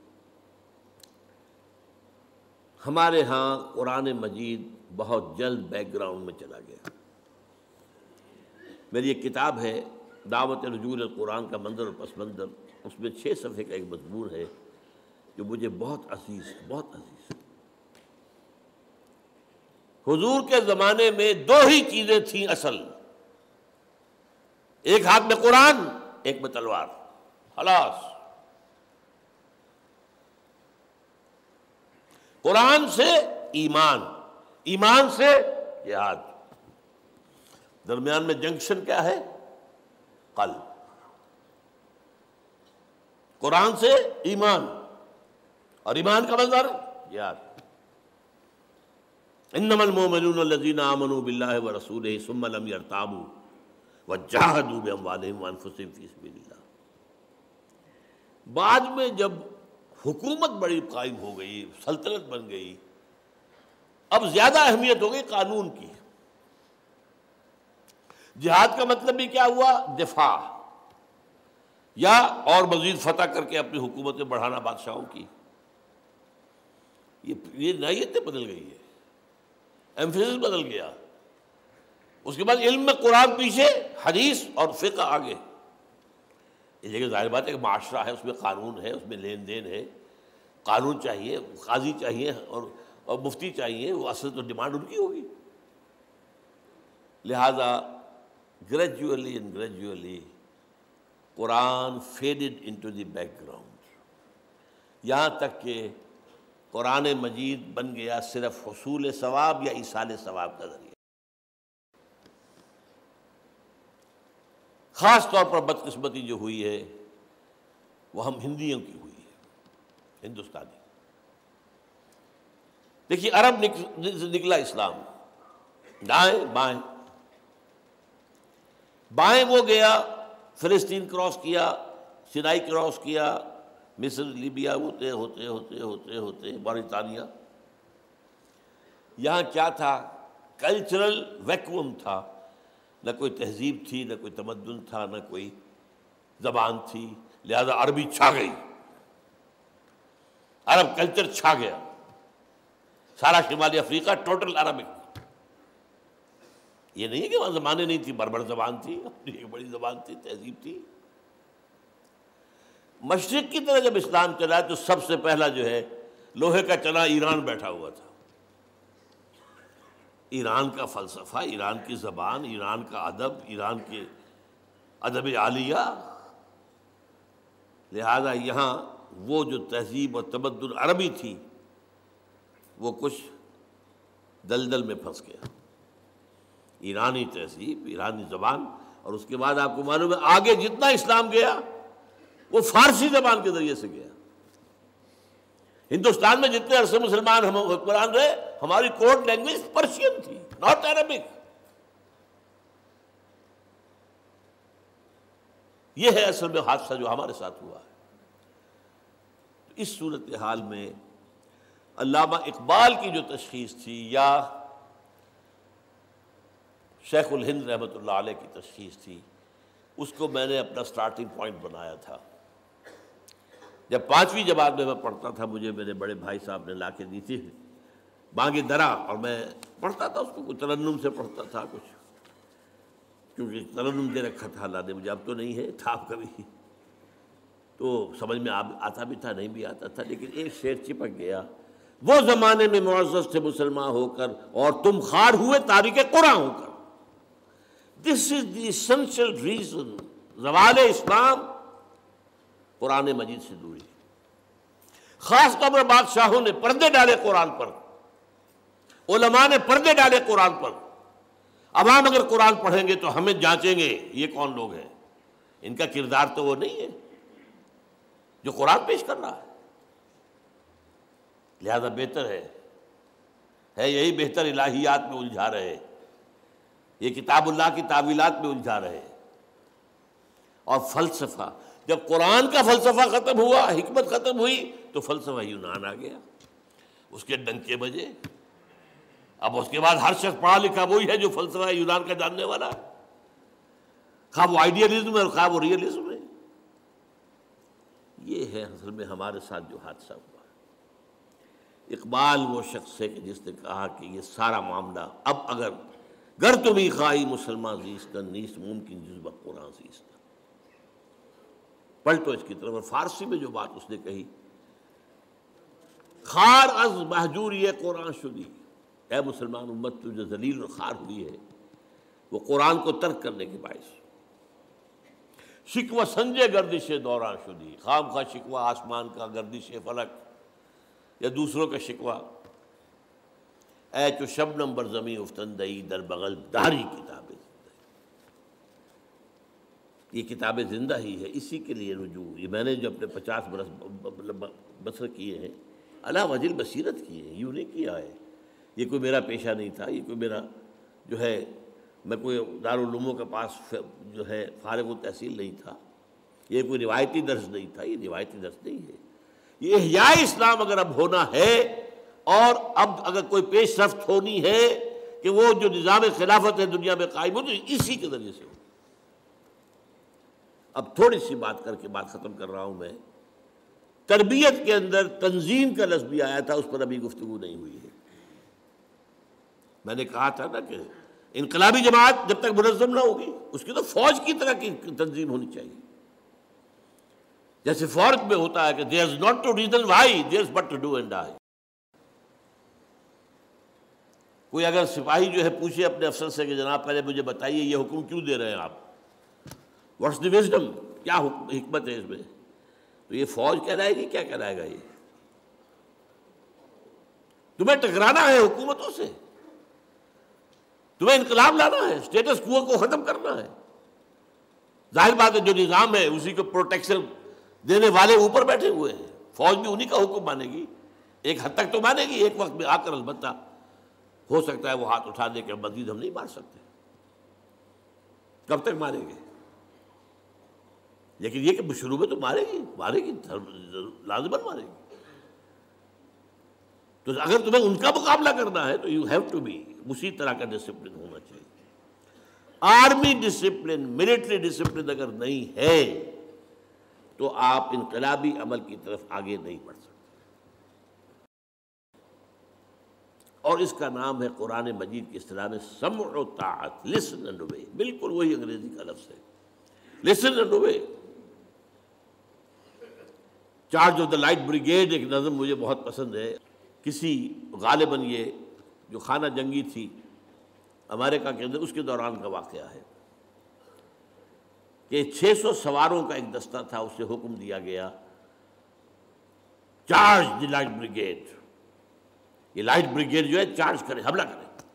ہمارے ہاں قرآن مجید بہت جلد بیک گراؤنڈ میں چلا گیا، میری ایک کتاب ہے دعوت رجوع القرآن کا منظر اور پس منظر، اس میں چھ صفحے کا ایک مضمون ہے جو مجھے بہت عزیز ہے، بہت عزیز ہے۔ حضور کے زمانے میں دو ہی چیزیں تھیں اصل، ایک ہاتھ میں قرآن، ایک میں تلوار، خلاص۔ قرآن سے ایمان، ایمان سے جہاد، درمیان میں جنکشن کیا ہے؟ قلب۔ قرآن سے ایمان اور ایمان کا منظر جہاد۔ انما المؤمنون الذین آمنوا باللہ ورسولہ ثم لم یرتابوا وجاہدوا باموالہم وانفسہم فی سبیل اللہ۔ بعد میں جب حکومت بڑی قائم ہو گئی، سلطنت بن گئی، اب زیادہ اہمیت ہو گئی قانون کی۔ جہاد کا مطلب بھی کیا ہوا؟ دفاع، یا اور مزید فتح کر کے اپنی حکومتیں بڑھانا بادشاہوں کی۔ یہ یہ نوعیتیں بدل گئی ہے، ایمفیسس بدل گیا۔ اس کے بعد علم میں قرآن پیچھے، حدیث اور فقہ آگے۔ اس جگہ ظاہر بات ہے کہ معاشرہ ہے، اس میں قانون ہے، اس میں لین دین ہے، قانون چاہیے، قاضی چاہیے اور اور مفتی چاہیے، وہ اصل تو ڈیمانڈ ان کی ہوگی۔ لہذا gradually and gradually Quran faded into the background, یہاں تک کہ قرآن مجید بن گیا صرف حصول ثواب یا ایصال ثواب کا ذریعہ۔ خاص طور پر بدقسمتی جو ہوئی ہے وہ ہم ہندیوں کی ہوئی ہے، ہندوستانی۔ دیکھیے عرب نکلا اسلام، دائیں بائیں، بائیں وہ گیا فلسطین کراس کیا، سینائی کراس کیا، مصر لیبیا ہوتے ہوتے ہوتے ہوتے ہوتے موریطانیہ۔ یہاں کیا تھا؟ کلچرل ویکوم تھا، نہ کوئی تہذیب تھی، نہ کوئی تمدن تھا، نہ کوئی زبان تھی، لہذا عربی چھا گئی، عرب کلچر چھا گیا، سارا شمالی افریقہ ٹوٹل عربک۔ یہ نہیں ہے کہ وہاں زبانیں نہیں تھی، بربر زبان تھی، اپنی ایک بڑی زبان تھی، تہذیب تھی۔ مشرق کی طرح جب اسلام چلا تو سب سے پہلا جو ہے لوہے کا چنا ایران بیٹھا ہوا تھا۔ ایران کا فلسفہ، ایران کی زبان، ایران کا ادب، ایران کے ادب عالیہ، لہذا یہاں وہ جو تہذیب اور تمدن عربی تھی وہ کچھ دلدل میں پھنس گیا۔ ایرانی تہذیب، ایرانی زبان، اور اس کے بعد آپ کو معلوم ہے آگے جتنا اسلام گیا وہ فارسی زبان کے ذریعے سے گیا۔ ہندوستان میں جتنے عرصے مسلمان ہم حکمران رہے، ہماری کوڈ لینگویج پرشین تھی، ناٹ عربک۔ یہ ہے اصل میں حادثہ جو ہمارے ساتھ ہوا ہے۔ اس صورتحال میں علامہ اقبال کی جو تشخیص تھی یا شیخ الہند رحمۃ اللہ علیہ کی تشخیص تھی، اس کو میں نے اپنا سٹارٹنگ پوائنٹ بنایا تھا۔ جب پانچویں جماعت میں میں پڑھتا تھا، مجھے میرے بڑے بھائی صاحب نے لا کے دی تھی بانگ درا، اور میں پڑھتا تھا اس کو، کچھ ترنم سے پڑھتا تھا، کچھ کیونکہ ترنم دے رکھا تھا اللہ نے مجھے، اب تو نہیں ہے، تھا کبھی تو سمجھ میں آتا بھی تھا، نہیں بھی آتا تھا، لیکن ایک شعر چپک گیا، وہ زمانے میں معزز تھے مسلمان ہو کر اور تم خار ہوئے تاریک قرآن ہو کر۔ This is the essential reason, زوال اسلام قرآن مجید سے دوری۔ خاص طور پر بادشاہوں نے پردے ڈالے قرآن پر، علماء نے پردے ڈالے قرآن پر۔ عوام اگر قرآن پڑھیں گے تو ہمیں جانچیں گے یہ کون لوگ ہیں، ان کا کردار تو وہ نہیں ہے جو قرآن پیش کر رہا ہے۔ لہذا بہتر ہے ہے یہی بہتر الہیات میں الجھا رہے، یہ کتاب اللہ کی تعویلات میں الجھا رہے، اور فلسفہ، جب قرآن کا فلسفہ ختم ہوا، حکمت ختم ہوئی، تو فلسفہ یونان آ گیا، اس کے ڈنکے بجے۔ اب اس کے بعد ہر شخص پڑھا لکھا وہی ہے جو فلسفہ یونان کا جاننے والا ہے، خواہ وہ آئیڈیلزم ہے اور خواہ وہ ریئلزم ہے۔ یہ ہے اصل میں ہمارے ساتھ جو حادثہ ہوا۔ اقبال وہ شخص ہے کہ جس نے کہا کہ یہ سارا معاملہ اب اگر گر تمی خواہی مسلمان زیستن نیست ممکن جذبہ قرآن زیستن. پلٹو اس کی طرف. اور فارسی میں جو بات اس نے کہی، خار از محجوری قرآن شدی، اے مسلمان امت تو جو ذلیل اور خار ہوئی ہے وہ قرآن کو ترک کرنے کے باعث. شکوہ سنجے گردش دوران شدی، خام خواہ شکوہ آسمان کا، گردش فلک یا دوسروں کا شکوہ. اے چو شبنم بر زمین افتندئی در بغل داری کتاب زندہ. یہ کتاب زندہ ہی ہے، اسی کے لیے رجوع. یہ میں نے جو اپنے پچاس برس بسر کیے ہیں علا وجہ البصیرت کیے ہیں، یوں نہیں کیا ہے. یہ کوئی میرا پیشہ نہیں تھا، یہ کوئی میرا جو ہے میں کوئی دارالعلوموں کے پاس جو ہے فارغ التحصیل نہیں تھا، یہ کوئی روایتی درس نہیں تھا. یہ روایتی درس نہیں ہے، یہ احیاء اسلام اگر اب ہونا ہے اور اب اگر کوئی پیش رفت ہونی ہے کہ وہ جو نظام خلافت ہے دنیا میں قائم ہو تو اسی کے ذریعے سے ہو. اب تھوڑی سی بات کر کے بات ختم کر رہا ہوں. میں تربیت کے اندر تنظیم کا لفظ بھی آیا تھا، اس پر ابھی گفتگو نہیں ہوئی ہے. میں نے کہا تھا نا کہ انقلابی جماعت جب تک منظم نہ ہوگی اس کی تو فوج کی طرح کی تنظیم ہونی چاہیے. جیسے فوج میں ہوتا ہے کہ there is not to reason why, there is but to do and die. کوئی اگر سپاہی جو ہے پوچھے اپنے افسر سے کہ جناب پہلے مجھے بتائیے یہ حکم کیوں دے رہے ہیں آپ، واٹس دی وزڈم، کیا حکمت ہے اس میں، تو یہ فوج کہلائے گی، کیا کہلائے گا. یہ تمہیں ٹکرانا ہے حکومتوں سے، تمہیں انقلاب لانا ہے، اسٹیٹس کو کو ختم کرنا ہے. ظاہر بات ہے جو نظام ہے اسی کو پروٹیکشن دینے والے اوپر بیٹھے ہوئے ہیں. فوج بھی انہی کا حکم مانے گی، ایک حد تک تو مانے گی. ایک وقت میں آ کر البتہ ہو سکتا ہے وہ ہاتھ اٹھا دے کہ مزید ہم نہیں مار سکتے. کب تک ماریں گے؟ لیکن یہ کہ شروع میں تو مارے گی مارے گی لازماً مارے گی. تو اگر تمہیں ان کا مقابلہ کرنا ہے تو یو ہیو ٹو بی اسی طرح کا ڈسپلن ہونا چاہیے. آرمی ڈسپلن، ملٹری ڈسپلن اگر نہیں ہے تو آپ انقلابی عمل کی طرف آگے نہیں بڑھ سکتے. اور اس کا نام ہے قرآن مجید کی اصطلاح میں سمع و طاعت، لسن اینڈ اوبے. بالکل وہی انگریزی کا لفظ ہے، listen and obey. Charge of the light brigade ایک نظم مجھے بہت پسند ہے. کسی غالباً یہ جو خانہ جنگی تھی امریکہ کے اندر، اس کے دوران کا واقعہ ہے کہ چھ سو سواروں کا ایک دستہ تھا، اسے حکم دیا گیا چارج دی لائٹ بریگیڈ. یہ لائٹ بریگیڈ جو ہے چارج کرے، حملہ کرے.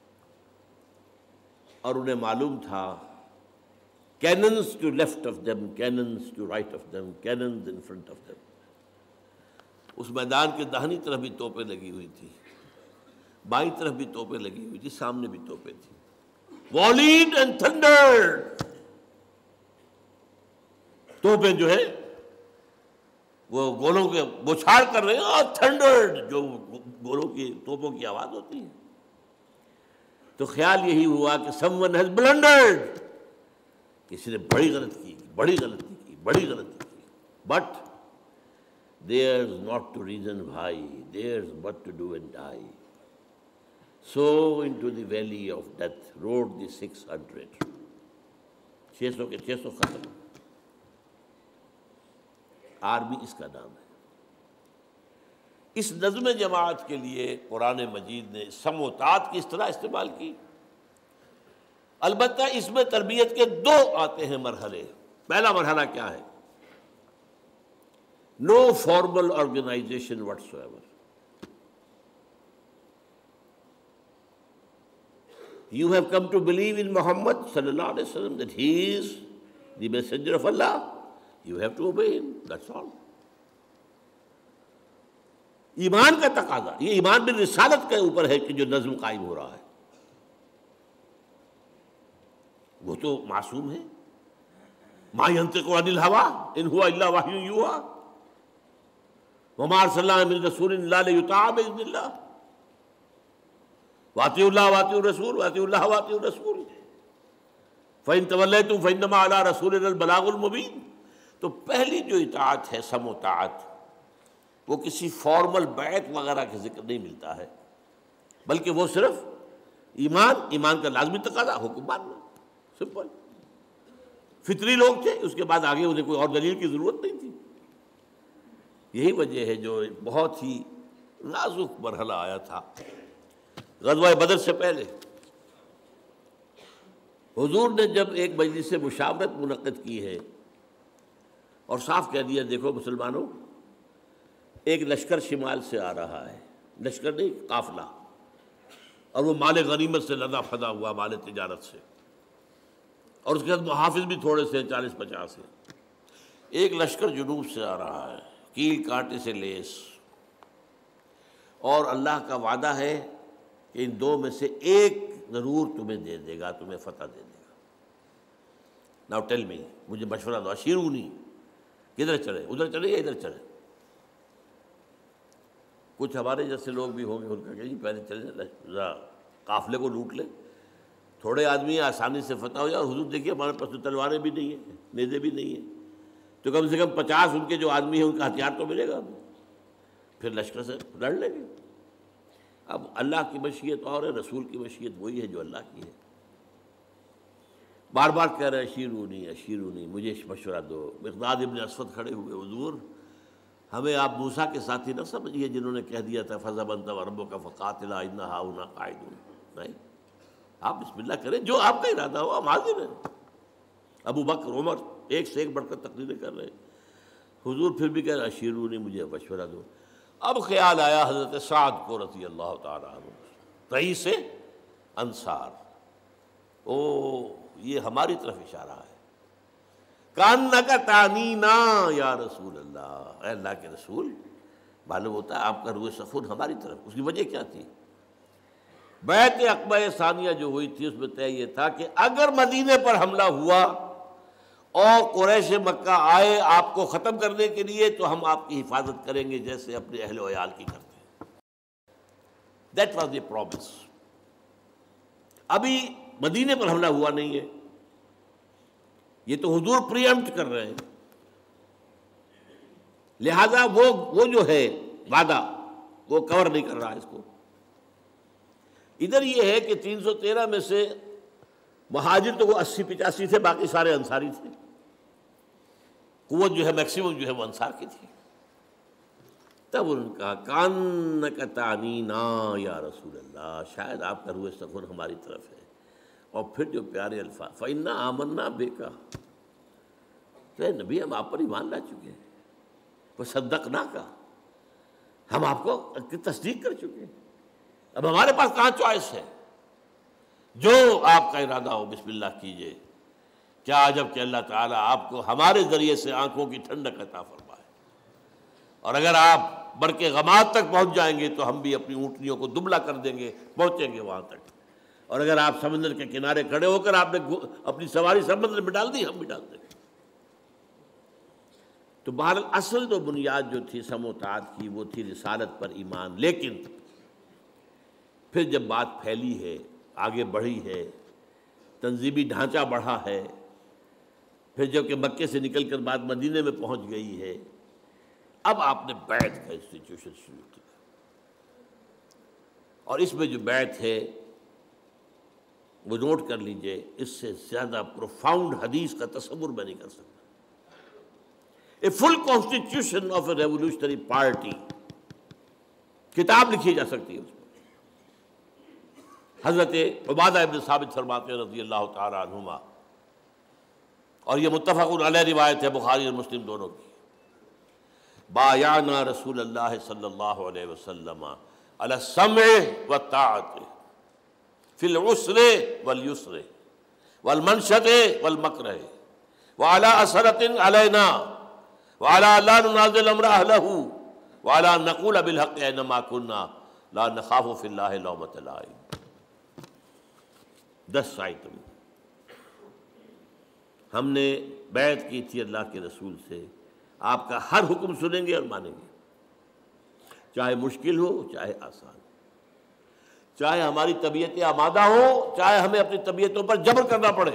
اور انہیں معلوم تھا cannons to left of them, cannons to right of them, cannons in front of them. اس میدان کے داہنی طرف بھی توپیں لگی ہوئی تھی، بائیں طرف بھی توپیں لگی ہوئی تھی، سامنے بھی توپیں تھی. volleyed and thundered. توپیں جو ہے وہ گولوں کے بوچھاڑ کر رہے ہیں، اور تھنڈرڈ جو گولوں کی توپوں کی آواز ہوتی ہے. تو خیال یہی ہوا کہ someone has blundered، کسی نے بڑی غلطی کی بڑی غلطی کی بڑی غلطی کی. But there's not to reason why, there's but to do and die. So into the valley of death rode the six hundred. چھ سو کے چھ سو ختم. آرمی اس کا نام ہے. اس نظم جماعت کے لیے قرآن مجید نے سمع و طاعت کی اصطلاح استعمال کی. البتہ اس میں تربیت کے دو آتے ہیں مرحلے. پہلا مرحلہ کیا ہے؟ No formal organization whatsoever. You have come to believe in Muhammad sallallahu alaihi wasallam that he is the messenger of Allah. You have to obey him. That's all. ایمان کا تقاضا، یہ ایمان بالرسالت کے اوپر ہے کہ جو نظم قائم ہو رہا ہے. وہ تو معصوم ہے. ما ينطق عن الهوى ان هو الا وحی یوحی وما ارسلنا من رسول الا لیطاع باذن اللہ واطیعوا اللہ واطیعوا الرسول واطیعوا اللہ واطیعوا الرسول فإن تولیتم فإنما علی رسولنا البلاغ المبین. تو پہلی جو اطاعت ہے سمع و طاعت، وہ کسی فارمل بیعت وغیرہ کا ذکر نہیں ملتا ہے، بلکہ وہ صرف ایمان ایمان کا لازمی تقاضا حکم ماننا، سمپل. فطری لوگ تھے، اس کے بعد آگے انہیں کوئی اور دلیل کی ضرورت نہیں تھی. یہی وجہ ہے جو بہت ہی نازک مرحلہ آیا تھا غزوہ بدر سے پہلے. حضور نے جب ایک مجلس مشاورت منعقد کی ہے اور صاف کہہ دیا دیکھو مسلمانوں، ایک لشکر شمال سے آ رہا ہے، لشکر نہیں قافلہ، اور وہ مال غنیمت سے لدا پھدا ہوا، مال تجارت سے، اور اس کے بعد محافظ بھی تھوڑے سے چالیس پچاس ہیں. ایک لشکر جنوب سے آ رہا ہے، کیل کانٹے سے لیس، اور اللہ کا وعدہ ہے کہ ان دو میں سے ایک ضرور تمہیں دے دے گا، تمہیں فتح دے دے گا. ناؤ ٹیل می، مجھے مشورہ دو، اشیرونی، کدھر چلے؟ ادھر چلے یا ادھر چلے؟ کچھ ہمارے جیسے لوگ بھی ہوں گے، ان کا کہ جی پہلے چلے ذرا قافلے کو لوٹ لیں، تھوڑے آدمی آسانی سے فتح ہو جائے. اور حضور دیکھیے ہمارے پاس تو تلواریں بھی نہیں ہیں، نیزے بھی نہیں ہیں، تو کم سے کم پچاس ان کے جو آدمی ہیں ان کا ہتھیار تو ملے گا ہمیں، پھر لشکر سے لڑ لیں گے. اب اللہ کی مشیت اور ہے، رسول کی مشیت وہی ہے جو اللہ کی ہے. بار بار کہہ رہے اشیرونی اشیرونی، مجھے مشورہ دو. مقداد ابن اسود کھڑے ہوئے، حضور ہمیں آپ موسیٰ کے ساتھی نہ سمجھیے جنہوں نے کہہ دیا تھا فَذَهَبْ أَنْتَ وَرَبُّكَ فَقَاتِلَا إِنَّا هَاهُنَا قَاعِدُونَ. نہیں، آپ بسم اللہ کریں، جو آپ کا ارادہ ہو ہم حاضر ہیں. ابو بکر عمر ایک سے ایک بڑھ کر تقریریں کر رہے ہیں. حضور پھر بھی کہہ رہے اشیرونی، مجھے مشورہ دو. اب خیال آیا حضرت سعد کو رضی اللہ تعالیٰ عنہ، رئیس انصار، او یہ ہماری طرف اشارہ ہے. کانک تعنینا یا رسول اللہ، اے اللہ کے رسول، معلوم ہوتا ہے آپ کا روح سخن ہماری طرف. اس کی وجہ کیا تھی؟ بیعت عقبہ ثانیہ جو ہوئی تھی اس میں طے یہ تھا کہ اگر مدینے پر حملہ ہوا اور قریش مکہ آئے آپ کو ختم کرنے کے لیے تو ہم آپ کی حفاظت کریں گے جیسے اپنے اہل و عیال کی کرتے ہیں. That was the promise. ابھی مدینے پر حملہ ہوا نہیں ہے، یہ تو حضور پری ایمپٹ کر رہے ہیں، لہذا وہ وہ جو ہے وعدہ وہ کور نہیں کر رہا اس کو. ادھر یہ ہے کہ تین سو تیرہ میں سے مہاجر تو وہ اسی پچاسی تھے، باقی سارے انصاری تھے. قوت جو ہے میکسیمم جو ہے وہ انصار کی تھی. تب انہوں نے کہا کانک تعنینا یا رسول اللہ، شاید آپ کا روح سخن ہماری طرف ہے. اور پھر جو پیارے الفاظ فَإِنَّا آمَنَّا بِكَ، تو اے نبی ہم آپ پر ایمان لا چکے ہیں، وَصَدَّقْنَاكَ، ہم آپ کو تصدیق کر چکے ہیں. اب ہمارے پاس کہاں چوائس ہے؟ جو آپ کا ارادہ ہو بسم اللہ کیجئے. کیا عجب کہ اللہ تعالیٰ آپ کو ہمارے ذریعے سے آنکھوں کی ٹھنڈک عطا فرمائے. اور اگر آپ برق غماد تک پہنچ جائیں گے تو ہم بھی اپنی اونٹنیوں کو دبلا کر دیں گے، پہنچیں گے وہاں تک. اور اگر آپ سمندر کے کنارے کھڑے ہو کر آپ نے اپنی سواری سمندر میں ڈال دی، ہم بھی ڈال دیں گے. تو بہرحال اصل تو بنیاد جو تھی سم و طاعت کی وہ تھی رسالت پر ایمان. لیکن پھر جب بات پھیلی ہے، آگے بڑھی ہے، تنظیمی ڈھانچہ بڑھا ہے، پھر جب کہ مکے سے نکل کر بعد مدینے میں پہنچ گئی ہے، اب آپ نے بیعت کا انسٹیٹیوشن شروع کیا. اور اس میں جو بیعت ہے وہ نوٹ کر لیجئے، اس سے زیادہ پروفاؤنڈ حدیث کا تصور میں نہیں کر سکتا. A full constitution of a revolutionary party, کتاب لکھی جا سکتی ہے اس میں. حضرت عبادہ ابن ثابت فرماتے ہیں رضی اللہ تعالیٰ عنہما، اور یہ متفق علیہ روایت ہے بخاری اور مسلم دونوں کی، بایعنا رسول اللہ صلی اللہ علیہ وسلم علی السمع والطاعت فی العسر والیسر والمنشط والمکرہ وعلی اثرۃ علینا وعلی لا ننازل امر اہلہ وعلی نقول بالحق اینما کنا لا نخاف فی اللہ لومۃ لائم. دس آئٹم ہم نے بیعت کی تھی اللہ کے رسول سے، آپ کا ہر حکم سنیں گے اور مانیں گے، چاہے مشکل ہو چاہے آسان، چاہے ہماری طبیعتیں آمادہ ہوں چاہے ہمیں اپنی طبیعتوں پر جبر کرنا پڑے.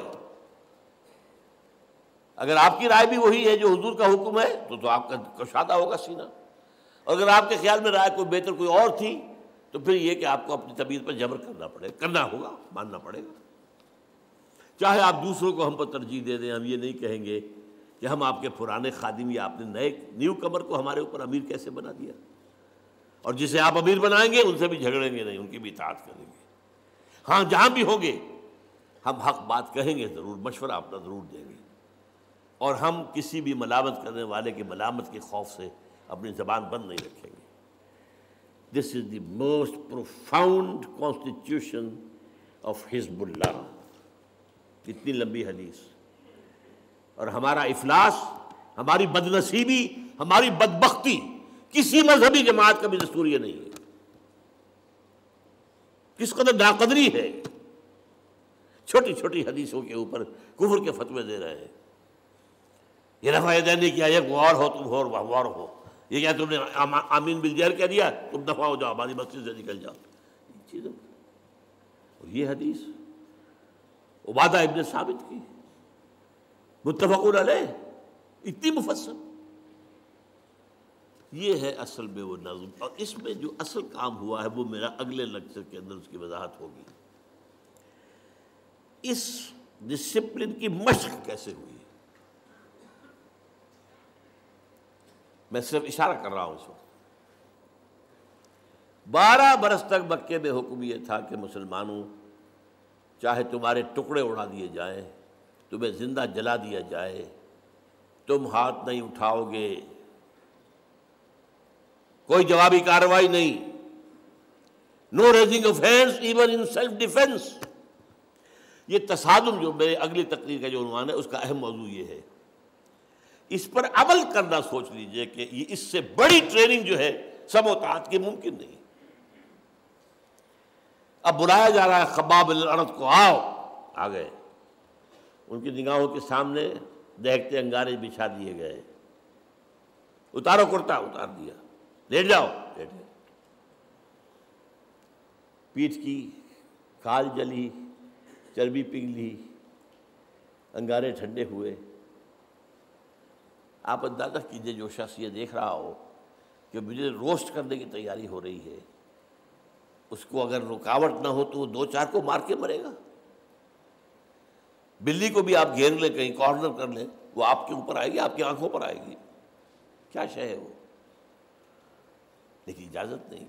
اگر آپ کی رائے بھی وہی ہے جو حضور کا حکم ہے تو تو آپ کا کشادہ ہوگا سینہ. اور اگر آپ کے خیال میں رائے کوئی بہتر کوئی اور تھی تو پھر یہ کہ آپ کو اپنی طبیعت پر جبر کرنا پڑے کرنا ہوگا ماننا پڑے گا. چاہے آپ دوسروں کو ہم پر ترجیح دے دیں، ہم یہ نہیں کہیں گے کہ ہم آپ کے پرانے خادم یا آپ نے نئے نیو کمر کو ہمارے اوپر امیر کیسے بنا دیا، اور جسے آپ امیر بنائیں گے ان سے بھی جھگڑیں گے نہیں، ان کی بھی اطاعت کریں گے. ہاں جہاں بھی ہوں گے ہم حق بات کہیں گے ضرور، مشورہ اپنا ضرور دیں گے، اور ہم کسی بھی ملامت کرنے والے کی ملامت کے خوف سے اپنی زبان بند نہیں رکھیں گے. This is the most profound constitution of حزب اللہ. اتنی لمبی حدیث، اور ہمارا افلاس، ہماری بدنصیبی، ہماری بدبختی کسی مذہبی جماعت کا بھی دستور یہ نہیں ہے. کس قدر ناقدری ہے، چھوٹی چھوٹی حدیثوں کے اوپر کفر کے فتوے دے رہے ہیں. یہ رفع یدین نہیں کیا، یہ غور ہو تم ہو غور ہو، یہ کیا تم نے آمین بالجہر کہہ دیا، تم دفع ہو جاؤ ہماری مسجد سے نکل جاؤ. چیزوں اور یہ حدیث عبادہ ابن ثابت کی متفق علیہ، اتنی مفصل. یہ ہے اصل میں وہ نظم، اور اس میں جو اصل کام ہوا ہے وہ میرا اگلے لیکچر کے اندر اس کی وضاحت ہوگی. اس ڈسپلن کی مشق کیسے ہوئی، میں صرف اشارہ کر رہا ہوں اس وقت. بارہ برس تک مکے میں حکم یہ تھا کہ مسلمانوں چاہے تمہارے ٹکڑے اڑا دیے جائیں، تمہیں زندہ جلا دیا جائے، تم ہاتھ نہیں اٹھاؤ گے، کوئی جوابی کارروائی نہیں، no raising of hands even in self defence. یہ تصادم جو میرے اگلی تقریر کا جو عنوان ہے اس کا اہم موضوع یہ ہے. اس پر عمل کرنا سوچ لیجئے کہ یہ اس سے بڑی ٹریننگ جو ہے سم و طاعت کی ممکن نہیں. اب بلایا جا رہا ہے خباب الارض کو، آؤ، آ گئے. ان کی نگاہوں کے سامنے دیکھتے انگارے بچھا دیے گئے. اتارو کرتا، اتار دیا. لیٹ جاؤ، لیٹ گئے. پیٹھ کی کھال جلی، چربی پگھلی، انگارے ٹھنڈے ہوئے. آپ اندازہ کیجئے جو شخص یہ دیکھ رہا ہو کہ مجھے روسٹ کرنے کی تیاری ہو رہی ہے، اس کو اگر رکاوٹ نہ ہو تو وہ دو چار کو مار کے مرے گا. بلی کو بھی آپ گھیر لیں، کہیں کارنر کر لیں، وہ آپ کے اوپر آئے گی، آپ کی آنکھوں پر آئے گی. کیا شے ہے وہ؟ لیکن اجازت نہیں.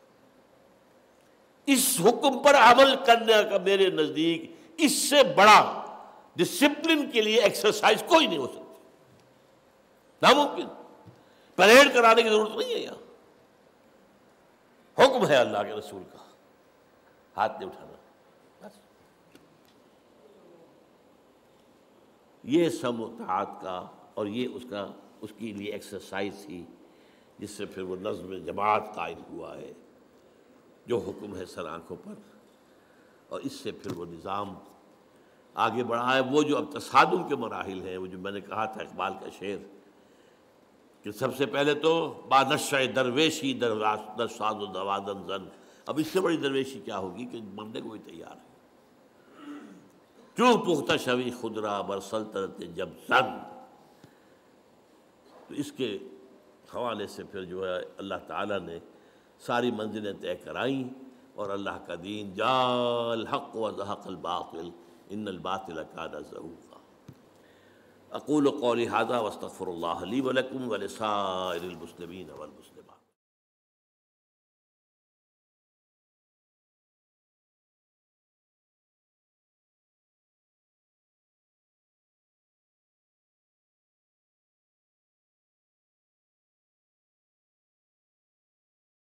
اس حکم پر عمل کرنے کا میرے نزدیک اس سے بڑا ڈسپلن کے لیے ایکسرسائز کوئی نہیں ہو سکتی، ناممکن. پریڈ کرانے کی ضرورت نہیں ہے. یہاں حکم ہے اللہ کے رسول کا، ہاتھ نہیں اٹھانا. بس یہ سم و طاعت کا، اور یہ اس کا اس کے لیے ایکسرسائز تھی جس سے پھر وہ نظم جماعت قائم ہوا ہے جو حکم ہے سر آنکھوں پر. اور اس سے پھر وہ نظام آگے بڑھا ہے. وہ جو اب تصادم کے مراحل ہیں، وہ جو میں نے کہا تھا اقبال کا شعر کہ سب سے پہلے تو با نشہ درویشی در در ساز و دوادن زن. اب اس سے بڑی درویشی کیا ہوگی کہ مرنے کو بھی تیار ہے. چوں پختہ شوی خود را بر سلطنت جب زن. تو اس کے حوالے سے پھر جو ہے اللہ تعالیٰ نے ساری منزلیں طے کرائیں، اور اللہ کا دین جاء الحق و زہق الباطل ان الباطل کان زہوقا. اقول قولی ھذا واستغفر اللہ لی ولکم ولسائر المسلمین والمسلمات.